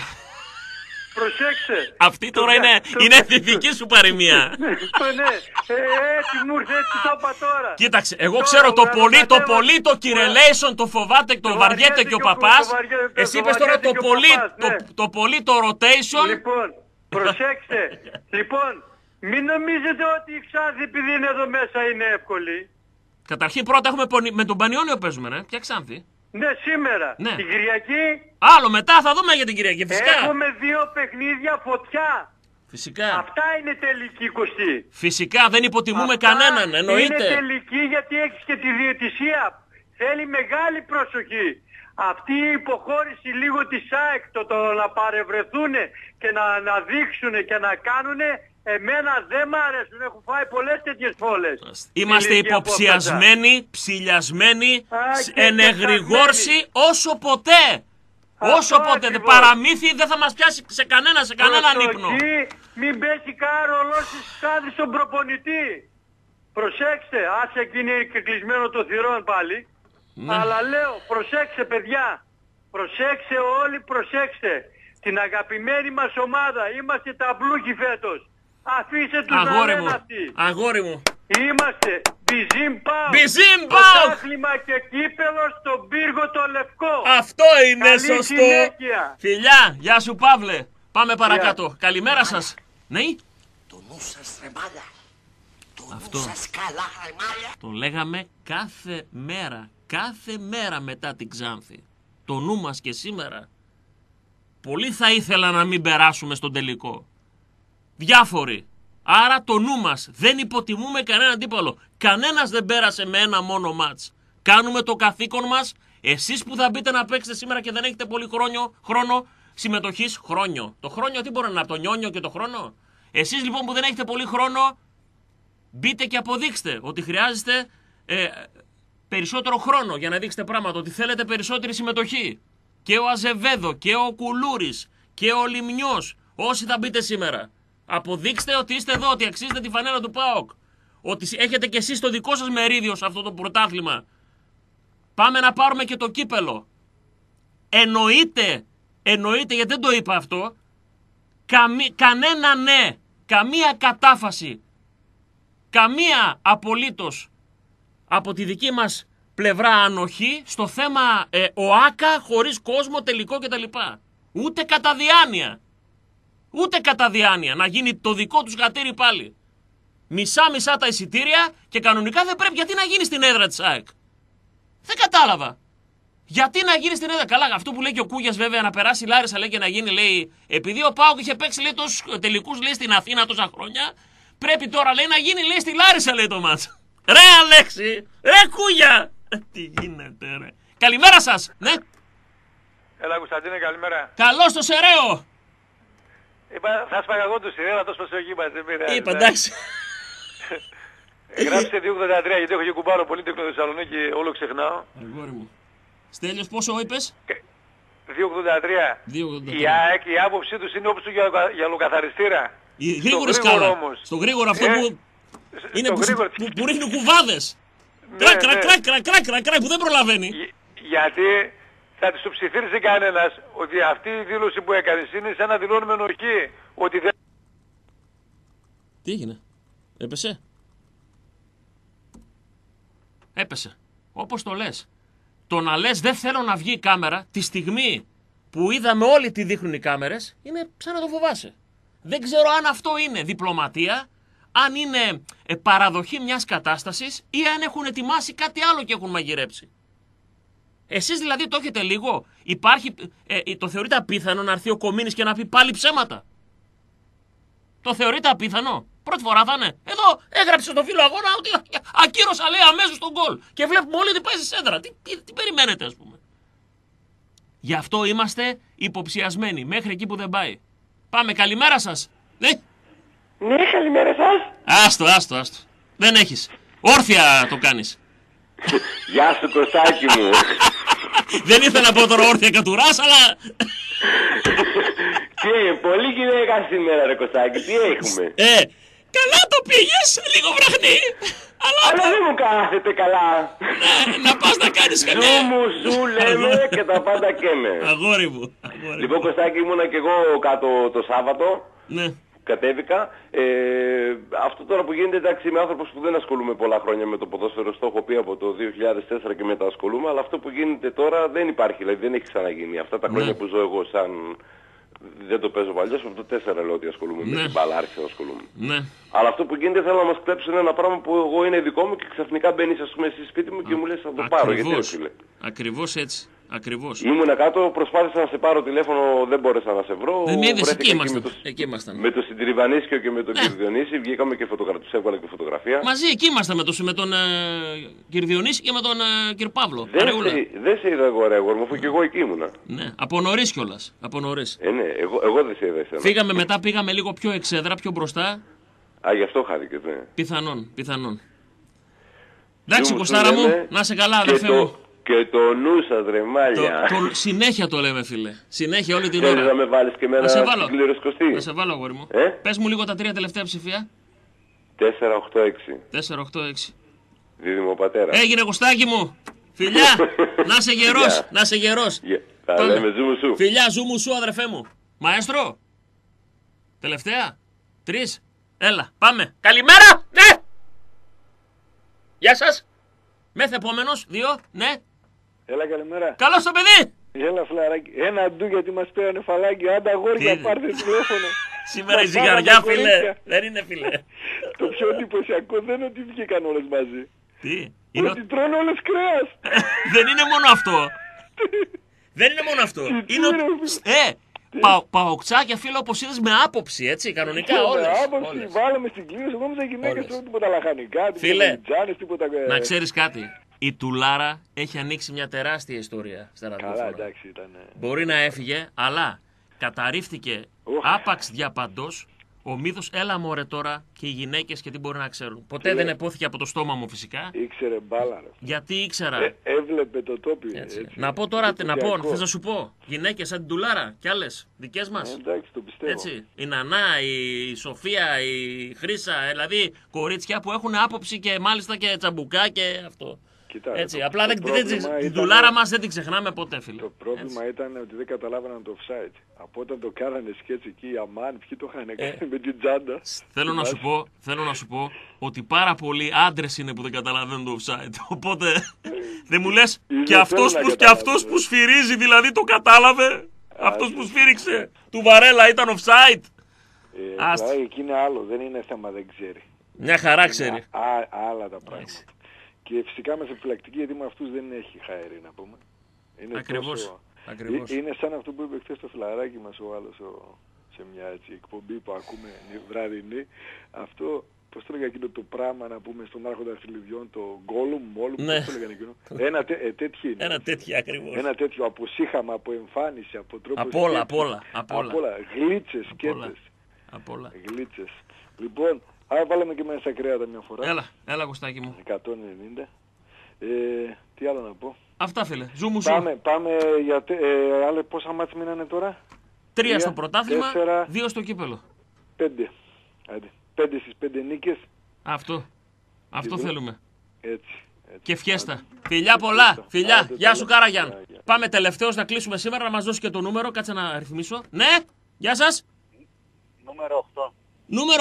Προσέξτε. Αυτή τώρα είναι δική σου παροιμία. Ναι, έτσι μου ήρθε, έτσι το είπα τώρα. Κοίταξε, εγώ ξέρω το πολύ το κυρελέισον το φοβάται, το βαριέται και ο παπάς. Εσύ είπες τώρα το πολύ το rotation. Λοιπόν, προσέξτε. Λοιπόν, μην νομίζετε ότι η Ξάνθη επειδή είναι εδώ μέσα είναι εύκολη. Καταρχήν πρώτα έχουμε με τον Πανιόνιο παίζουμε, Ποια Ξάνθη? Ναι, σήμερα. Ναι. Την Κυριακή. Άλλο μετά θα δούμε για την Κυριακή, φυσικά. Έχουμε 2 παιχνίδια φωτιά. Φυσικά. Αυτά είναι τελική, Κωστή. Φυσικά, δεν υποτιμούμε κανέναν, εννοείται. Είναι τελική γιατί έχεις και τη διαιτησία. Θέλει μεγάλη προσοχή. Αυτή η υποχώρηση λίγο της ΑΕΚ, το να παρευρεθούν και να δείξουν και να κάνουν, εμένα δεν μ' αρέσουν. Έχω φάει πολλές τέτοιες φόλες. Είμαστε υποψιασμένοι, ψηλιασμένοι, ενεγρηγόρσοι όσο ποτέ. Όσο ποτέ. Παραμύθι δεν θα μας πιάσει σε κανέναν ύπνο. Μην πέσει κάρολος της στον προπονητή. Προσέξτε, άσε εκεί είναι και κλεισμένο το θυρών πάλι. Ναι. Αλλά λέω, προσέξτε παιδιά. Προσέξτε όλοι, προσέξτε. Την αγαπημένη μας ομάδα. Είμαστε ταμπλούχοι φέτος. Αφήστε τους να λένε αυτοί. Αγόρι μου. Είμαστε Μπιζίμ Πάο. Μπιζίμ Πάο. Πρωτάθλημα και κύπελο στον πύργο το λευκό. Αυτό είναι σωστό. Συνέχεια. Φιλιά, γεια σου Παύλε. Πάμε παρακάτω. Καλημέρα σας. Ναι. Το νου σας ρεμάλια. Το αυτό νου σας καλά ρεμάλια. Το λέγαμε κάθε μέρα. Κάθε μέρα μετά την Ξάνθη. Το νου μας και σήμερα. Πολύ θα ήθελα να μην περάσουμε στον τελικό. Διάφοροι. Άρα το νου μας. Δεν υποτιμούμε κανέναν αντίπαλο. Κανένας δεν πέρασε με ένα μόνο μάτς. Κάνουμε το καθήκον μας. Εσείς που θα μπείτε να παίξετε σήμερα και δεν έχετε πολύ χρόνο συμμετοχής. Χρόνιο. Το χρόνιο τι μπορεί να είναι, από το νιόνιο και το χρόνο. Εσείς λοιπόν που δεν έχετε πολύ χρόνο, μπείτε και αποδείξτε ότι χρειάζεστε περισσότερο χρόνο για να δείξετε πράγματα. Ότι θέλετε περισσότερη συμμετοχή. Και ο Αζεβέδο και ο Κουλούρης και ο Λιμνιός. Όσοι θα μπείτε σήμερα. Αποδείξτε ότι είστε εδώ, ότι αξίζετε τη φανέλα του ΠΑΟΚ. Ότι έχετε κι εσείς το δικό σας μερίδιο σε αυτό το πρωτάθλημα. Πάμε να πάρουμε και το κύπελο. Εννοείται, γιατί δεν το είπα αυτό, κανένα ναι, καμία κατάφαση, καμία απολύτως από τη δική μας πλευρά ανοχή στο θέμα ΟΑΚΑ χωρίς κόσμο τελικό κτλ. Ούτε κατά διάνοια. Ούτε κατά διάνοια να γίνει το δικό τους γατήρι πάλι. Μισά-μισά τα εισιτήρια και κανονικά δεν πρέπει. Γιατί να γίνει στην έδρα της ΑΕΚ. Δεν κατάλαβα. Γιατί να γίνει στην έδρα. Καλά, αυτό που λέει και ο Κούγιας βέβαια να περάσει η Λάρισα λέει και να γίνει λέει. Επειδή ο ΠΑΟΚ είχε παίξει λέει τόσους τελικούς λέει στην Αθήνα τόσα χρόνια. Πρέπει τώρα λέει να γίνει λέει στη Λάρισα λέει το μάτς. Ρε Αλέξη, ρε Κούγια. Τι γίνεται ρε. Καλημέρα σας. Ναι. Έλα Κωνσταντίνε, καλημέρα. Καλώς το Σεραίο. Θα σπάγα εγώ το σειρένα, τόσο προσοχή μας, δεν πειράζει. Είπα, εντάξει. Γράψτε 283, γιατί έχω και κουμπάρο πολύ τεχνο Θεσσαλονίκη, όλο ξεχνάω. Αγόρι μου. Στέλιος, πόσο είπες? 283. Η ΑΕΚ, η άποψή τους είναι όπως του για λοκαθαριστήρα. Γρήγορη σκάλα. Όμως. Στο γρήγορο αυτό που είναι που ρίχνει κουβάδες. Κρακ, που δεν προλαβαίνει. Γιατί θα της το ψιθύρισε κανένας ότι αυτή η δήλωση που έκανες είναι σαν να δηλώνουμε ενοχή ότι δεν... Τι έγινε, έπεσε, όπως το λες. Το να λες δεν θέλω να βγει η κάμερα τη στιγμή που είδαμε όλοι τι δείχνουν οι κάμερες είναι σαν να το φοβάσαι. Δεν ξέρω αν αυτό είναι διπλωματία, αν είναι παραδοχή μιας κατάστασης ή αν έχουν ετοιμάσει κάτι άλλο και έχουν μαγειρέψει. Εσείς δηλαδή το έχετε λίγο, το θεωρείτε απίθανο να έρθει ο Κομίνης και να πει πάλι ψέματα. Το θεωρείτε απίθανο. Πρώτη φορά θα είναι. Εδώ έγραψε στο φίλο αγώνα ότι ακύρωσα λέει αμέσως τον γκολ. Και βλέπουμε όλοι ότι πάει στη σέντρα. Τι περιμένετε ας πούμε. Γι' αυτό είμαστε υποψιασμένοι μέχρι εκεί που δεν πάει. Πάμε, καλημέρα σας. Ναι, καλημέρα σας. Άστο. Δεν έχεις. Όρθια το κάνεις. Γεια σου Κωστάκη μου. Δεν ήθελα να πω τώρα όρθια κατουράς, αλλά... Τι, πολύ γυναίκα σήμερα ρε Κωστάκη, τι έχουμε. Καλά το πήγες, λίγο βραχνή. Αλλά δεν μου κάθεται καλά. Ναι, να πας να κάνεις κανένα. Σου λέμε και τα πάντα καίμε. Αγόρι μου. Λοιπόν, Κωστάκη, ήμουνα και εγώ κάτω το Σάββατο. Ναι. Κατέβηκα. Αυτό τώρα που γίνεται, εντάξει, είμαι άνθρωπος που δεν ασχολούμαι πολλά χρόνια με το ποδόσφαιρο. Στο έχω πει από το 2004 και μετά ασχολούμαι. Αλλά αυτό που γίνεται τώρα δεν υπάρχει, δηλαδή δεν έχει ξαναγίνει. Αυτά τα χρόνια που ζω εγώ σαν... Δεν το παίζω παλιώς, από το 4 λέω ότι ασχολούμαι με την μπάλα, άρχισα να ασχολούμαι. Ναι. Αλλά αυτό που γίνεται θέλω να μας κλέψουν ένα πράγμα που εγώ είναι δικό μου και ξαφνικά μπαίνεις ας πούμε εσύ σπίτι μου και μου λες θα το πάρω. Γιατί φίλε. Ακριβώς έτσι. Ακριβώς. Ήμουνα κάτω, προσπάθησα να σε πάρω τηλέφωνο, δεν μπόρεσα να σε βρω. Δεν με είδες, εκεί ήμασταν. Με τον Συντριβανίσκιο και με τον Κυρδιονύση βγήκαμε και τους έβγαλα και φωτογραφία. Μαζί εκεί ήμασταν με τον Κυρδιονύση και με τον Κυρ Παύλο. Δεν σε είδα εγώ ρε αγόρι μου, αφού και εγώ εκεί ήμουνα. Ναι, από νωρίς κιόλας. Από νωρίς. Ναι, εγώ δεν σε είδα εσένα. Φύγαμε μετά, πήγαμε λίγο πιο εξέδρα, πιο μπροστά. Α, γι' αυτό χάρηκες, ναι. Πιθανόν. Εντάξει, Κωστάρα μου, να σε καλά, αδερφέ μου. Και το νου σας ρε μάλια. Συνέχεια το λέμε φίλε. Συνέχεια όλη την ώρα. Θέλεις να με βάλεις και εμένα στην κληροσκωστή. Να σε βάλω αγόρι μου. Πες μου λίγο τα 3 τελευταία ψηφία. 486. Δίδυμο πατέρα. Έγινε Κωστάκη μου. Φιλιά. Να σε γερός. Τα λέμε ζούμου σου. Φιλιά ζούμου σου αδερφέ μου. Μαέστρο. Τελευταία. 3. Έλα πάμε. Καλημέρα. Ναι. Γεια σας. Μεθ' επόμενος, 2, ναι. Έλα καλημέρα. Καλώς το παιδί. Έλα φλαράκι. Ένα ντου γιατί μας πήρανε φαλάκι. Άντα αγόρια πάρτε τηλέφωνο. Σήμερα η ζυγαριά φίλε. Δεν είναι φίλε. Το πιο εντυπωσιακό δεν είναι ότι βγήκαν όλες μαζί. Τι. Ότι τρώνε όλες κρέας. Δεν είναι μόνο αυτό. Δεν είναι μόνο αυτό. Είναι ότι... Παοξάκια φίλε όπως είδες με άποψη έτσι κανονικά όλες. Με άποψη βάλαμε στην κλήρωση. Εγώ νόμιζα γυναίκες τρώουν τίποτα λαχανικά. Φίλε, να ξέρεις κάτι. Η Τουλάρα έχει ανοίξει μια τεράστια ιστορία στα ραδιόφωνα. Καλά, εντάξει, ήταν. Μπορεί να έφυγε, αλλά καταρρίφθηκε άπαξ διαπαντός ο μύθος έλα μωρέ τώρα και οι γυναίκες και τι μπορεί να ξέρουν. Ποτέ δεν επώθηκε από το στόμα μου φυσικά. Ήξερε μπάλα ρε. Γιατί ήξερα. Έβλεπε το τόπιο. Έτσι. Να πω τώρα, θες να σου πω. Γυναίκες σαν την Τουλάρα κι άλλες δικές μας. Εντάξει, το πιστεύω. Έτσι. Η Νανά, η Σοφία, η Χρύσα, δηλαδή κορίτσια που έχουν άποψη και μάλιστα και τσαμπουκά και αυτό. Κοιτά, έτσι, απλά την Τουλάρα μας δεν την ξεχνάμε ποτέ, φίλε. Το πρόβλημα ήταν ότι δεν καταλάβαιναν το offside. Από όταν το κάνανε σκέτς εκεί οι Αμάν, ποιοι το είχαν κάνει με την τσάντα. Θέλω να σου πω ότι πάρα πολλοί άντρες είναι που δεν καταλαβαίνουν το offside. Οπότε δεν μου λες και αυτός που σφυρίζει δηλαδή το κατάλαβε. Αυτός που σφύριξε του Βαρέλα ήταν offside. Εκεί είναι άλλο, δεν είναι θέμα δεν ξέρει. Μια χαρά ξέρει. Άλλα τα πράγματα. Και φυσικά με επιφυλακτική γιατί με αυτούς δεν έχει χαέρι να πούμε. Είναι ακριβώς. Είναι σαν αυτό που είπε χθες το φιλαράκι μας ο άλλος σε μια έτσι, εκπομπή που ακούμε βραδινή. Αυτό, πώς το λέγα εκείνο το πράγμα να πούμε στον Άρχοντα Θηλυδιών, το Γκόλουμ, Μόλουμ, πώς το λέγανε εκείνο. Τέτοιο είναι. Ένα τέτοιο ακριβώς. Ένα τέτοιο από σύχαμα, από εμφάνιση, από τρόπο απ' όλα. Γλίτσες, σκέτες. Γλίτσες. Λοιπόν, άρα βάλαμε και μέσα στα κρέατα μια φορά. Έλα Κωστάκη μου. 190. Τι άλλο να πω. Αυτά φίλε. Ζούμου σου. Πάμε για άλλα πόσα μάτς μείνανε τώρα. 3 στο πρωτάθλημα, 2 στο κύπελο. 5. 5 στις 5 νίκες. Αυτό θέλουμε. Έτσι. Και φιέστα. Φιλιά πολλά. Φιλιά. Γεια σου Καραγιάν. Πάμε τελευταίος να κλείσουμε σήμερα να μας δώσει και το νούμερο. Κάτσε να αριθμίσω. Ναι. Γεια σας. Νούμερο 8. Νούμερο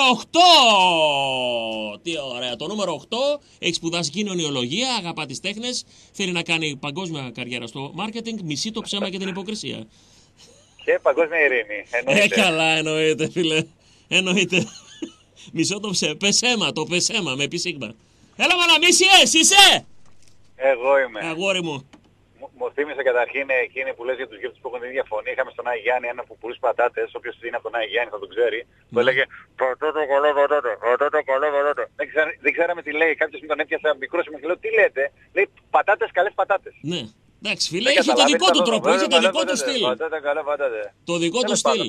8! Τι ωραία. Το νούμερο 8 έχει σπουδάσει κοινωνιολογία, αγαπά τις τέχνες, θέλει να κάνει παγκόσμια καριέρα στο μάρκετινγκ, μισεί το ψέμα και την υποκρισία. Και παγκόσμια ειρήνη. Εννοείται. Καλά, εννοείται, φίλε. Εννοείται. Μισό το ψέμα. Το πεσέμα με επισήγμα. Έλα, μαλαμίσιες, είσαι! Εγώ είμαι. Αγόρι μου. Μου θύμισε καταρχήν εκείνη που λες για τους γεύτες που έχουν την ίδια φωνή. Είχαμε στον Άγιο Γιάννη έναν που πουλούσε πατάτες. Όποιος είναι από τον Άγιο Γιάννη θα τον ξέρει. Που έλεγε πατάτα καλό πατάτα. Πατάτα καλό πατάτα. Δεν ξέραμε τι λέει. Κάποιος με τον έπιασε μικρός και λέω τι λέτε. Λέει πατάτες καλές πατάτες. Ναι. Εντάξει φίλε, είχε το δικό του τρόπο. Είχε το δικό του στυλ. Πατάτα καλά πατάτα. Το δικό του στυλ.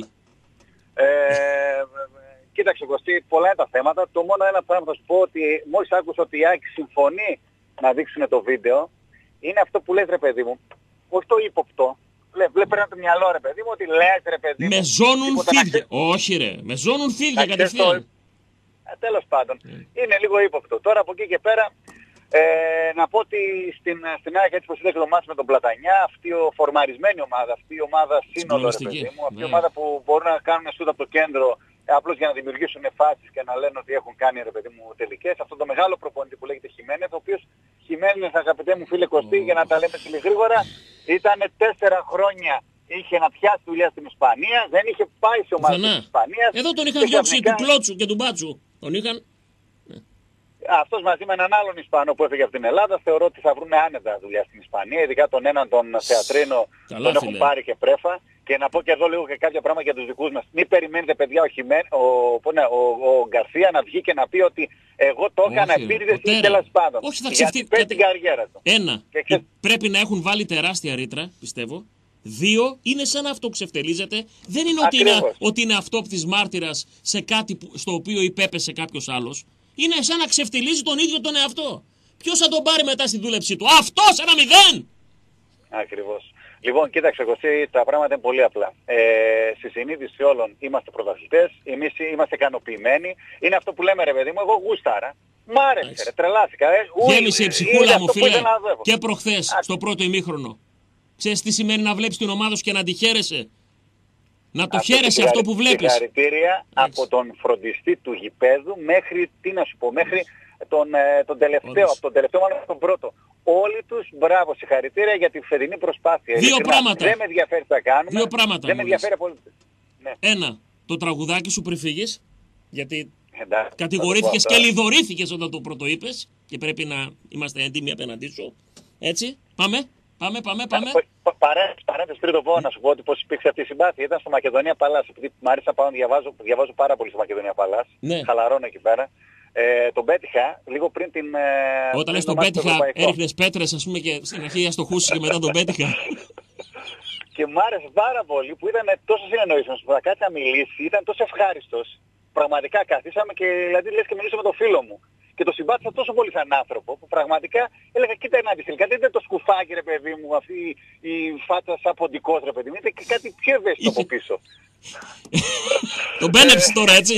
Κοίταξε Κωστή, πολλά είναι τα θέματα. Το μόνο ένα πράγμα θα σου πω ότι μόλις άκουσα ότι η ΑΕΚ συμφωνεί να δείξουν το βίντεο. Είναι αυτό που λες ρε παιδί μου, όχι το ύποπτο. Πρέπει το μυαλό ρε παιδί μου, ότι λες ρε παιδί μου. Με ζώνουν φίδια. Όχι ρε, με ζώνουν φίδια κατευθείαν. Τέλος πάντων, είναι λίγο ύποπτο. Τώρα από εκεί και πέρα, να πω ότι στην ΑΕΚ έτσι πως είδα και το μάτς με τον Πλατανιά, αυτή η φορμαρισμένη ομάδα, αυτή η ομάδα σύνολο, ρε παιδί μου, αυτή η ομάδα που μπορούν να κάνουν σούτ από το κέντρο, απλώς για να δημιουργήσουν φάσεις και να λένε ότι έχουν κάνει, ρε παιδί μου, τελικές. Αυτό το μεγάλο προπονητή που λέγεται Χιμένεθ, ο οποίος Χιμένεθ, αγαπητέ μου φίλε Κωστή, για να τα λέμε γρήγορα, ήταν 4 χρόνια. Είχε να πιάσει δουλειά στην Ισπανία, δεν είχε πάει σε ομάδα της Ισπανίας. Εδώ τον είχαν διώξει του Κλότσου και του Μπάτσου. Τον είχαν. Αυτός μαζί με έναν άλλον Ισπανό που έφυγε από την Ελλάδα, θεωρώ ότι θα βρουν άνετα δουλειά στην Ισπανία. Ειδικά τον έναν τον Θεατρίνο τον έχουν πάρει και πρέφα. Και να πω και εδώ λίγο και κάποια πράγματα για τους δικούς μας. Μην περιμένετε παιδιά ο Γκαρσία να βγει και να πει ότι εγώ το έκανα επίτηδες ή τέλος πάντων. Όχι, θα ξεφτεί την καριέρα του. Ένα, πρέπει να έχουν βάλει τεράστια ρήτρα, πιστεύω. 2, είναι σαν να αυτοξευτελίζεται. Δεν είναι ότι είναι αυτόπτης μάρτυρας σε κάτι στο οποίο υπέπεσε κάποιος άλλος. Είναι σαν να ξεφτιλίζει τον ίδιο τον εαυτό. Ποιος θα τον πάρει μετά στη δούλεψή του? Αυτός 1-0! Ακριβώς. Λοιπόν, κοίταξε Κωστή, τα πράγματα είναι πολύ απλά. Στη συνείδηση όλων είμαστε πρωταθλητές, εμείς είμαστε ικανοποιημένοι. Είναι αυτό που λέμε, ρε παιδί μου, εγώ γούσταρα. Μ' άρεσε, ρε, τρελάθηκα. Γέμισε η ψυχούλα μου, φίλε, και προχθές, στο πρώτο ημίχρονο. Ξέρεις τι σημαίνει να βλέπεις την ομάδα σου και να τη χαίρεσαι? Να το χαίρεσαι αυτό που βλέπεις. Συγχαρητήρια από τον φροντιστή του γηπέδου μέχρι, τι να σου πω, μέχρι τον τελευταίο, από τον τελευταίο μάλλον τον πρώτο. Όλοι τους, μπράβο, συγχαρητήρια για τη φετινή προσπάθεια. Δύο πράγματα. Δεν με ενδιαφέρει τι θα κάνουμε. Δύο πράγματα. Δεν με ενδιαφέρει πολύ. Ναι. Ένα, το τραγουδάκι σου πριν φύγεις, γιατί κατηγορήθηκες και λιδωρήθηκες όταν το πρώτο είπες και πρέπει να είμαστε έντιμοι απέναντί σου. Έτσι, πάμε. Παρένθεση τρίτο πόνο να σου πω ότι πώς υπήρξε αυτή η συμπάθεια. Ήταν στο Μακεδονία Παλάς. Επειδή μου άρεσε να πάω να διαβάζω πάρα πολύ στο Μακεδονία Παλάς. Ναι. Χαλαρώνω εκεί πέρα. Τον πέτυχα λίγο πριν την... Όταν λες τον πέτυχα, έριχνες πέτρες ας πούμε και στην αρχή αστοχούσεις και μετά τον πέτυχα. Και μου άρεσε πάρα πολύ που ήταν τόσο συνεννοήσιμος που θα κάτσει να μιλήσει, ήταν τόσο ευχάριστος. Πραγματικά καθίσαμε και δηλαδή λες και μιλήσω με τον φίλο μου. Και το συμπάθησα τόσο πολύ σαν άνθρωπο που πραγματικά έλεγα κοίτα να δεις τελικά δεν είναι το σκουφάκι ρε παιδί μου, αυτή η φάτσα σαν ποντικός ρε παιδί μου, είναι και κάτι πιο ευαίσθητο από πίσω. Τον μπένεψε τώρα έτσι.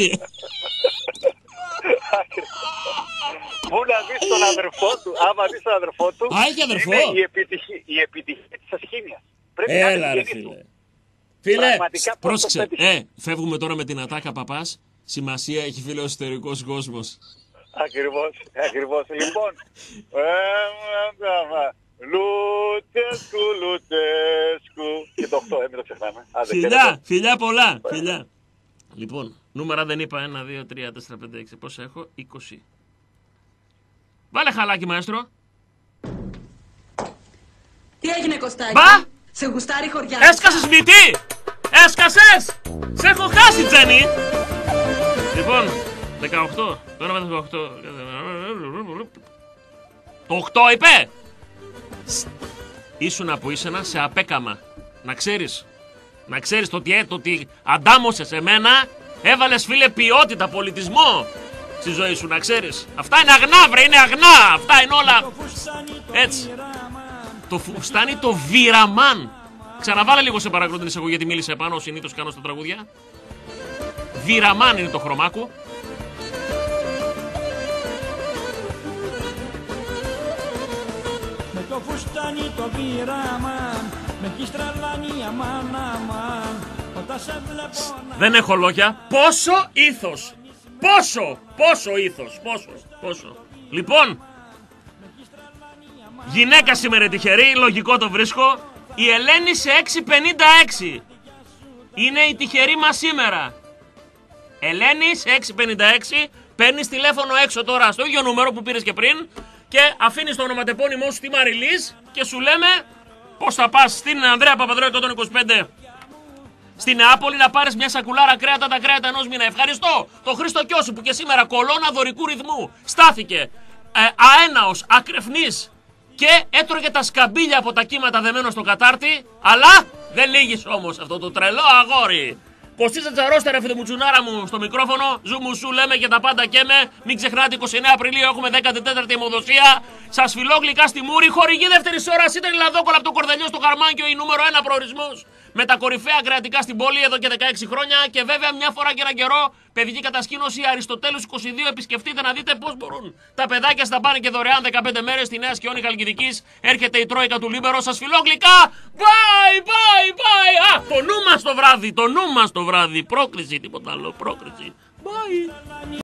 Πού να δεις τον αδερφό του, άμα δεις τον αδερφό του, έχει αδερφό. Είναι η επιτυχία της ασχήμιας. Έλα ρε φίλε. Φίλε, πρόσεξε, φεύγουμε τώρα με την ατάκα παπάς, σημασία έχει φίλε ο εσωτερικός κόσμος. Ακριβώς. Λοιπόν, Λουτσέσκου. Και το 8, μην το ξεχνάμε. Φιλιά πολλά. Φιλιά. Λοιπόν, νούμερα δεν είπα. 1, 2, 3, 4, 5, 6. Πόσα έχω? 20. Βάλε χαλάκι, μαέστρο. Τι έγινε, Κωστάκη? Μπα! Σε γουστάρει χωριά. Έσκασες μυτή! Έσκασες! Σε έχω χάσει, Τζένι! Λοιπόν, 18. Τώρα με 18. Το 8 είπε! Ήσουνα που ήσαινα σε απέκαμα. Να ξέρεις το ότι αντάμωσες εμένα, έβαλες φίλε ποιότητα, πολιτισμό στη ζωή σου, να ξέρεις. Αυτά είναι αγνά βρε, είναι αγνά. Αυτά είναι όλα έτσι. Το φουστάνι το Βυραμάν. Ξαναβάλε λίγο σε παρακαλώ την εισαγωγή γιατί μίλησε επάνω, συνήθως κάνω στα τραγούδια. Βυραμάν είναι το χρωμάκου. Με το φουστάνι το Βυραμάν, με έχει στραλάνει αμάν. Όταν σε βλέπω να... Δεν έχω λόγια. Πόσο ήθος. Πόσο ήθος. Πόσο. Λοιπόν, γυναίκα σήμερα τυχερή, λογικό το βρίσκω. Η Ελένη σε 6.56. Είναι η τυχερή μας σήμερα. Ελένη σε 6.56. Παίρνεις τηλέφωνο έξω τώρα στο ίδιο νούμερο που πήρες και πριν και αφήνεις το ονοματεπώνυμό σου στη Μαριλής και σου λέμε πώς θα πας στην Ανδρέα Παπαδρέου 125 στην Νεάπολη να πάρεις μια σακουλάρα κρέατα, τα κρέατα ενός μήνα. Ευχαριστώ το Χρήστο Κιώσου που και σήμερα κολόνα δωρικού ρυθμού στάθηκε αέναος, ακρεφνής και έτρωγε τα σκαμπίλια από τα κύματα δεμένο στο κατάρτι, αλλά δεν λύγεις όμως αυτό το τρελό αγόρι. Κωστής Τζαρώστα ρε φιδεμουτσουνάρα μου στο μικρόφωνο, ζούμου σου λέμε και τα πάντα και με. Μην ξεχνάτε 29 Απριλίου έχουμε 14η αιμοδοσία. Σας φιλώ γλυκά στη μούρη, χορηγή δεύτερης ώρας ήταν η Λαδόκολα από το Κορδελιό στο Χαρμάνκιο, η νούμερο 1 προορισμός. με τα κορυφαία κρεατικά στην πόλη εδώ και 16 χρόνια. Και βέβαια μια φορά και έναν καιρό, παιδική κατασκήνωση Αριστοτέλους 22. Επισκεφτείτε να δείτε πώς μπορούν τα παιδάκια στα πάνε και δωρεάν 15 μέρες στη Νέα Σκιώνη Χαλκιδικής. Έρχεται η Τρόικα του Λίμπερο, σας φιλώ γλυκά. Bye, bye, bye. Α, το νου μας το βράδυ, το νου μας το βράδυ. Πρόκριση, τίποτα άλλο, πρόκριση. Bye.